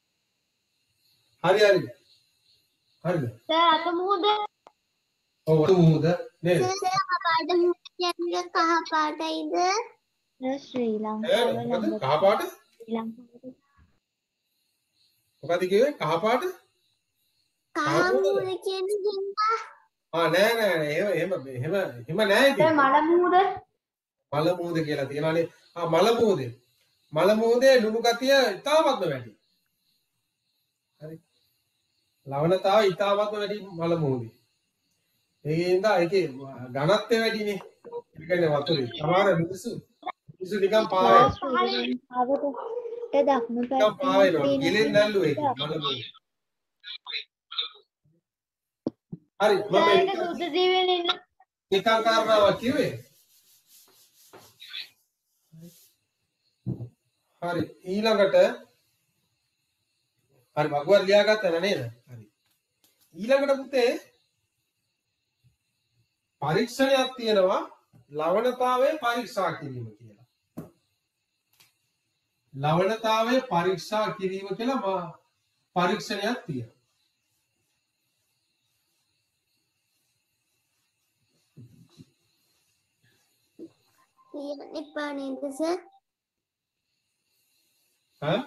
හරි හරි. හරිද? දැන් අත මුහුද ඔව් අත මුහුද නේද? කහ පාට මුහුද කියන්නේ කහ පාටයිද? ශ්‍රී ඒ ලංකාව මොකද කහ පාට? ශ්‍රී ලංකාව මොකද කිව්වේ කහ පාට? කහ මුහුද කියන්නේ හින්දා ආ නෑ නෑ නෑ එහෙම එහෙම එහෙම එහෙම නෑ ඉතින්. මල මුහුද මල මුහුද කියලා තියෙනවානේ. ආ මල මුහුදේ. මල මුහුදේ ලුණු ගතිය ඉතාමත්ම වැඩි. හරි. ලවණතාව ඉතාමත්ම වැඩි මල මුහුදේ. ඒකෙන්ද ඒකේ ඝනත්වය වැඩිනේ. ඒ කියන්නේ වතුරේ. සමහර මිනිස්සු මිනිස්සු නිකන් පාවෙනවා. ලංකාවට දකුණු නිකන් පාවෙනවා. ගිලෙන් නැල්ලු ඒක මල මුහුද. හරි මම ඒක සුද්ධ ජීවෙන් ඉන්න නිකන් කාරණාවක් කිව්වේ. හරි ඊළඟට හරි වගුවක් ලියාගත්තා නේද? හරි. ඊළඟට පුතේ පරීක්ෂණයක් තියෙනවා ලවණතාවය පරීක්ෂා කිරීම කියලා. ලවණතාවය පරීක්ෂා කිරීම කියලා පරීක්ෂණයක් තියෙනවා. කියන්න එපා නේද සර්? හා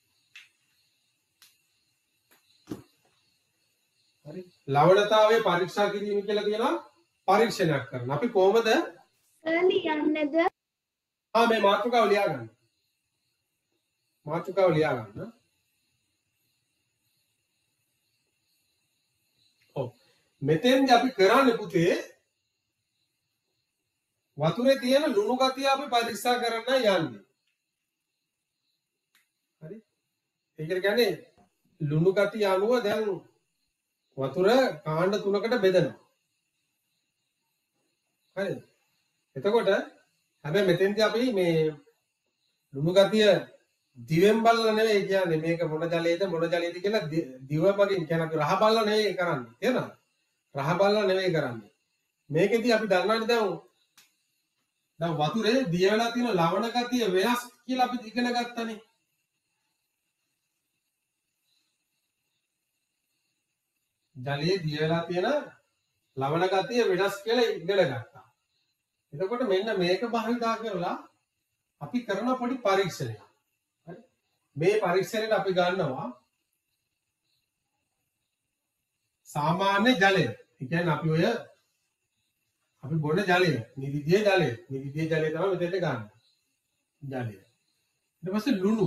හරි ලවණතාවය පරීක්ෂා කිරීම කියලා කියනවා පරීක්ෂණයක් කරන. අපි කොහොමද ලියන්නේද? ආ මේ මාතෘකාව ලියා ගන්න. මාතෘකාව ලියා ගන්න. ඔව් මෙතෙන්දී අපි කරන්නේ පුතේ වතුරේ තියෙන ලුණු ගතිය අපි පරීක්ෂා කරන්න යන්නේ. හරි. ඒකට කියන්නේ ලුණු ගතිය අනුව දැන් වතුර කාණ්ඩ තුනකට බෙදෙනවා. හරිද? එතකොට හැබැයි මෙතෙන්දී අපි මේ ලුණු ගතිය දිවෙන් බලලා නෙවෙයි කියන්නේ මේක මොන ජලයේද මොන ජලයේද කියලා දිව මගින් කියන අපි රහ බලලා නෙවෙයි කරන්නේ. තේරෙනවද? රහ බලලා නෙවෙයි කරන්නේ. මේකෙදී අපි දන්නවනේ දැන් දැන් වතුරේ දිය වෙලා තියෙන ලවණ ගතිය වෙනස් කියලා අපි ඉගෙන ගත්තනේ. ජලයේ දිය වෙලා තියෙන ලවණ ගතිය වෙනස් කියලා ඉගෙන ගත්තා. එතකොට මෙන්න මේක භාවිතා කරලා අපි කරන පොඩි පරීක්ෂණයක්. හරි? මේ පරීක්ෂණයට අපි ගන්නවා සාමාන්‍ය ජලය. ඒ කියන්නේ අපි ඔය අපි බොන ජලය, නිවිදියේ ජලය, නිවිදියේ ජලය තමයි මෙතෙන්ට ගන්න. ජලය. ඊට පස්සේ ලුණු.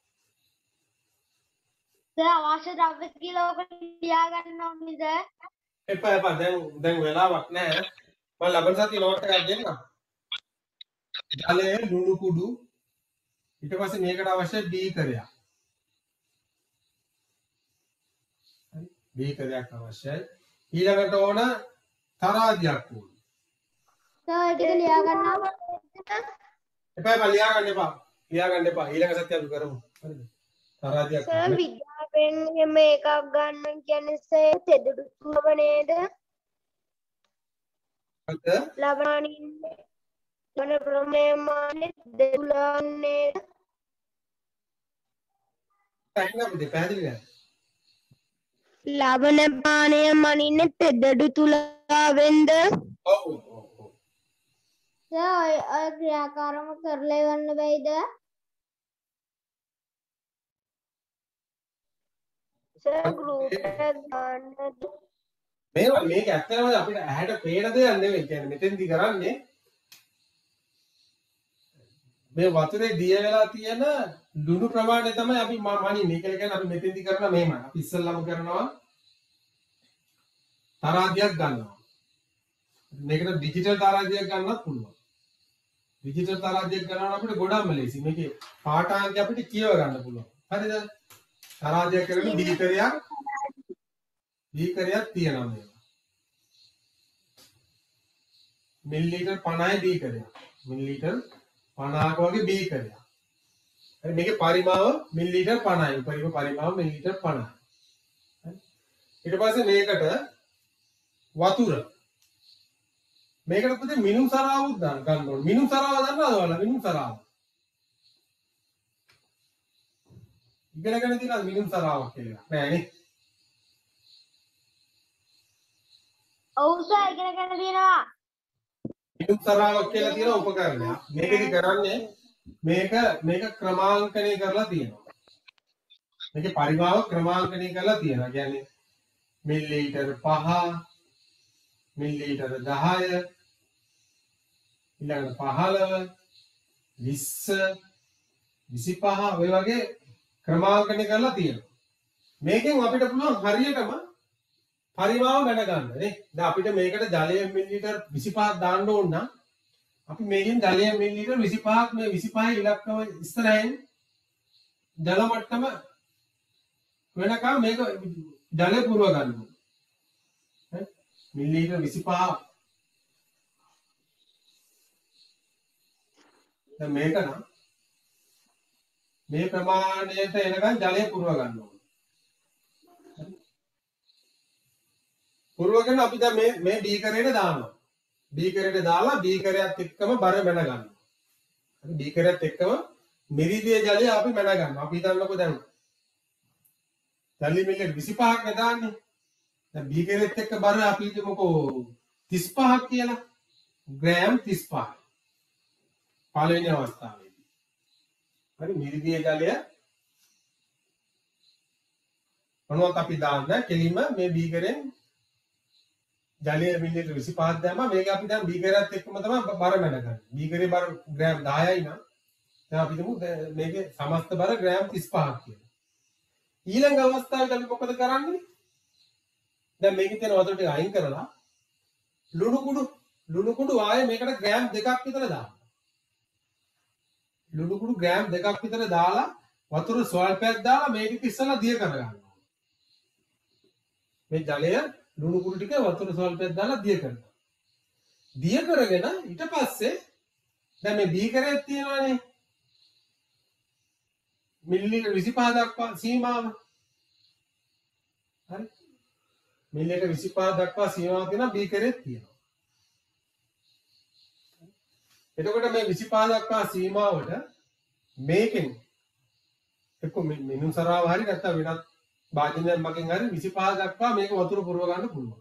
සර් අවශ්‍ය ද්‍රව්‍ය කියලා ඔක ලියා ගන්න ඕනේද? එපා එපා දැන් දැන් වෙලාවක් නැහැ. මම ලබන සතිය නෝට් එකක් දෙන්නම්. ජලය, ලුණු කුඩු, ඊට පස්සේ මේකට අවශ්‍ය බීකරයක්. හරි? බීකරයක් අවශ්‍යයි. ඊළඟට ඕන තරාදියක් ඕන. සර් ඒක ලියා ගන්නවා. එපා එපා ලියා ගන්න එපා. ලියා ගන්න එපා. ඊළඟ සතිය අපි කරමු. හරිද? තරාදියක්. සර් විද්‍යාවෙන් මේකක් ගන්න කියන්නේ සර් තෙදුඩු තුනම නේද? අද ලබනානින් වන ප්‍රමේයමානේ දෙතුලන්නේ පැහැදිලි අපිට පැහැදිලි නෑ. ලබන පානය මනින්නේ තෙදඩු තුලාවෙන්ද? ඔව් ඔව් ඔව්. සර් ඔය ඔය ක්‍රියාකාරම කරලා ගන්න බැයිද? සර් ගෲප් එක ගන්නද? මේවා මේක ඇත්තටම අපිට ඇහැට පේන දෙයක් නෙවෙයි. කියන්නේ මෙතෙන්දි කරන්නේ මේ වතුරේ දිය වෙලා තියෙන ලුණු ප්‍රමාණය තමයි අපි මනින්නේ. ඒක කියන්නේ අපි මෙතෙන්දි කරන මෙහෙමයි. අපි ඉස්සෙල්ලාම කරනවා තරාදියක් ගන්නවා. මේකට ඩිජිටල් තරාදියක් ගන්නත් පුළුවන්. ඩිජිටල් තරාදියක් ගන්නවා අපිට ගොඩාක්ම ලේසි. මේකේ පාඨාංක අපිට කියව ගන්න පුළුවන්. හරිද? තරාදියක් කරගෙන බීකරයක් බීකරයක් තියෙනවා මේක. මිලිලීටර් පනහයි බීකරයක්. මිලිලීටර් පනහක වගේ බීකරයක්. හරි මේකේ පරිමාව මිලිලීටර් පනහයි. උපරිම පරිමාව මිලිලීටර් පනහයි. හරි. ඊට පස්සේ මේකට වතුර. මේකට පුතේ මිනුම් සරාවුත් දාන්න ගන්න ඕනේ. මිනුම් සරාව දන්නවද ඔයාලා? මිනුම් සරාව. ඉගෙනගෙන තියෙනවා මිනුම් සරාවක් කියලා. නෑ නේ. ඔව් සර් ඉගෙන ගන්න තියෙනවා. මිනුම් සරාවක් කියලා තියෙන උපකරණයක්. මේකෙදි කරන්නේ මේක මේක ක්‍රමාංකණය කරලා තියෙනවා. මේකේ පරිමාව ක්‍රමාංකණය කරලා තියෙනවා. කියන්නේ මිලිලීටර් පහ, මිලිලීටර් දහය, ඊළඟට පහළව, විස්ස, විසිපහ ඔය වගේ ක්‍රමාංකණය කරලා තියෙනවා. මේකෙන් අපිට පුළුවන් හරියටම පරිමාව ගණන ගන්න නේ. දැන් අපිට මේකට ජලය මිලිලීටර් විසිපහක් දාන්න ඕන නම් අපි මේකෙන් ජලය මිලිලීටර් විසිපහක් මේ විසිපහේ ඉලක්කම ඉස්සරහින් ජල මට්ටම වෙනකම් මේක ජලය පුරව ගන්න ඕන. හරි? මිලිලීටර් විසිපහ දැන් මේක නම් මේ ප්‍රමාණයට එනකම් ජලය පුරව ගන්න ඕන. පුරවගෙන අපි දැන් මේ මේ බීකරේට දානවා. බීකරේට දාලා බීකරයත් එක්කම බර මැන ගන්නවා. හරි බීකරයත් එක්කම මිරිදිය ජලය අපි මැන ගන්නවා. අපි හිතන්නකෝ දැන් ජලය මිලිලීටර් විසිපහක් නේ දාන්නේ. දැන් බීකරෙත් එක්ක බර අපි හිතමුකෝ තිස් පහක් කියලා. ග්‍රෑම් තිස් පහයි. පළවෙනි අවස්ථාවේදී. හරි මිරිදිය ජලය මොනවත් අපි දාන්න කෙලින්ම මේ බීකරෙන් ජලය මිලිලීටර් විසිපහක් දැම්මා. මේක අපි දැන් බීකරයත් එක්කම තමයි බර මැනගන්නේ. බීකරේ බර ග්‍රෑම් දහයයි නම් දැන් අපි හිතමු මේකේ සමස්ත බර ග්‍රෑම් තිස් පහක් කියලා. ඊළඟ අවස්ථාවේදී අපි මොකද කරන්නේ? දැන් මේකේ තියෙන වතුර ටික අයින් කරලා ලුණු කුඩු ලුණු කුඩු ආයේ මේකට ග්‍රෑම් දෙකක් විතර දාන්න. ලුණු කුඩු ග්‍රෑම් දෙකක් විතර දාලා වතුර ස්වල්පයක් දාලා මේක ඉස්සලා දිය කරගන්න. මේ ජලය ලුණු කුඩු ටික වතුර ස්වල්පයක් දාලා දිය කරනවා. දිය කරගෙන ඊට පස්සේ දැන් මේ බීකරේ තියෙනවානේ මිලිලීටර් විසිපහ දක්වා සීමාව. හරි මිලිලීටර් විසිපහ දක්වා සීමාව තියෙන බීකරේ තියෙනවා. එතකොට මේ විසිපහ දක්වා සීමාවට මේකෙන් එක්ක මිනුම් සරාව හරි නැත්නම් වෙනත් භාජනයක් මගෙන් හරි විසිපහ දක්වා මේක වතුර පුරව ගන්න පුළුවන්.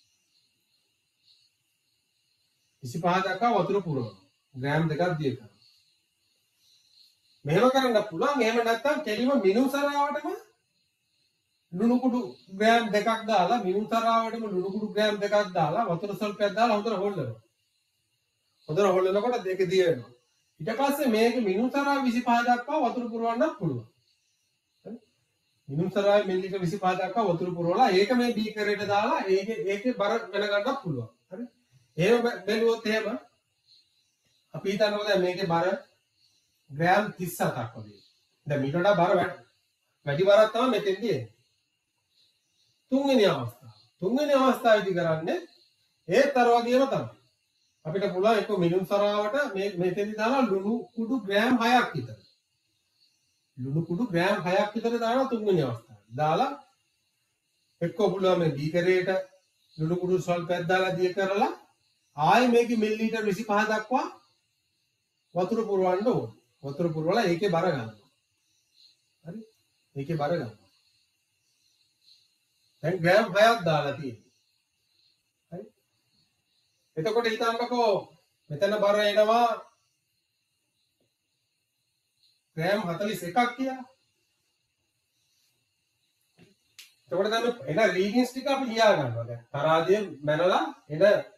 විසිපහ දක්වා වතුර පුරවනවා. ග්‍රෑම් දෙකක් දිය කරනවා. මෙහෙම කරන්න පුළුවන්. එහෙම නැත්නම් කෙලිම මිනුසරාවටම ලුණු කුඩු ග්‍රෑම් දෙකක් දාලා මිනුසරාවටම ලුණු කුඩු ග්‍රෑම් දෙකක් දාලා වතුර සල්පයක් දාලා හොඳට හොල්ලනවා. හොඳට හොල්ලනකොට දෙක දිය වෙනවා. ඊට පස්සේ මේක මිනුසරාව විසිපහ දක්වා වතුර පුරවන්න පුළුවන්. මිනුසරාවේ මිලිලීටර් විසිපහ දක්වා වතුර පුරවලා ඒක මේ බීකරේට දාලා ඒකේ ඒකේ බර වෙන ගන්නත් පුළුවන්. හරි. එහෙම බැලුවොත් එහෙම අපි හිතනවා දැන් මේකේ බර ග්‍රෑම් තිස් හතක් වගේ. දැන් මීට වඩා බර වැඩි බරක් තමයි මෙතෙන්දී එන්නේ. තුන්වෙනි අවස්ථාව. තුන්වෙනි අවස්ථාවේදී කරන්නේ ඒත් අර වගේම තමයි. අපිට පුළුවන් එක මිනුසරාවට මේ මෙතෙන්දී දාලා ලුණු කුඩු ග්‍රෑම් හයක් විතර. ලුණු කුඩු ග්‍රෑම් හයක් විතර දානවා තුන්වෙනි අවස්ථාවේ. දාලා එක්ක පුළුවන් මේ බීකරේට ලුණු කුඩු සල්පයක් දාලා දිය කරලා ආයෙ මේකේ මිලිලීටර් විසිපහ දක්වා වතුර පුරවන්න ඕනේ. වතුර පුරවලා ඒකේ බර ගන්නවා. හරි? ඒකේ බර ගන්නවා. දැන් ග්‍රෑම් හයක් දාලා තියෙනවා. හරි? එතකොට හිතන්නකෝ මෙතන බර එනවා ග්‍රෑම් හතළිස් එකක් කියලා. එතකොට දැන් එන රීඩින්ග්ස් ටික අපි ලියා ගන්නවා. දැන් තරාදිය මැනලා එන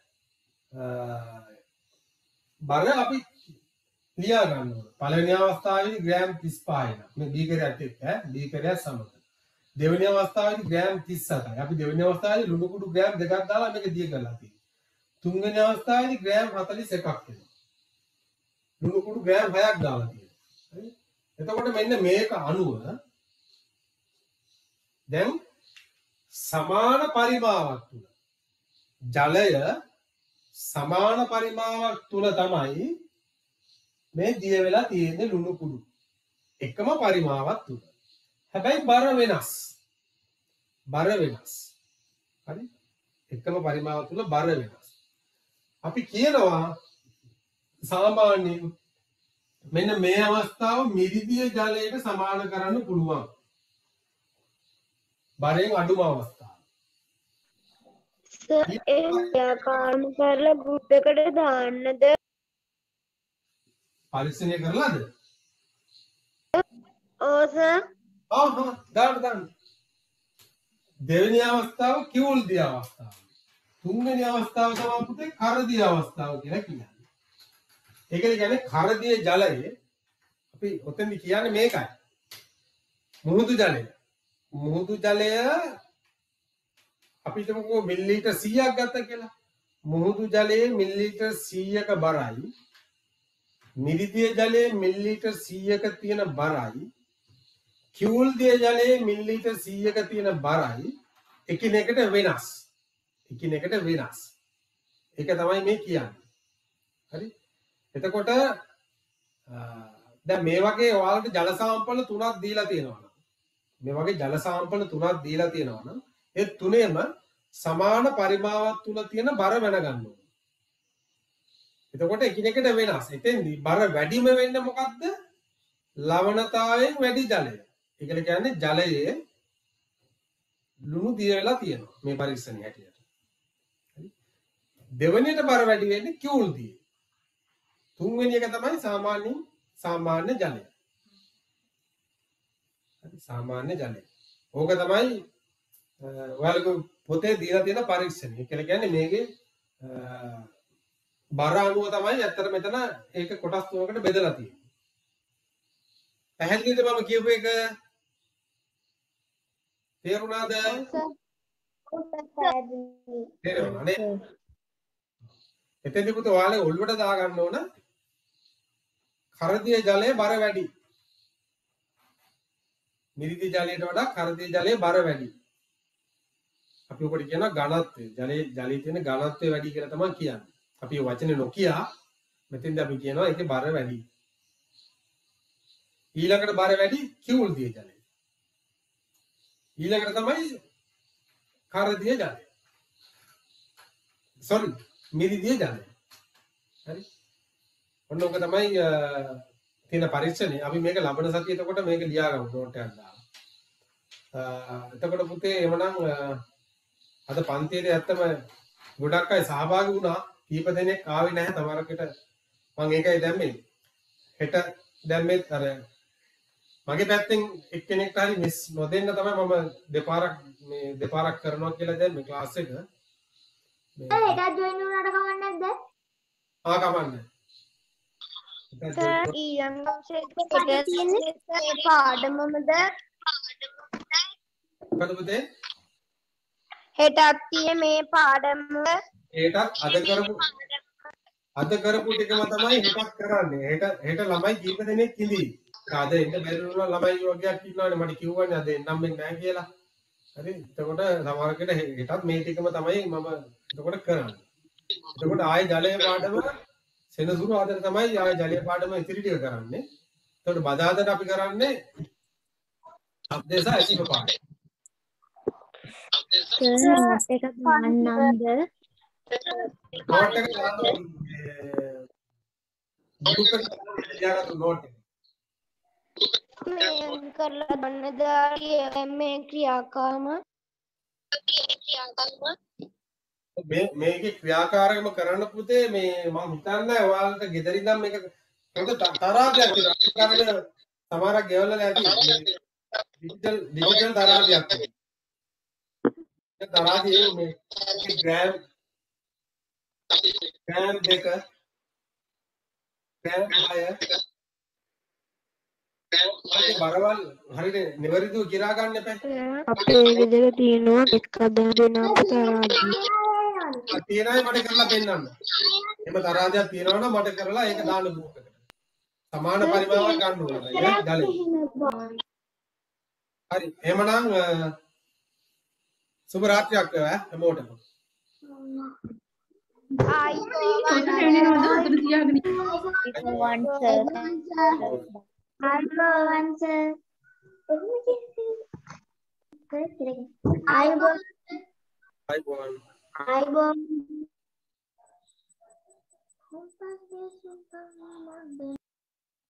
බර අපි ලියා ගන්නවා. පළවෙනි අවස්ථාවේදී ග්‍රෑම් තිස් පහයි න. මේ බීකරයත් එක්ක ඈ බීකරයත් සමග. දෙවෙනි අවස්ථාවේදී ග්‍රෑම් තිස් හතයි. අපි දෙවෙනි අවස්ථාවේදී ලුණු කුඩු ග්‍රෑම් දෙකක් දාලා මේක දිය කරලා තියෙනවා. තුන්වෙනි අවස්ථාවේදී ග්‍රෑම් හතළිස් එකක් වෙනවා. ලුණු කුඩු ග්‍රෑම් හයක් දාලා තියෙනවා. හරි? එතකොට මෙන්න මේක අනුව දැන් සමාන පරිමාවක් තුල ජලය සමාන පරිමාවක් තුල තමයි මේ දිය වෙලා තියෙන්නේ ලුණු කුඩු එකම පරිමාවක් තුල. හැබැයි බර වෙනස්. බර වෙනස්. හරි? එකම පරිමාවක් තුල බර වෙනස්. අපි කියනවා සාමාන්‍යයෙන් මෙන්න මේ අවස්ථාව මිරිදිය ජලයට සමාන කරන්න පුළුවන්. බරෙන් අඩුම අවස්ථාව. සර් ඒ ව්‍යාකරණ කරලා ගෲප් එකට දාන්නද? පරීක්ෂණය කරලාද? ඔව් සර්. ආ හා දාන්න දාන්න. දෙවෙනි අවස්ථාව කිවුල්දිය අවස්ථාව. තුන්වෙනි අවස්ථාව තමයි පුතේ කරදිය අවස්ථාව කියලා කියන්නේ. ඒකල කියන්නේ කරදිය ජලයේ අපි ඔතෙන්දි කියන්නේ මේකයි. මුහුදු ජලය. මුහුදු ජලය අපි හිතමුකෝ මිලිලීටර් සීයක් ගත්තා කියලා. මුහුදු ජලයේ මිලිලීටර් සීයක බරයි. මිරිදිය ජලයේ මිලිලීටර් සීයක තියෙන බරයි. කිවුල්දිය ජලයේ මිලිලීටර් සීයක තියෙන බරයි එකිනෙකට වෙනස්. එකිනෙකට වෙනස්. ඒක තමයි මේ කියන්නේ. හරි? එතකොට දැන් මේ වගේ ඔයාලට ජල සාම්පල තුනක් දීලා තියෙනවා. මේ වගේ ජල සාම්පල තුනක් දීලා තියෙනවා නම් ඒ තුනේම සමාන පරිමාවක් තුල තියෙන බර වෙන ගන්න ඕනේ. එතකොට එකිනෙකට වෙනස්. එතෙන්දී බර වැඩිම වෙන්නේ මොකද්ද? ලවණතාවයෙන් වැඩි ජලය. ඒකල කියන්නේ ජලයේ ලුණු දිය වෙලා තියෙනවා මේ පරීක්ෂණය හැටියට. හරි? දෙවෙනියට බර වැඩි වෙන්නේ කිවුල් දිය. තුන්වෙනි එක තමයි සාමාන්‍ය සාමාන්‍ය ජලය. හරි සාමාන්‍ය ජලය. ඕක තමයි ඔයාලගේ පොතේ දීලා තියෙන පරීක්ෂණය. ඒකල කියන්නේ මේකේ බර අණුව තමයි ඇත්තට මෙතන ඒක කොටස් තුනකට බෙදලා තියෙන්නේ. පැහැදිලිද මම කියපු එක? තේරුණාද? තේරුණා නේ? එතෙන්දී පුතේ ඔයාලේ ඔළුවට දා ගන්න ඕන කරදිය ජලයේ බර වැඩි. මිරිදි ජලයට වඩා කරදිය ජලයේ බර වැඩි. අපි ඔකට කියනවා ඝනත්වය. ජලයේ ජලයේ තියෙන ඝනත්වය වැඩි කියලා තමයි කියන්නේ. අපි වචනේ නොකිය මෙතෙන්ද අපි කියනවා ඒකේ බර වැඩි. ඊළඟට බර වැඩි කිවුල් දිය ජලය. ඊළඟට තමයි කරදිය ජලය. sorry මිරිදිය ජලය. හරි? ඔන්න ඔක තමයි තියෙන පරීක්ෂණය. අපි මේක ලබන සතියේ එතකොට මේක ලියා ගමු නෝට් එකක් දාලා. එතකොට පුතේ එමනම් අද පන්තියේදී ඇත්තම ගොඩක් අය සහභාගී වුණා. කීප දෙනෙක් ආවේ නැහැ තමරකට. මම ඒකයි දැම්මේ. හෙට දැම්මෙත් අර මගේ පැත්තෙන් එක්කෙනෙක්ට හරි මිස් නොදෙන්න තමයි මම දෙපාරක් මේ දෙපාරක් කරනවා කියලා දැම්මේ ක්ලාස් එක. සර් හෙටත් ජොයින් වුණාට කමක් නැද්ද? ආ කමන්නේ. සර් ඊළඟ ශේත්‍රයේ පාඩමමද මොකද පුතේ? හෙටත් තියෙ මේ පාඩම ඒකත් අද කරපු අද කරපු ටිකම තමයි හෙටත් කරන්නේ. හෙට හෙට ළමයි කීප දෙනෙක් ඉඳී. අද එන්න බැරි වුණා ළමයි වගේක් ඉන්නවනේ මට කිව්වනේ අද එන්නම් වෙන්නේ නැහැ කියලා. හරි. එතකොට සමහරකට හෙටත් මේ ටිකම තමයි මම එතකොට කරන්නේ. එතකොට ආයේ ජලයේ පාඩම සෙනසුරු ආදර තමයි ආයේ ජලයේ පාඩම ඉතිරි ටික කරන්නේ. එතකොට බදාදට අපි කරන්නේ අධ්‍යයස ඇසිම පාඩම. සර් නෝට් එක ගන්නම්ද? නෝට් එක දාන්න ගෲප් එකට දාගත්තු නෝට් එක. මේ කරලා ගන්නද මේ ක්‍රියාකාරම මේ මේකේ ක්‍රියාකාරකම කරන්න පුතේ මේ මම හිතන්නේ ඔයාලට ගෙදර ඉඳන් මේක පොත තරාදයක් තියෙනවා. ඒකවල සමහරක් ගෙවල් වල ඇති ඩිජිටල් ඩිජිටල් තරාදයක් තියෙනවා. ඒ තරාදියේ මේ ග්‍රෑම් ග්‍රෑම් දෙක ග්‍රෑම් හය ඒ බරවල් හරියට නිවැරදිව කිරා ගන්න එපා. අපේ ගෙදර තියෙනවා එක් හදා දෙන තරාදිය. තියෙනයි මට කරලා පෙන්නන්න. එම තරාදයක් තියෙනවා නම් මට කරලා ඒක දාන්න ගෲප් එකට. සමාන පරිමාණයක් ගන්න ඕනේ. ඒක ගලේ. හරි. එහෙමනම් සුබ රාත්‍රියක් වේවා හැමෝටම. ආයිබෝවන් ආයිබෝවන් සර්. ආයිබෝවන්. ආයිබෝවන්. ආයිබෝවන්.